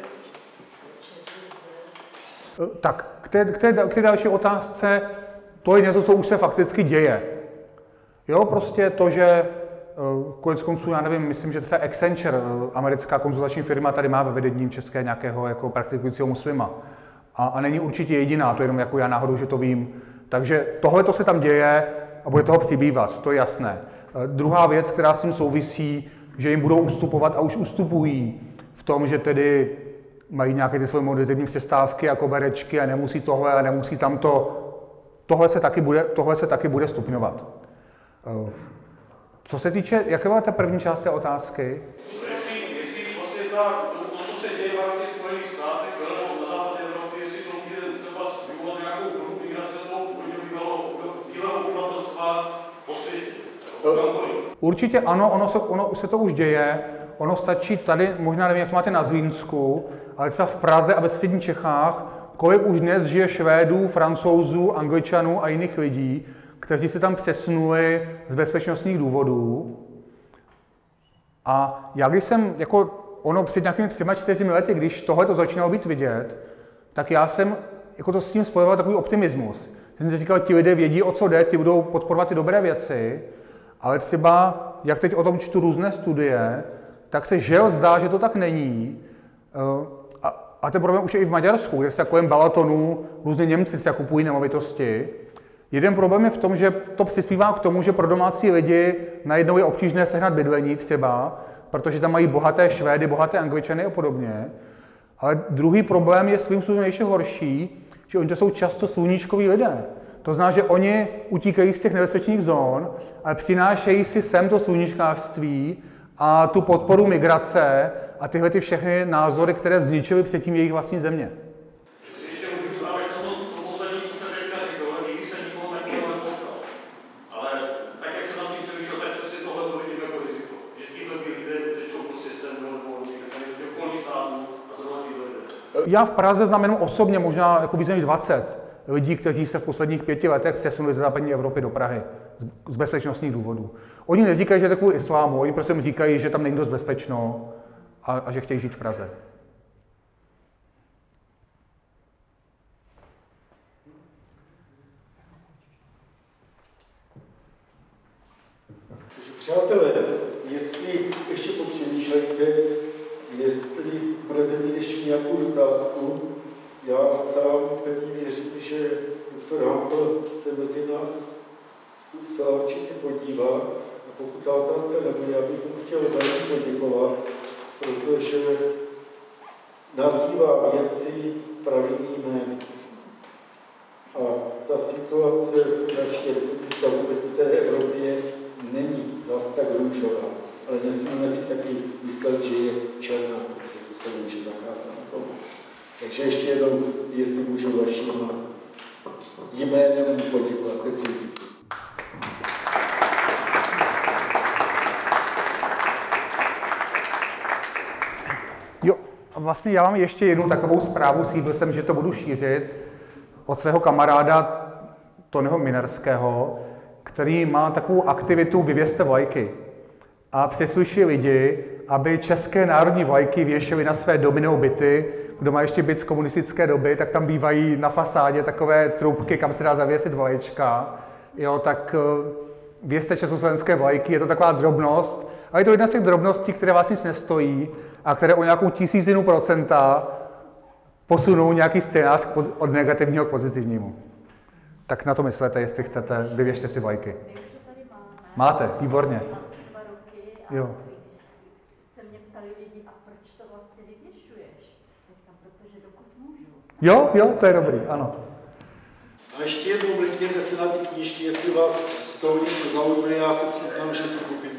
Tak, k té, k té, k té další otázce, to je něco, co už se fakticky děje. Jo, prostě to, že konec konců, já nevím, myslím, že to je Accenture, americká konzultační firma, tady má ve vedení české nějakého jako praktikujícího muslima. A, a není určitě jediná, to je jenom jako já náhodou, že to vím. Takže tohle to se tam děje a bude toho přibývat, to je jasné. Druhá věc, která s tím souvisí, že jim budou ustupovat a už ustupují v tom, že tedy mají nějaké ty svoje modlitevní přestávky jako berečky a nemusí tohle a nemusí tamto. Tohle se taky bude, tohle se taky bude stupňovat. Co se týče, jaké byla ta první část té otázky? Jestli, jestli vlastně ta, to, to, co se děje v těch Spojených státech, nebo na západě Evropy, jestli to může třeba vyvolat nějakou vlnu migrace toho bílého obyvatelstva po světě? Určitě ano, ono se, ono se to už děje. Ono stačí tady, možná nevím, jak to máte na Zlínsku, ale třeba v Praze a ve středních Čechách, kolik už dnes žije Švédů, Francouzů, Angličanů a jiných lidí, kteří se tam přesunuli z bezpečnostních důvodů. A já když jsem, jako ono před nějakými třema, čtyřmi lety, když tohle to začínalo být vidět, tak já jsem jako to s tím spojoval takový optimismus. Jsem si říkal, ti lidé vědí, o co jde, ti budou podporovat ty dobré věci, ale třeba, jak teď o tom čtu různé studie, tak se žel zdá, že to tak není. A, a ten problém už je i v Maďarsku, kde se kolem Balatonu různě Němci třeba kupují nemovitosti. Jeden problém je v tom, že to přispívá k tomu, že pro domácí lidi najednou je obtížné sehnat bydlení třeba, protože tam mají bohaté Švédy, bohaté Angličany a podobně. Ale druhý problém je svým způsobem ještě horší, že oni to jsou často sluníčkoví lidé. To znamená, že oni utíkají z těch nebezpečných zón, ale přinášejí si sem to sluníčkářství a tu podporu migrace a tyhle ty všechny názory, které zničily předtím jejich vlastní země. Já v Praze znám jenom osobně možná jako více než dvacet lidí, kteří se v posledních pěti letech přesunuli ze západní Evropy do Prahy z bezpečnostních důvodů. Oni neříkají, že je to kvůli islámu, oni prostě říkají, že tam není dost bezpečno a, a že chtějí žít v Praze. Přátelé, jestli ještě popřemýšlejte, jestli budete mít ještě nějakou otázku, já sám pevně věřím, že doktor Hampl se mezi nás celá určitě podívá a pokud ta otázka nebude, já bych mu chtěl velmi poděkovat, protože nazývá věci pravými jmény. A ta situace v naší republice a vůbec v té Evropě není zas tak růžová, ale nesmíme si taky myslet, že je černá, protože to se může zakázat. Takže ještě jednou, jestli můžu vaším jménem poděkovat. Jo, vlastně já mám ještě jednu takovou zprávu, slíbil jsem, že to budu šířit od svého kamaráda Tonyho Minerského, který má takovou aktivitu Vyvěste vlajky a přesvědčuje lidi, aby české národní vlajky věšely na své domy nebo byty. Kdo má ještě byt z komunistické doby, tak tam bývají na fasádě takové trubky, kam se dá zavěsit vlaječka. Jo, tak vězte československé vlajky, je to taková drobnost, ale je to jedna z těch drobností, které vás nic nestojí a které o nějakou tisícinu procenta posunou nějaký scénář od negativního k pozitivnímu. Tak na to myslete, jestli chcete, vyvěšte si vlajky. Máte, výborně. Jo. Se mě ptali lidi, a proč to vlastně vyvěšuješ? Teďka, protože dokud můžu. Jo, jo, to je dobrý, ano. A ještě jednou mrkněte se na ty knížky, jestli vás z toho něco zaujme, já se přiznám, že se koupím